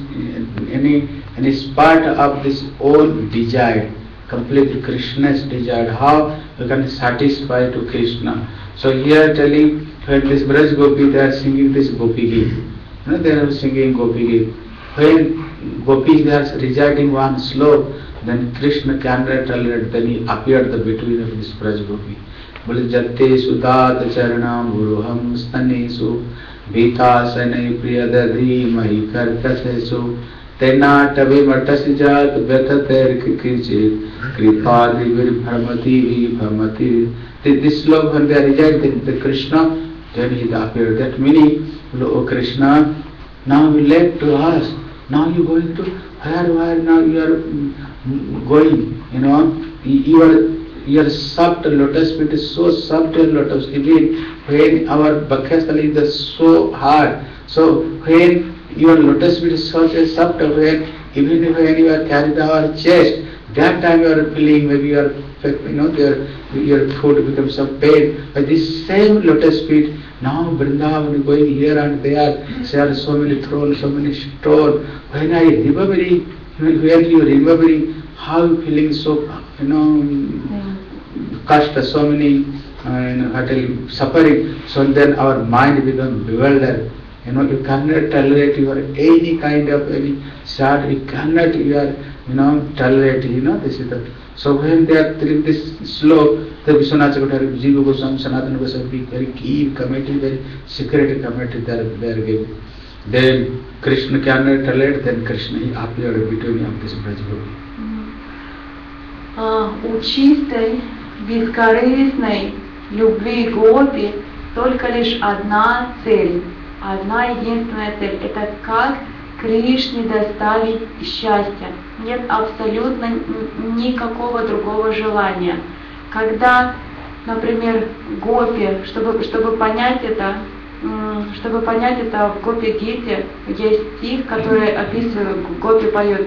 part of this own desire, completely Krishna's desire, how you can satisfy to Krishna. So here telling, when this Braj Gopi, they are singing this Gopi Geet. They are singing Gopi Geet. When Gopis they are residing one slope, then Krishna cannot tolerate, then he appeared between of this Braj Gopi. Jate Sudat Charanam Guruham Stanesu Vitasane Priyadadhi Mahi Karkasesu Tenatavi Matasijat Betater Kikichit Kripadi Virphamati Viphamati. This love when they are rejecting the Krishna, then he appeared. That meaning, O Krishna, now you left to us. Now you going to where now you are going, your soft lotus feet is so soft lotus. Even when our Bhaktastali is so hard, so when your lotus feet is such a soft, even when you are carried our chest, that time you are feeling maybe you are, your foot becomes so pain. But this same lotus feet, now Vrindavan going here and there, there are so many thrones, so many stones. When I remembering, when you remembering how you feeling so, kashta, so many suffering, so then our mind becomes bewildered. You cannot tolerate your any kind of any sad, you cannot tolerate, this is the. So when they are telling this slow, the Vishwanath Chakravarti, Jiva Goswami, Sanatana Goswami, very keen committee, very secret committee they are giving. Then Krishna cannot tolerate, then Krishna he appeared between of this Braj Gopi. У чистой, бескорыстной любви Гопи только лишь одна цель, одна единственная цель. Это как Кришне доставить счастье. Нет абсолютно никакого другого желания. Когда, например, Гопи, чтобы понять это, в Гопи Гите есть стих, который описывает, Гопи поет.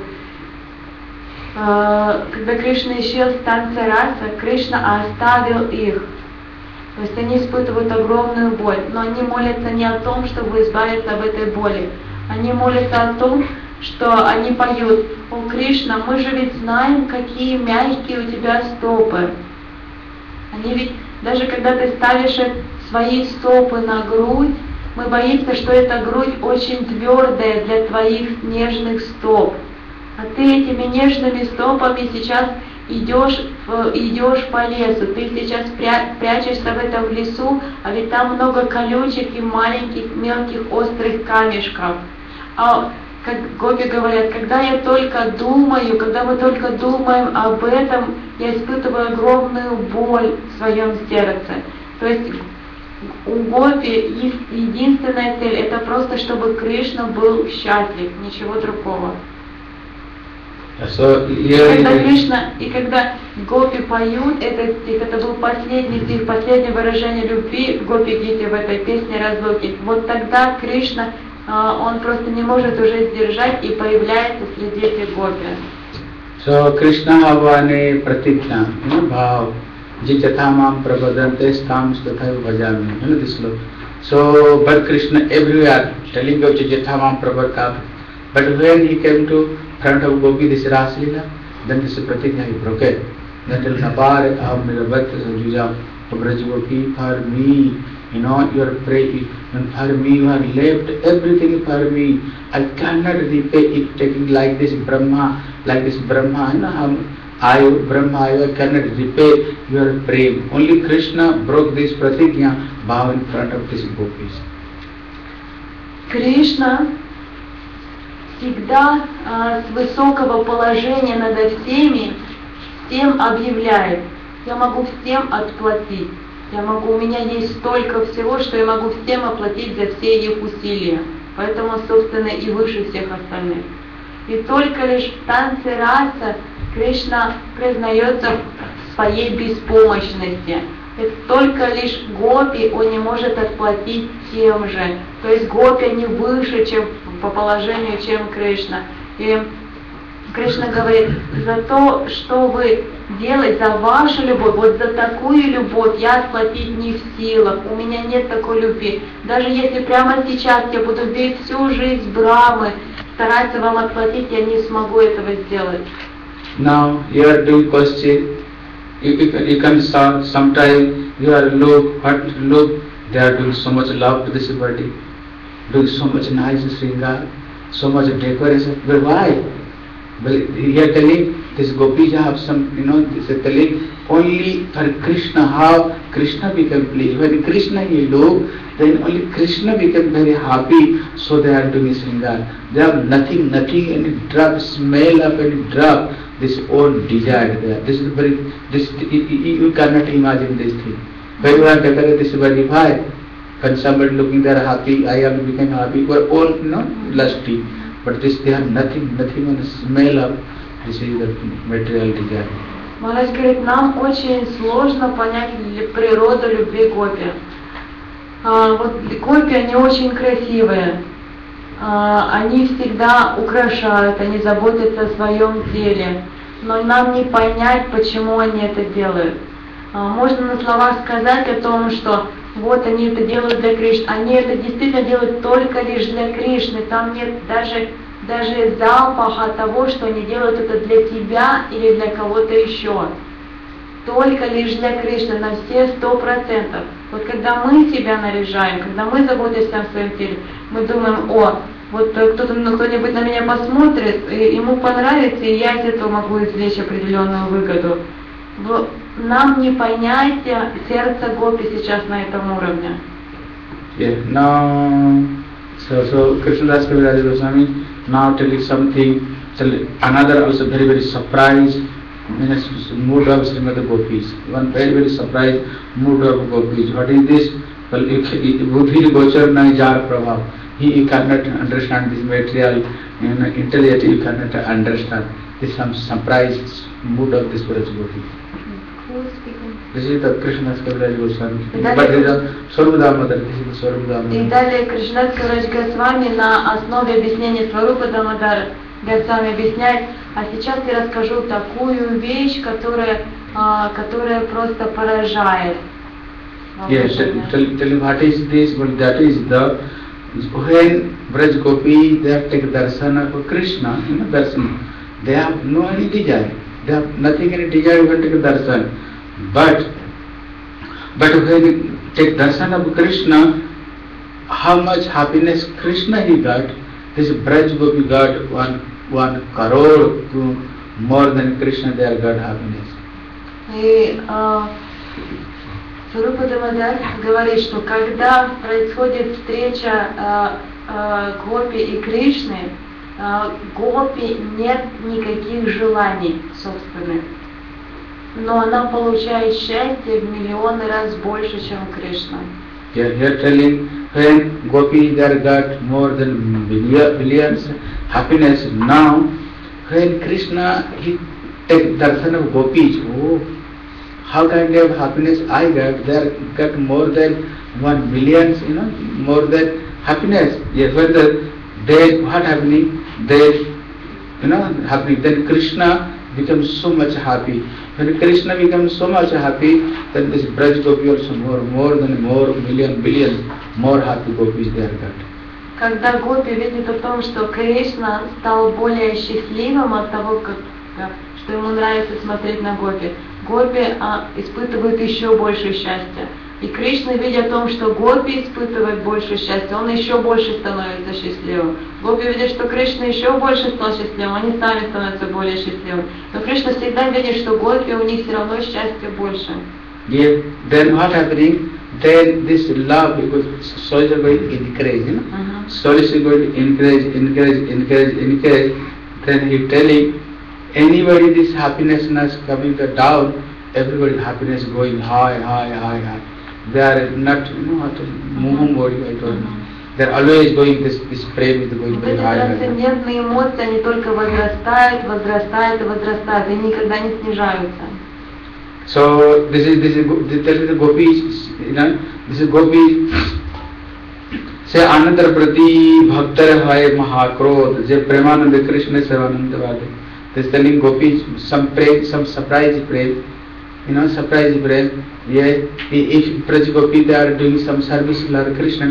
Когда Кришна исчез с танца раса, Кришна оставил их. То есть они испытывают огромную боль, но они молятся не о том, чтобы избавиться от этой боли. Они молятся о том, что они поют: «О, Кришна, мы же ведь знаем, какие мягкие у тебя стопы». Они ведь, даже когда ты ставишь свои стопы на грудь, мы боимся, что эта грудь очень твердая для твоих нежных стоп. А ты этими нежными стопами сейчас идешь по лесу, ты сейчас прячешься в этом лесу, а ведь там много колючек и маленьких, мелких, острых камешков. А как гопи говорят, когда мы только думаем об этом, я испытываю огромную боль в своем сердце. То есть у гопи единственная цель — это просто, чтобы Кришна был счастлив, ничего другого. И когда гопи поют этот стих, это был последний стих, последнее выражение любви в Гопи-гите, в этой песне разлуки. Вот тогда Кришна, он просто не может уже сдержать и появляется среди этих гопи. So Krishna havane pratikna, bhav, jitathamam prabhadante stam stathav bhajami. This sloka. So, but Krishna everywhere telling about jitathamam prabhadante. But when he came to front of Gopi, this Ras Leela, then this pratikna he broke it. Then till Napar, aham mera bhakta sanjuja, Braj Gopi, for me, you are praying, and for me you have left everything for me. I cannot repay it, taking like this Brahma, I cannot repay your prem. Only Krishna broke this pratigna bhav in front of these gopis. Кришна всегда с высокого положения над всеми всем объявляет: я могу всем отплатить. У меня есть столько всего, что я могу всем оплатить за все их усилия. Поэтому, собственно, и выше всех остальных. И только лишь в танце раса Кришна признается в своей беспомощности. И только лишь гопи он не может отплатить тем же. То есть гопи они выше, чем по положению, чем Кришна. И Кришна говорит: за то, что вы делаете, за вашу любовь, вот за такую любовь я отплатить не в силах, у меня нет такой любви. Даже если прямо сейчас я буду весь всю жизнь Брамы стараться вам отплатить, я не смогу этого сделать. Now you are doing question, you can start sometime you are look, they are doing so much love to this body, doing so much nice sringar, so much decoration. But why? Well, he are telling this gopis have some, this is telling only for Krishna, how Krishna became pleased. When Krishna he look, then only Krishna became very happy, so they are doing sringar. They have nothing, any drop, smell of any drop, this own desire there. This is very, you cannot imagine this thing. When you are decorated this body, why? When somebody looking there happy, I have become happy, we are all lusty. But this, they have nothing on the smell of this is the material desire. Махарадж говорит, нам очень сложно понять природу любви гопи. Вот гопи, они очень красивые. Они всегда украшают, они заботятся о своем теле. Но нам не понять, почему они это делают. Можно на словах сказать о том, что вот они это делают для Кришны. Они это действительно делают только лишь для Кришны. Там нет даже запаха того, что они делают это для тебя или для кого-то еще. Только лишь для Кришны, на все 100%. Вот когда мы себя наряжаем, когда мы заботимся о своем теле, мы думаем: вот кто-нибудь на меня посмотрит, и ему понравится, и я из этого могу извлечь определенную выгоду. Нам не понять сердце гопи сейчас на этом уровне. Yeah, now, so Krishnadas Kaviraj Goswami now telling something, another also very surprised mood of Srimati Gopis. One very surprised mood of Gopis. What is this? Well, Buddhi Gochar Nai Jar Prabhav. He cannot understand this material, intelligence you cannot understand. This some surprised mood of this Suraj Gopi. This is the Krishnadas Kaviraj Goswami. But this is the Swarupdamodar. This is the Swarupdamodar. И далее Кришнадас Кавирадж Госвами на основе объяснения Сварупа Дамодара Госвами объясняет: а сейчас я расскажу такую вещь, которая просто поражает. Yes, tell what is this? Well, that is the when Braj Gopi, they have taken darshan of Krishna, darshan, they have no any desire. They have nothing any desire when take darshan. But when you take darshan of Krishna, how much happiness Krishna he got, this Braj Gopi got one crore more than Krishna, they have got happiness. И Сварупа Дамодар говорит, что когда происходит встреча Гопи и Кришны, Гопи нет никаких желаний собственных, но она получает счастье в миллионы раз больше, чем Кришна. Here telling when Gopi there got more than billions happiness. Now when Krishna he take darshan of gopis, oh, how kind of happiness I got? They got more than 1 million, more than happiness. Yes, when they what happening? They happening. Then Krishna becomes so much happy. When Krishna becomes so much happy, then this Braj Gopi also more than million, billion more happy gopis they are got. Когда Гопи видит о том, что Кришна стал более счастливым от того, что ему нравится смотреть на Гопи, Гопи испытывает еще больше счастья. И Кришна, видя о том, что Гопи испытывает больше счастья, он еще больше становится счастливым. Гопи видит, что Кришна еще больше стал счастливым, они сами становятся более счастливыми. Но Кришна всегда видит, что Гопи у них все равно счастья больше. Yeah. Then what happening? Then this love because souls are going to increase, Souls is going to increase. Then he telling anybody this happiness is coming down, everybody happiness going high. They are not, what to move body, I told you. They are always going this prem is going very high. Трансцендентные эмоции, они только возрастают, и никогда не снижаются. So this is the gopis, this is gopi. Say anandar prati bhaktar hai mahakrodh. Je premanand Krishna sevanand vale. This telling gopis some surprise prem. Surprise prem. Yeah, if Braj Gopi they are doing some service Lord Krishna,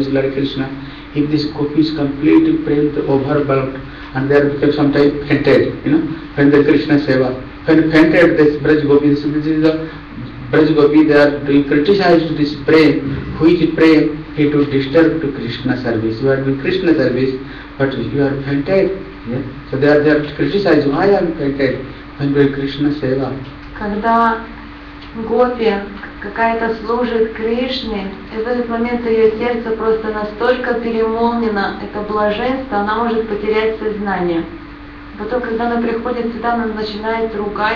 if this gopi is completely prem overwhelmed and they are become sometimes fainted, when the Krishna seva. When fainted this Braj Gopi, this is the Braj Gopi, they are doing criticized this prem, which prem he to disturb to Krishna service. You are doing Krishna service, but you are fainted. Yeah? So they are criticized. Why I am fainted when doing Krishna seva? Когда Гопи какая-то служит Кришне, и в этот момент ее сердце просто настолько переполнено, это блаженство, она может потерять сознание. Потом, когда она приходит сюда, она начинает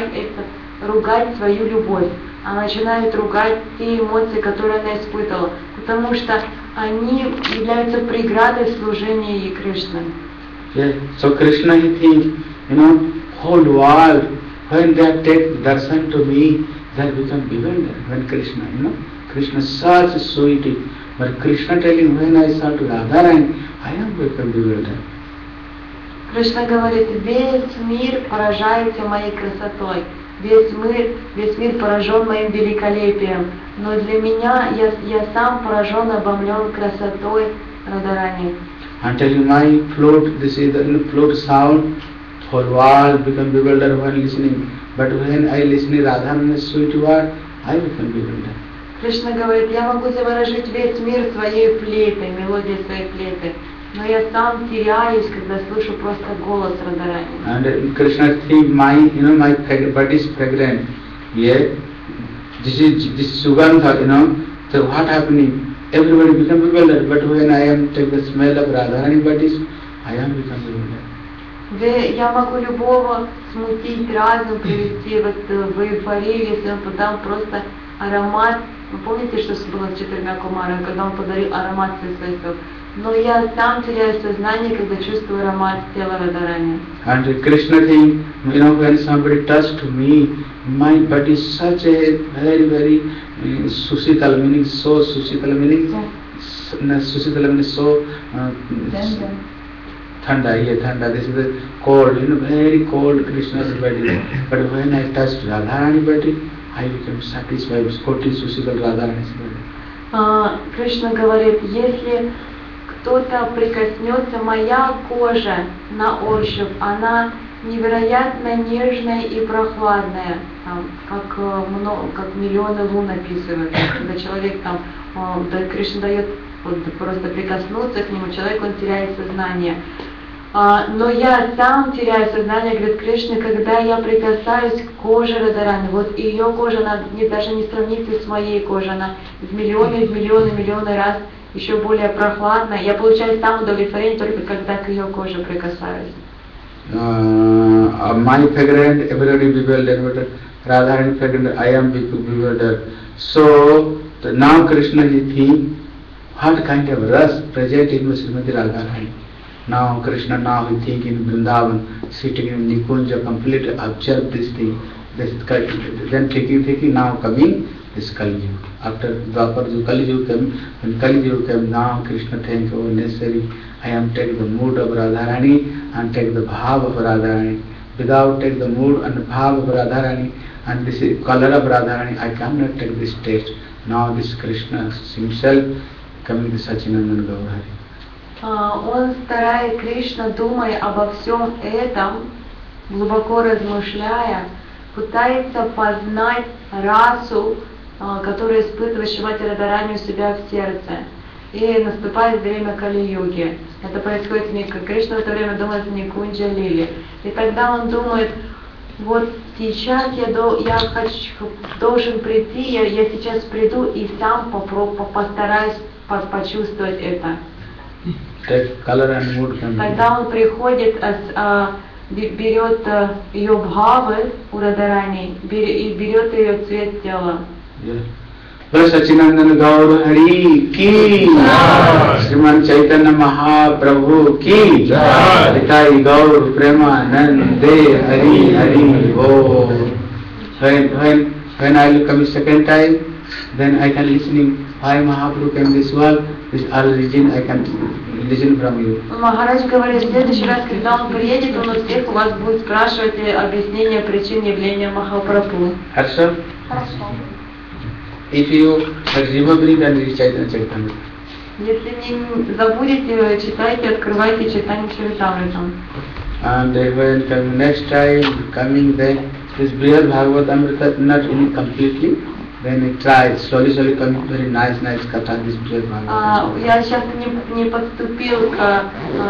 ругать свою любовь. Она начинает ругать те эмоции, которые она испытывала, потому что они являются преградой служения ей Кришны. Yeah. So Krishna he thinks, whole world, when they take darshan to me, they become bewildered. When Krishna, Krishna is such a sweet, but Krishna telling when I saw to Radharani, I am become bewildered. Кришна говорит, весь мир поражается моей красотой, весь мир поражен моим великолепием, но для меня я сам поражен, обомлен красотой Радharani. Until my flute, this is the flute sound, whole world become bewildered when listening. But when I listen to Radharani's sweet word, I become bewildered. Кришна говорит, я могу заворожить весь мир своей флейтой, мелодией своей флейты, но я сам теряюсь, когда слышу просто голос Радharani. And Krishna think my body is fragrant. Yeah, this sugandha, so what happening? Everybody become bewildered. But when I am take the smell of Radharani bodies, I am become bewildered. Я могу любого смутить разум, привести в эйфорию, если он подам просто аромат. Вы помните, что было с 4 кумарами, когда он подарил аромат своих цветов? Но я сам теряю сознание, когда чувствую аромат тела Радharani. And Krishna think, when somebody touched me, my body is such a very susitala, meaning so susitala, meaning susitala meaning so thanda. Yeah, thanda. This is the cold, very cold Krishna's body. But when I touched Radharani body, I became satisfied. Koti susitala Radharani's body. Кришна говорит, если кто-то прикоснется, моя кожа на ощупь, она невероятно нежная и прохладная, там, как миллионы лун описывают, когда человек там, Кришна дает вот, просто прикоснуться к нему, человек, он теряет сознание. Но я сам теряю сознание, говорит Кришна, когда я прикасаюсь к коже Радхарани. Вот ее кожа, она даже не сравнится с моей кожей, она в миллионы раз еще более прохладная. Я получаю сам удовлетворение только когда к ее коже прикасаюсь. My fragrance, everybody bewildered, but Radharani fragrance, I am bewildered. So now Krishna is thinking, what kind of rasa present in Srimati Radharani? Now Krishna now he think in Vrindavan, sitting in Nikunja, completely observe this thing. Then thinking now coming is Kali Yuga. After Dwapar Kali Yuga came, when Kali Yuga came, now Krishna think, oh necessary, I am take the mood of Radharani and take the bhav of Radharani. Without take the mood and the bhav of Radharani and this color of Radharani, I cannot take this taste. Now this Krishna himself coming to Sachinandan Gaurahari. Он старает, Кришна, думая обо всем этом, глубоко размышляя, пытается познать расу, которую испытывает Шримати Радхарани у себя в сердце. И наступает время Кали-юги. Это происходит в Никунджа. Кришна в это время думает в Никунджа Лили. И тогда он думает, вот сейчас я должен прийти, я сейчас приду и сам постараюсь почувствовать это. Тогда он приходит, берет ее бхавы у Радхарани и берет ее цвет тела. Sachinandan Gaurahari ki, Sriman Chaitanya Mahaprabhu ki, Ritai Gaur Premanande Hari Hari Bo. When I will come second time, then I can listening why Mahaprabhu came this world, this origin I can listen from you. Махарадж говорит, в следующий раз, когда он приедет, он у всех у вас будет спрашивать объяснение причин явления Махапрабху. Хорошо? Хорошо. If you remember, then read Chaitanya. Если не забудете, читайте, открывайте Чайтанья Чаритамритам. And when come next time coming, then this Brihad Bhagavatamrita not only completely, then it tries slowly coming very nice katha this Brihad Bhagavatamrita. Я сейчас не подступил к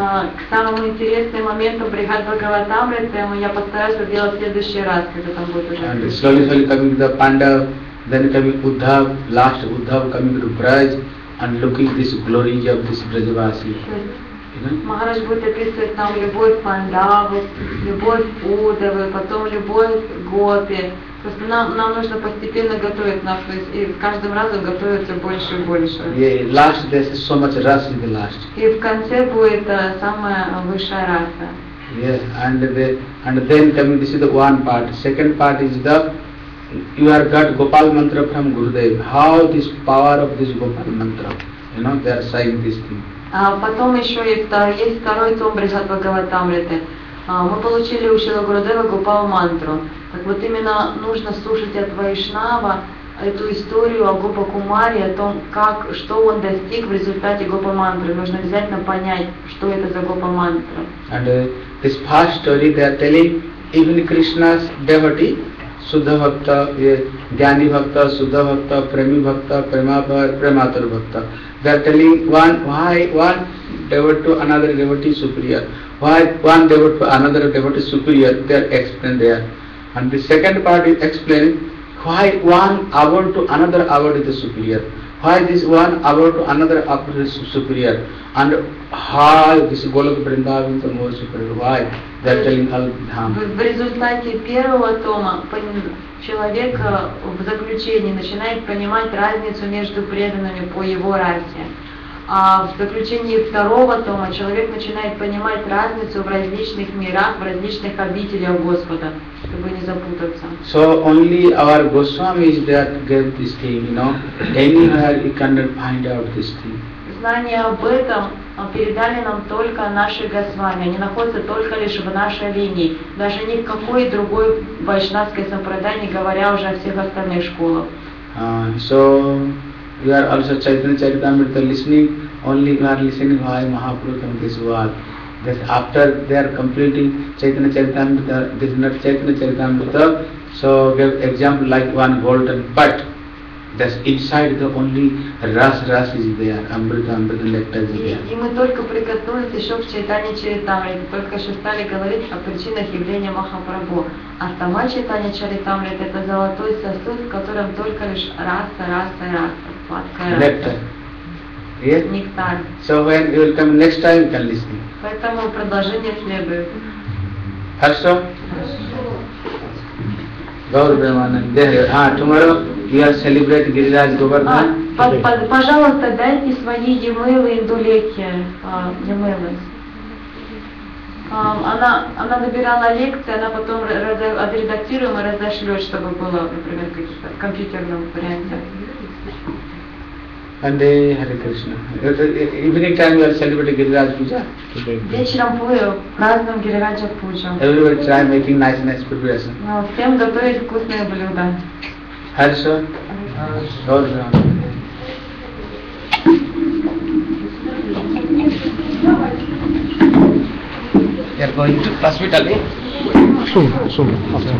самому интересному моменту Брихад Бхагаватамриты, я постараюсь сделать в следующий раз, когда там будет уже. And slowly coming the Pandav, then coming Uddhav, last Uddhav coming to Braj and looking this glory of this Brajavasi. Махарадж будет описывать там любовь Пандавов, любовь Удавы, потом любовь Гопи. Просто нам нужно постепенно готовить нашу, и с каждым разом готовиться больше и больше. Yeah, last there is so much rasa in the last. И в конце будет самая высшая раса. Yeah, and then coming, this is the one part. Second part is the you are got Gopal mantra from Gurudev. How this power of this Gopal mantra, they are saying this thing. Потом еще есть второй том Брихад Бхагаватамриты. Мы получили у Шрила Гурудева Гопал мантру. Так вот именно нужно слушать от Вайшнава эту историю о Гопа Кумаре, о том, что он достиг в результате Гопа мантры. Нужно обязательно понять, что это за Гопа мантра. And this first story they are telling, even Krishna's devotee, Suddha Bhakta, Jnani Bhakta, Suddha Bhakta, Premi Bhakta, Prematar Bhakta. They are telling why one devotee to another devotee superior. Why one devotee to another devotee superior, they are explained there. And the second part is explaining why one award to another award is superior. Why this one award to another award is superior. And how this Golok Vrindavan is more superior. Why? They are telling all Dham. В результате первого тома человек в заключении начинает понимать разницу между преданными по его расе. А в заключении второго тома человек начинает понимать разницу в различных мирах, в различных обителях Господа, чтобы не запутаться. So only our Goswamis that get this thing, anywhere you cannot find out this thing. Знание об этом передали нам только наши Госвами. Они находятся только лишь в нашей линии. Даже ни в какой другой вайшнавской сампрадай, не говоря уже о всех остальных школах. So you are also Chaitanya Charitamrita listening only we are listening why Mahaprabhu come this world. That after they are completing Chaitanya Charitamrita, this is not Chaitanya Charitamrita, so give example like one golden pot. That's inside the only ras is there, Amrita nectar is there. И мы только прикоснулись еще к Чайтанье Чаритамрите, только что стали говорить о причинах явления Махапрабху. А сама Чайтанья Чаритамрита это золотой сосуд, в котором только лишь раса, сладкая Nectar. Yes? нектар. So when you will come next time, you can listen. Поэтому продолжение следует. Хорошо? Gaur Brahmanand. Tomorrow we are celebrating Giriraj Govardhan. Пожалуйста, дайте свои емылы индулеки, емылы. Она выбирала лекции, она потом отредактируем и разошлет, чтобы было, например, в компьютерном варианте. And Hare Krishna. Evening time we are celebrating Giriraj Puja. Вечером празднуем Гирираджа Пуджу. Everybody try making nice preparation. Всем готовить вкусные блюда. Хорошо? Gaur Brahmanand. We are going to hospital, eh? Soon, after.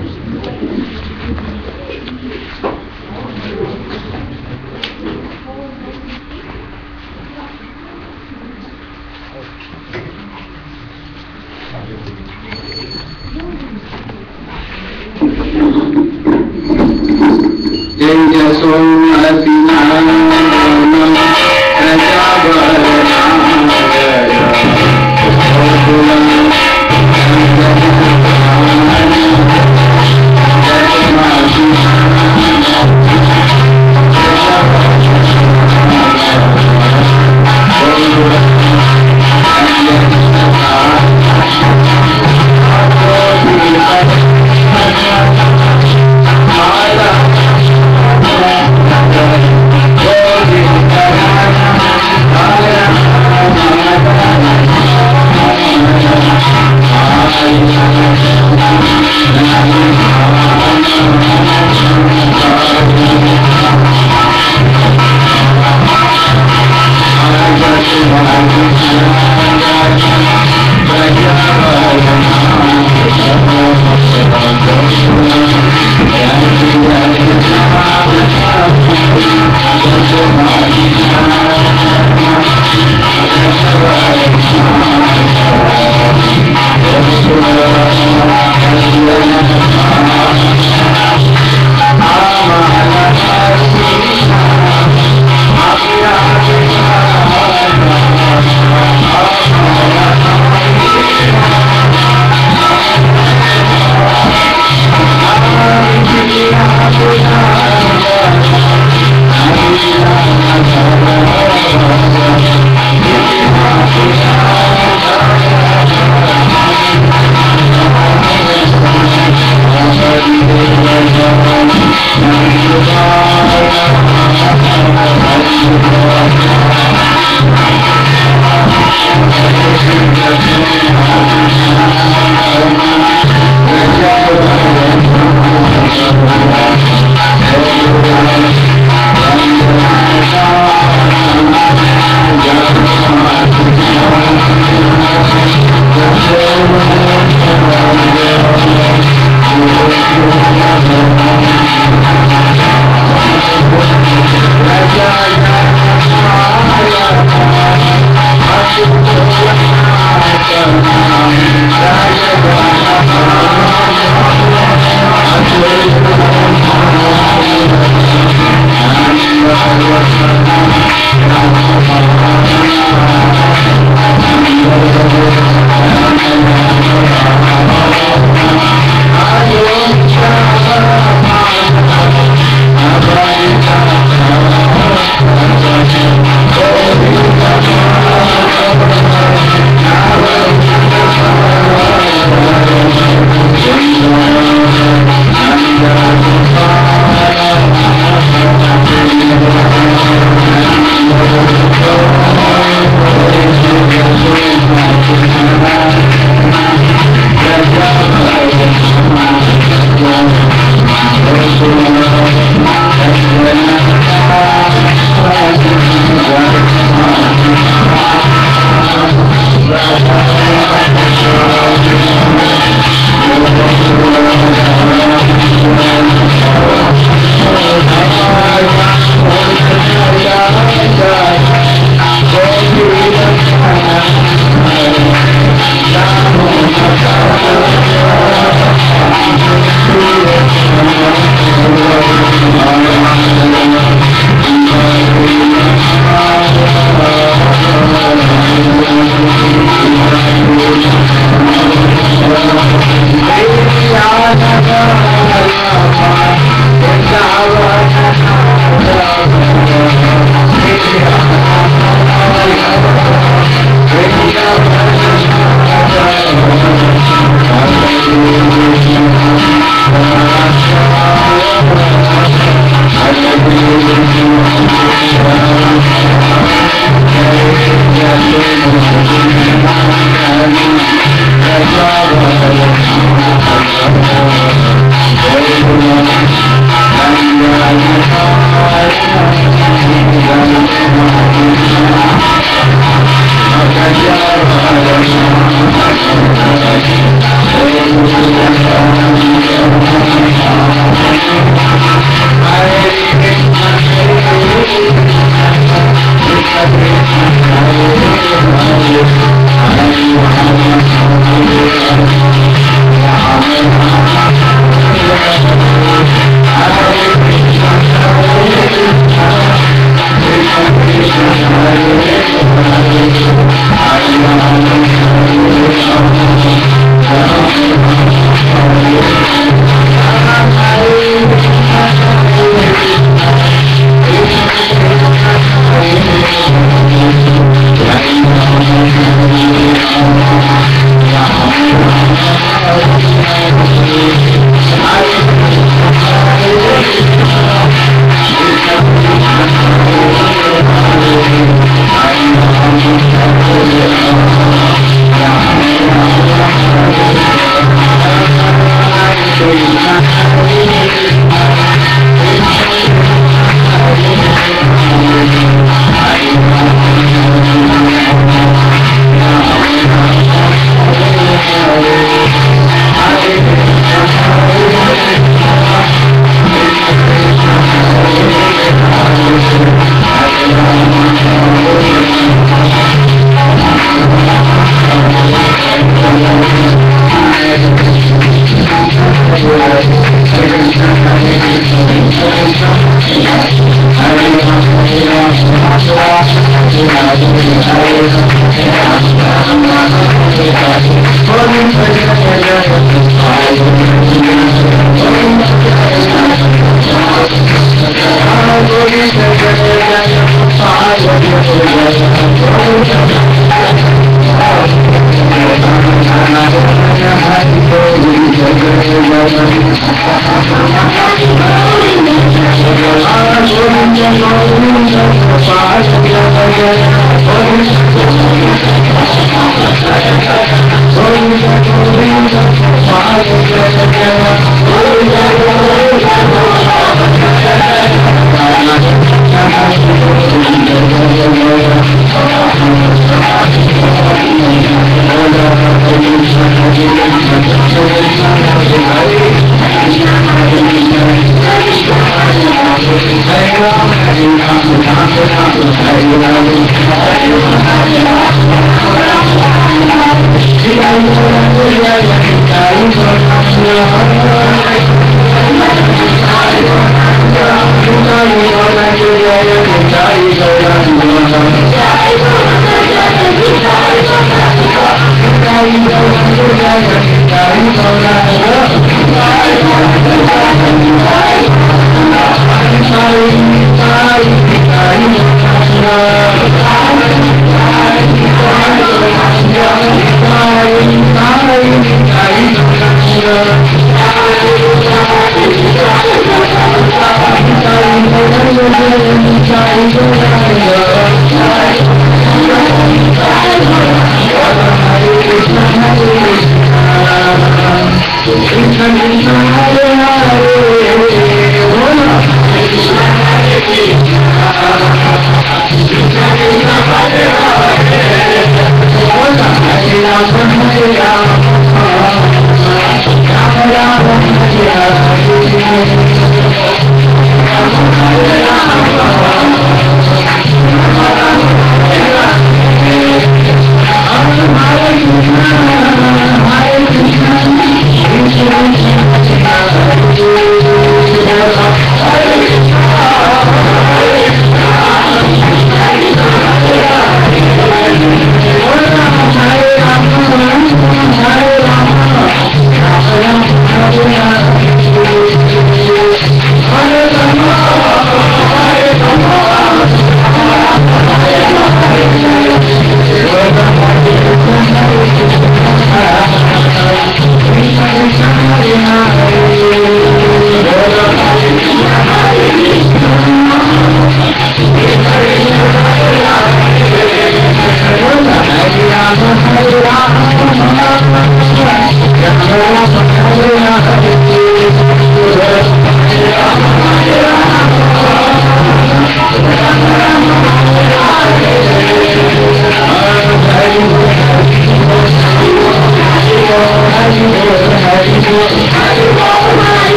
Hare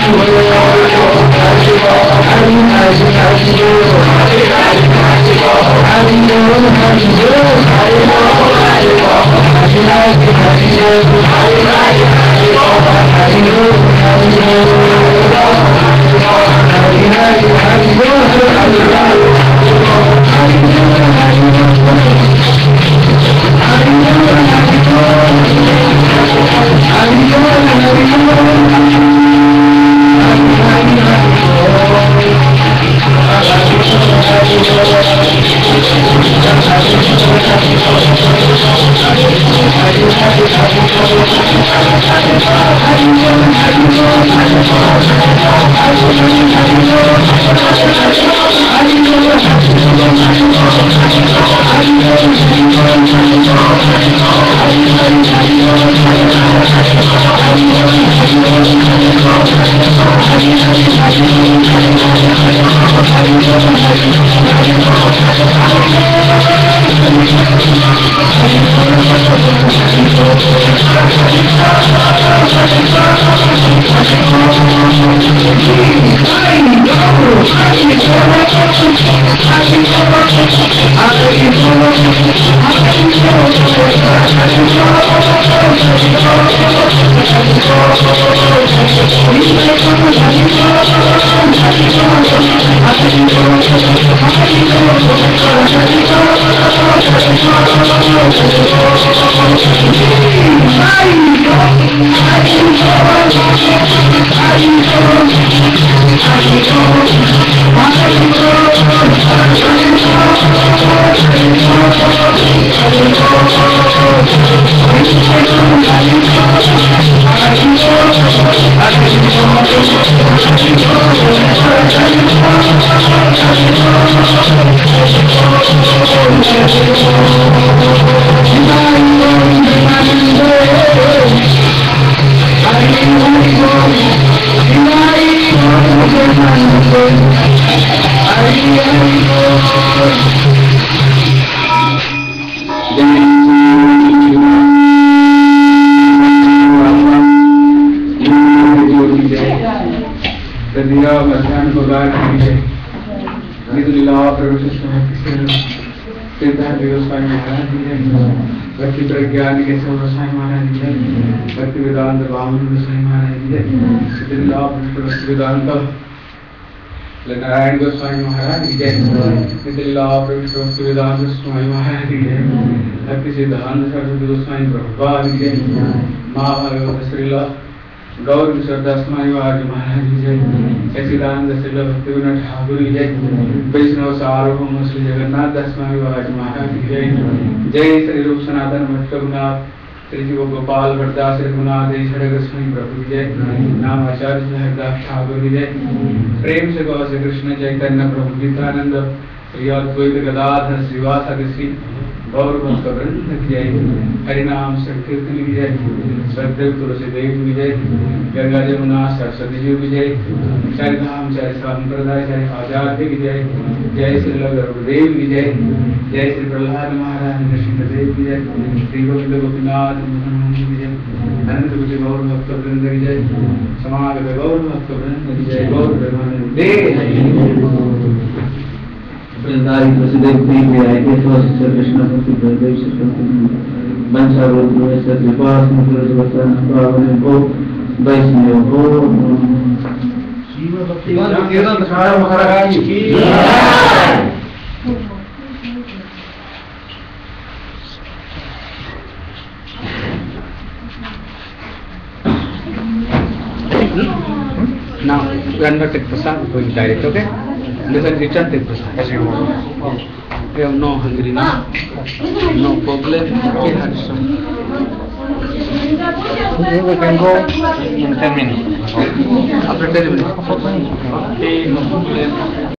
भक्ति प्रज्ञान के गोसाई महाराज जी जय, भक्ति वेदांत वामन गोसाई महाराज जी जय, भक्ति वेदांत नारायण गोस्वामी महाराज जी जय, भक्ति वेदांत स्वामी महाराज जी जय, भक्ति सिद्धांत सरस्वती गोस्वामी प्रभुपाद जी जय, महाभागवत श्रीला गौर किशोरदास महाराज जी जय, सच्चिदानंद श्रीला भक्तिविनोद ठाकुर जी जय, वैष्णव सार्वभौम श्री जगन्नाथ दास महाराज जी जय, जय श्री रूप सनातन भट्ट रघुनाथ श्री जीव गोपाल भट्टदास रघुनाथ जय गोस्वामी प्रभु जय, नाम आचार्य हरिदास ठाकुर जय, प्रेम से गौ से कृष्ण चैतन्य प्रभु नित्यानंद श्री अद्वैत गदाधर श्रीवासादि श्री गौर भक्त वृंद की जय, हरिनाम संकीर्तन की जय, सतदेव तुलसी देव की जय, गंगा जमुना सरस्वती जी की जय, चाहे धाम चाहे संप्रदाय चाहे आचार्य की जय, जय श्री गुरुदेव की जय, जय श्री प्रहलाद महाराज नृसिंहदेव की जय, श्री गोविंद गोपीनाथ की जय, अनंत कुछ गौर भक्त वृंद की जय, समागत गौर भक्त वृंद की जय, गौर वृंदारी वसुदेव प्रिय में आए थे तो श्री कृष्ण भक्ति बलदेव श्री बंसा रूप में से विपास में पुरुष वचन पावन को वैष्णव को श्रीमद् भक्ति वेदांत ठाकुर महाराज की जय। Now we are not take prasad going direct, okay? Listen, return take prasad as you want. We have no hungry now, no problem. We had some. We can go in 10 minutes. After 10 minutes. Okay, no problem.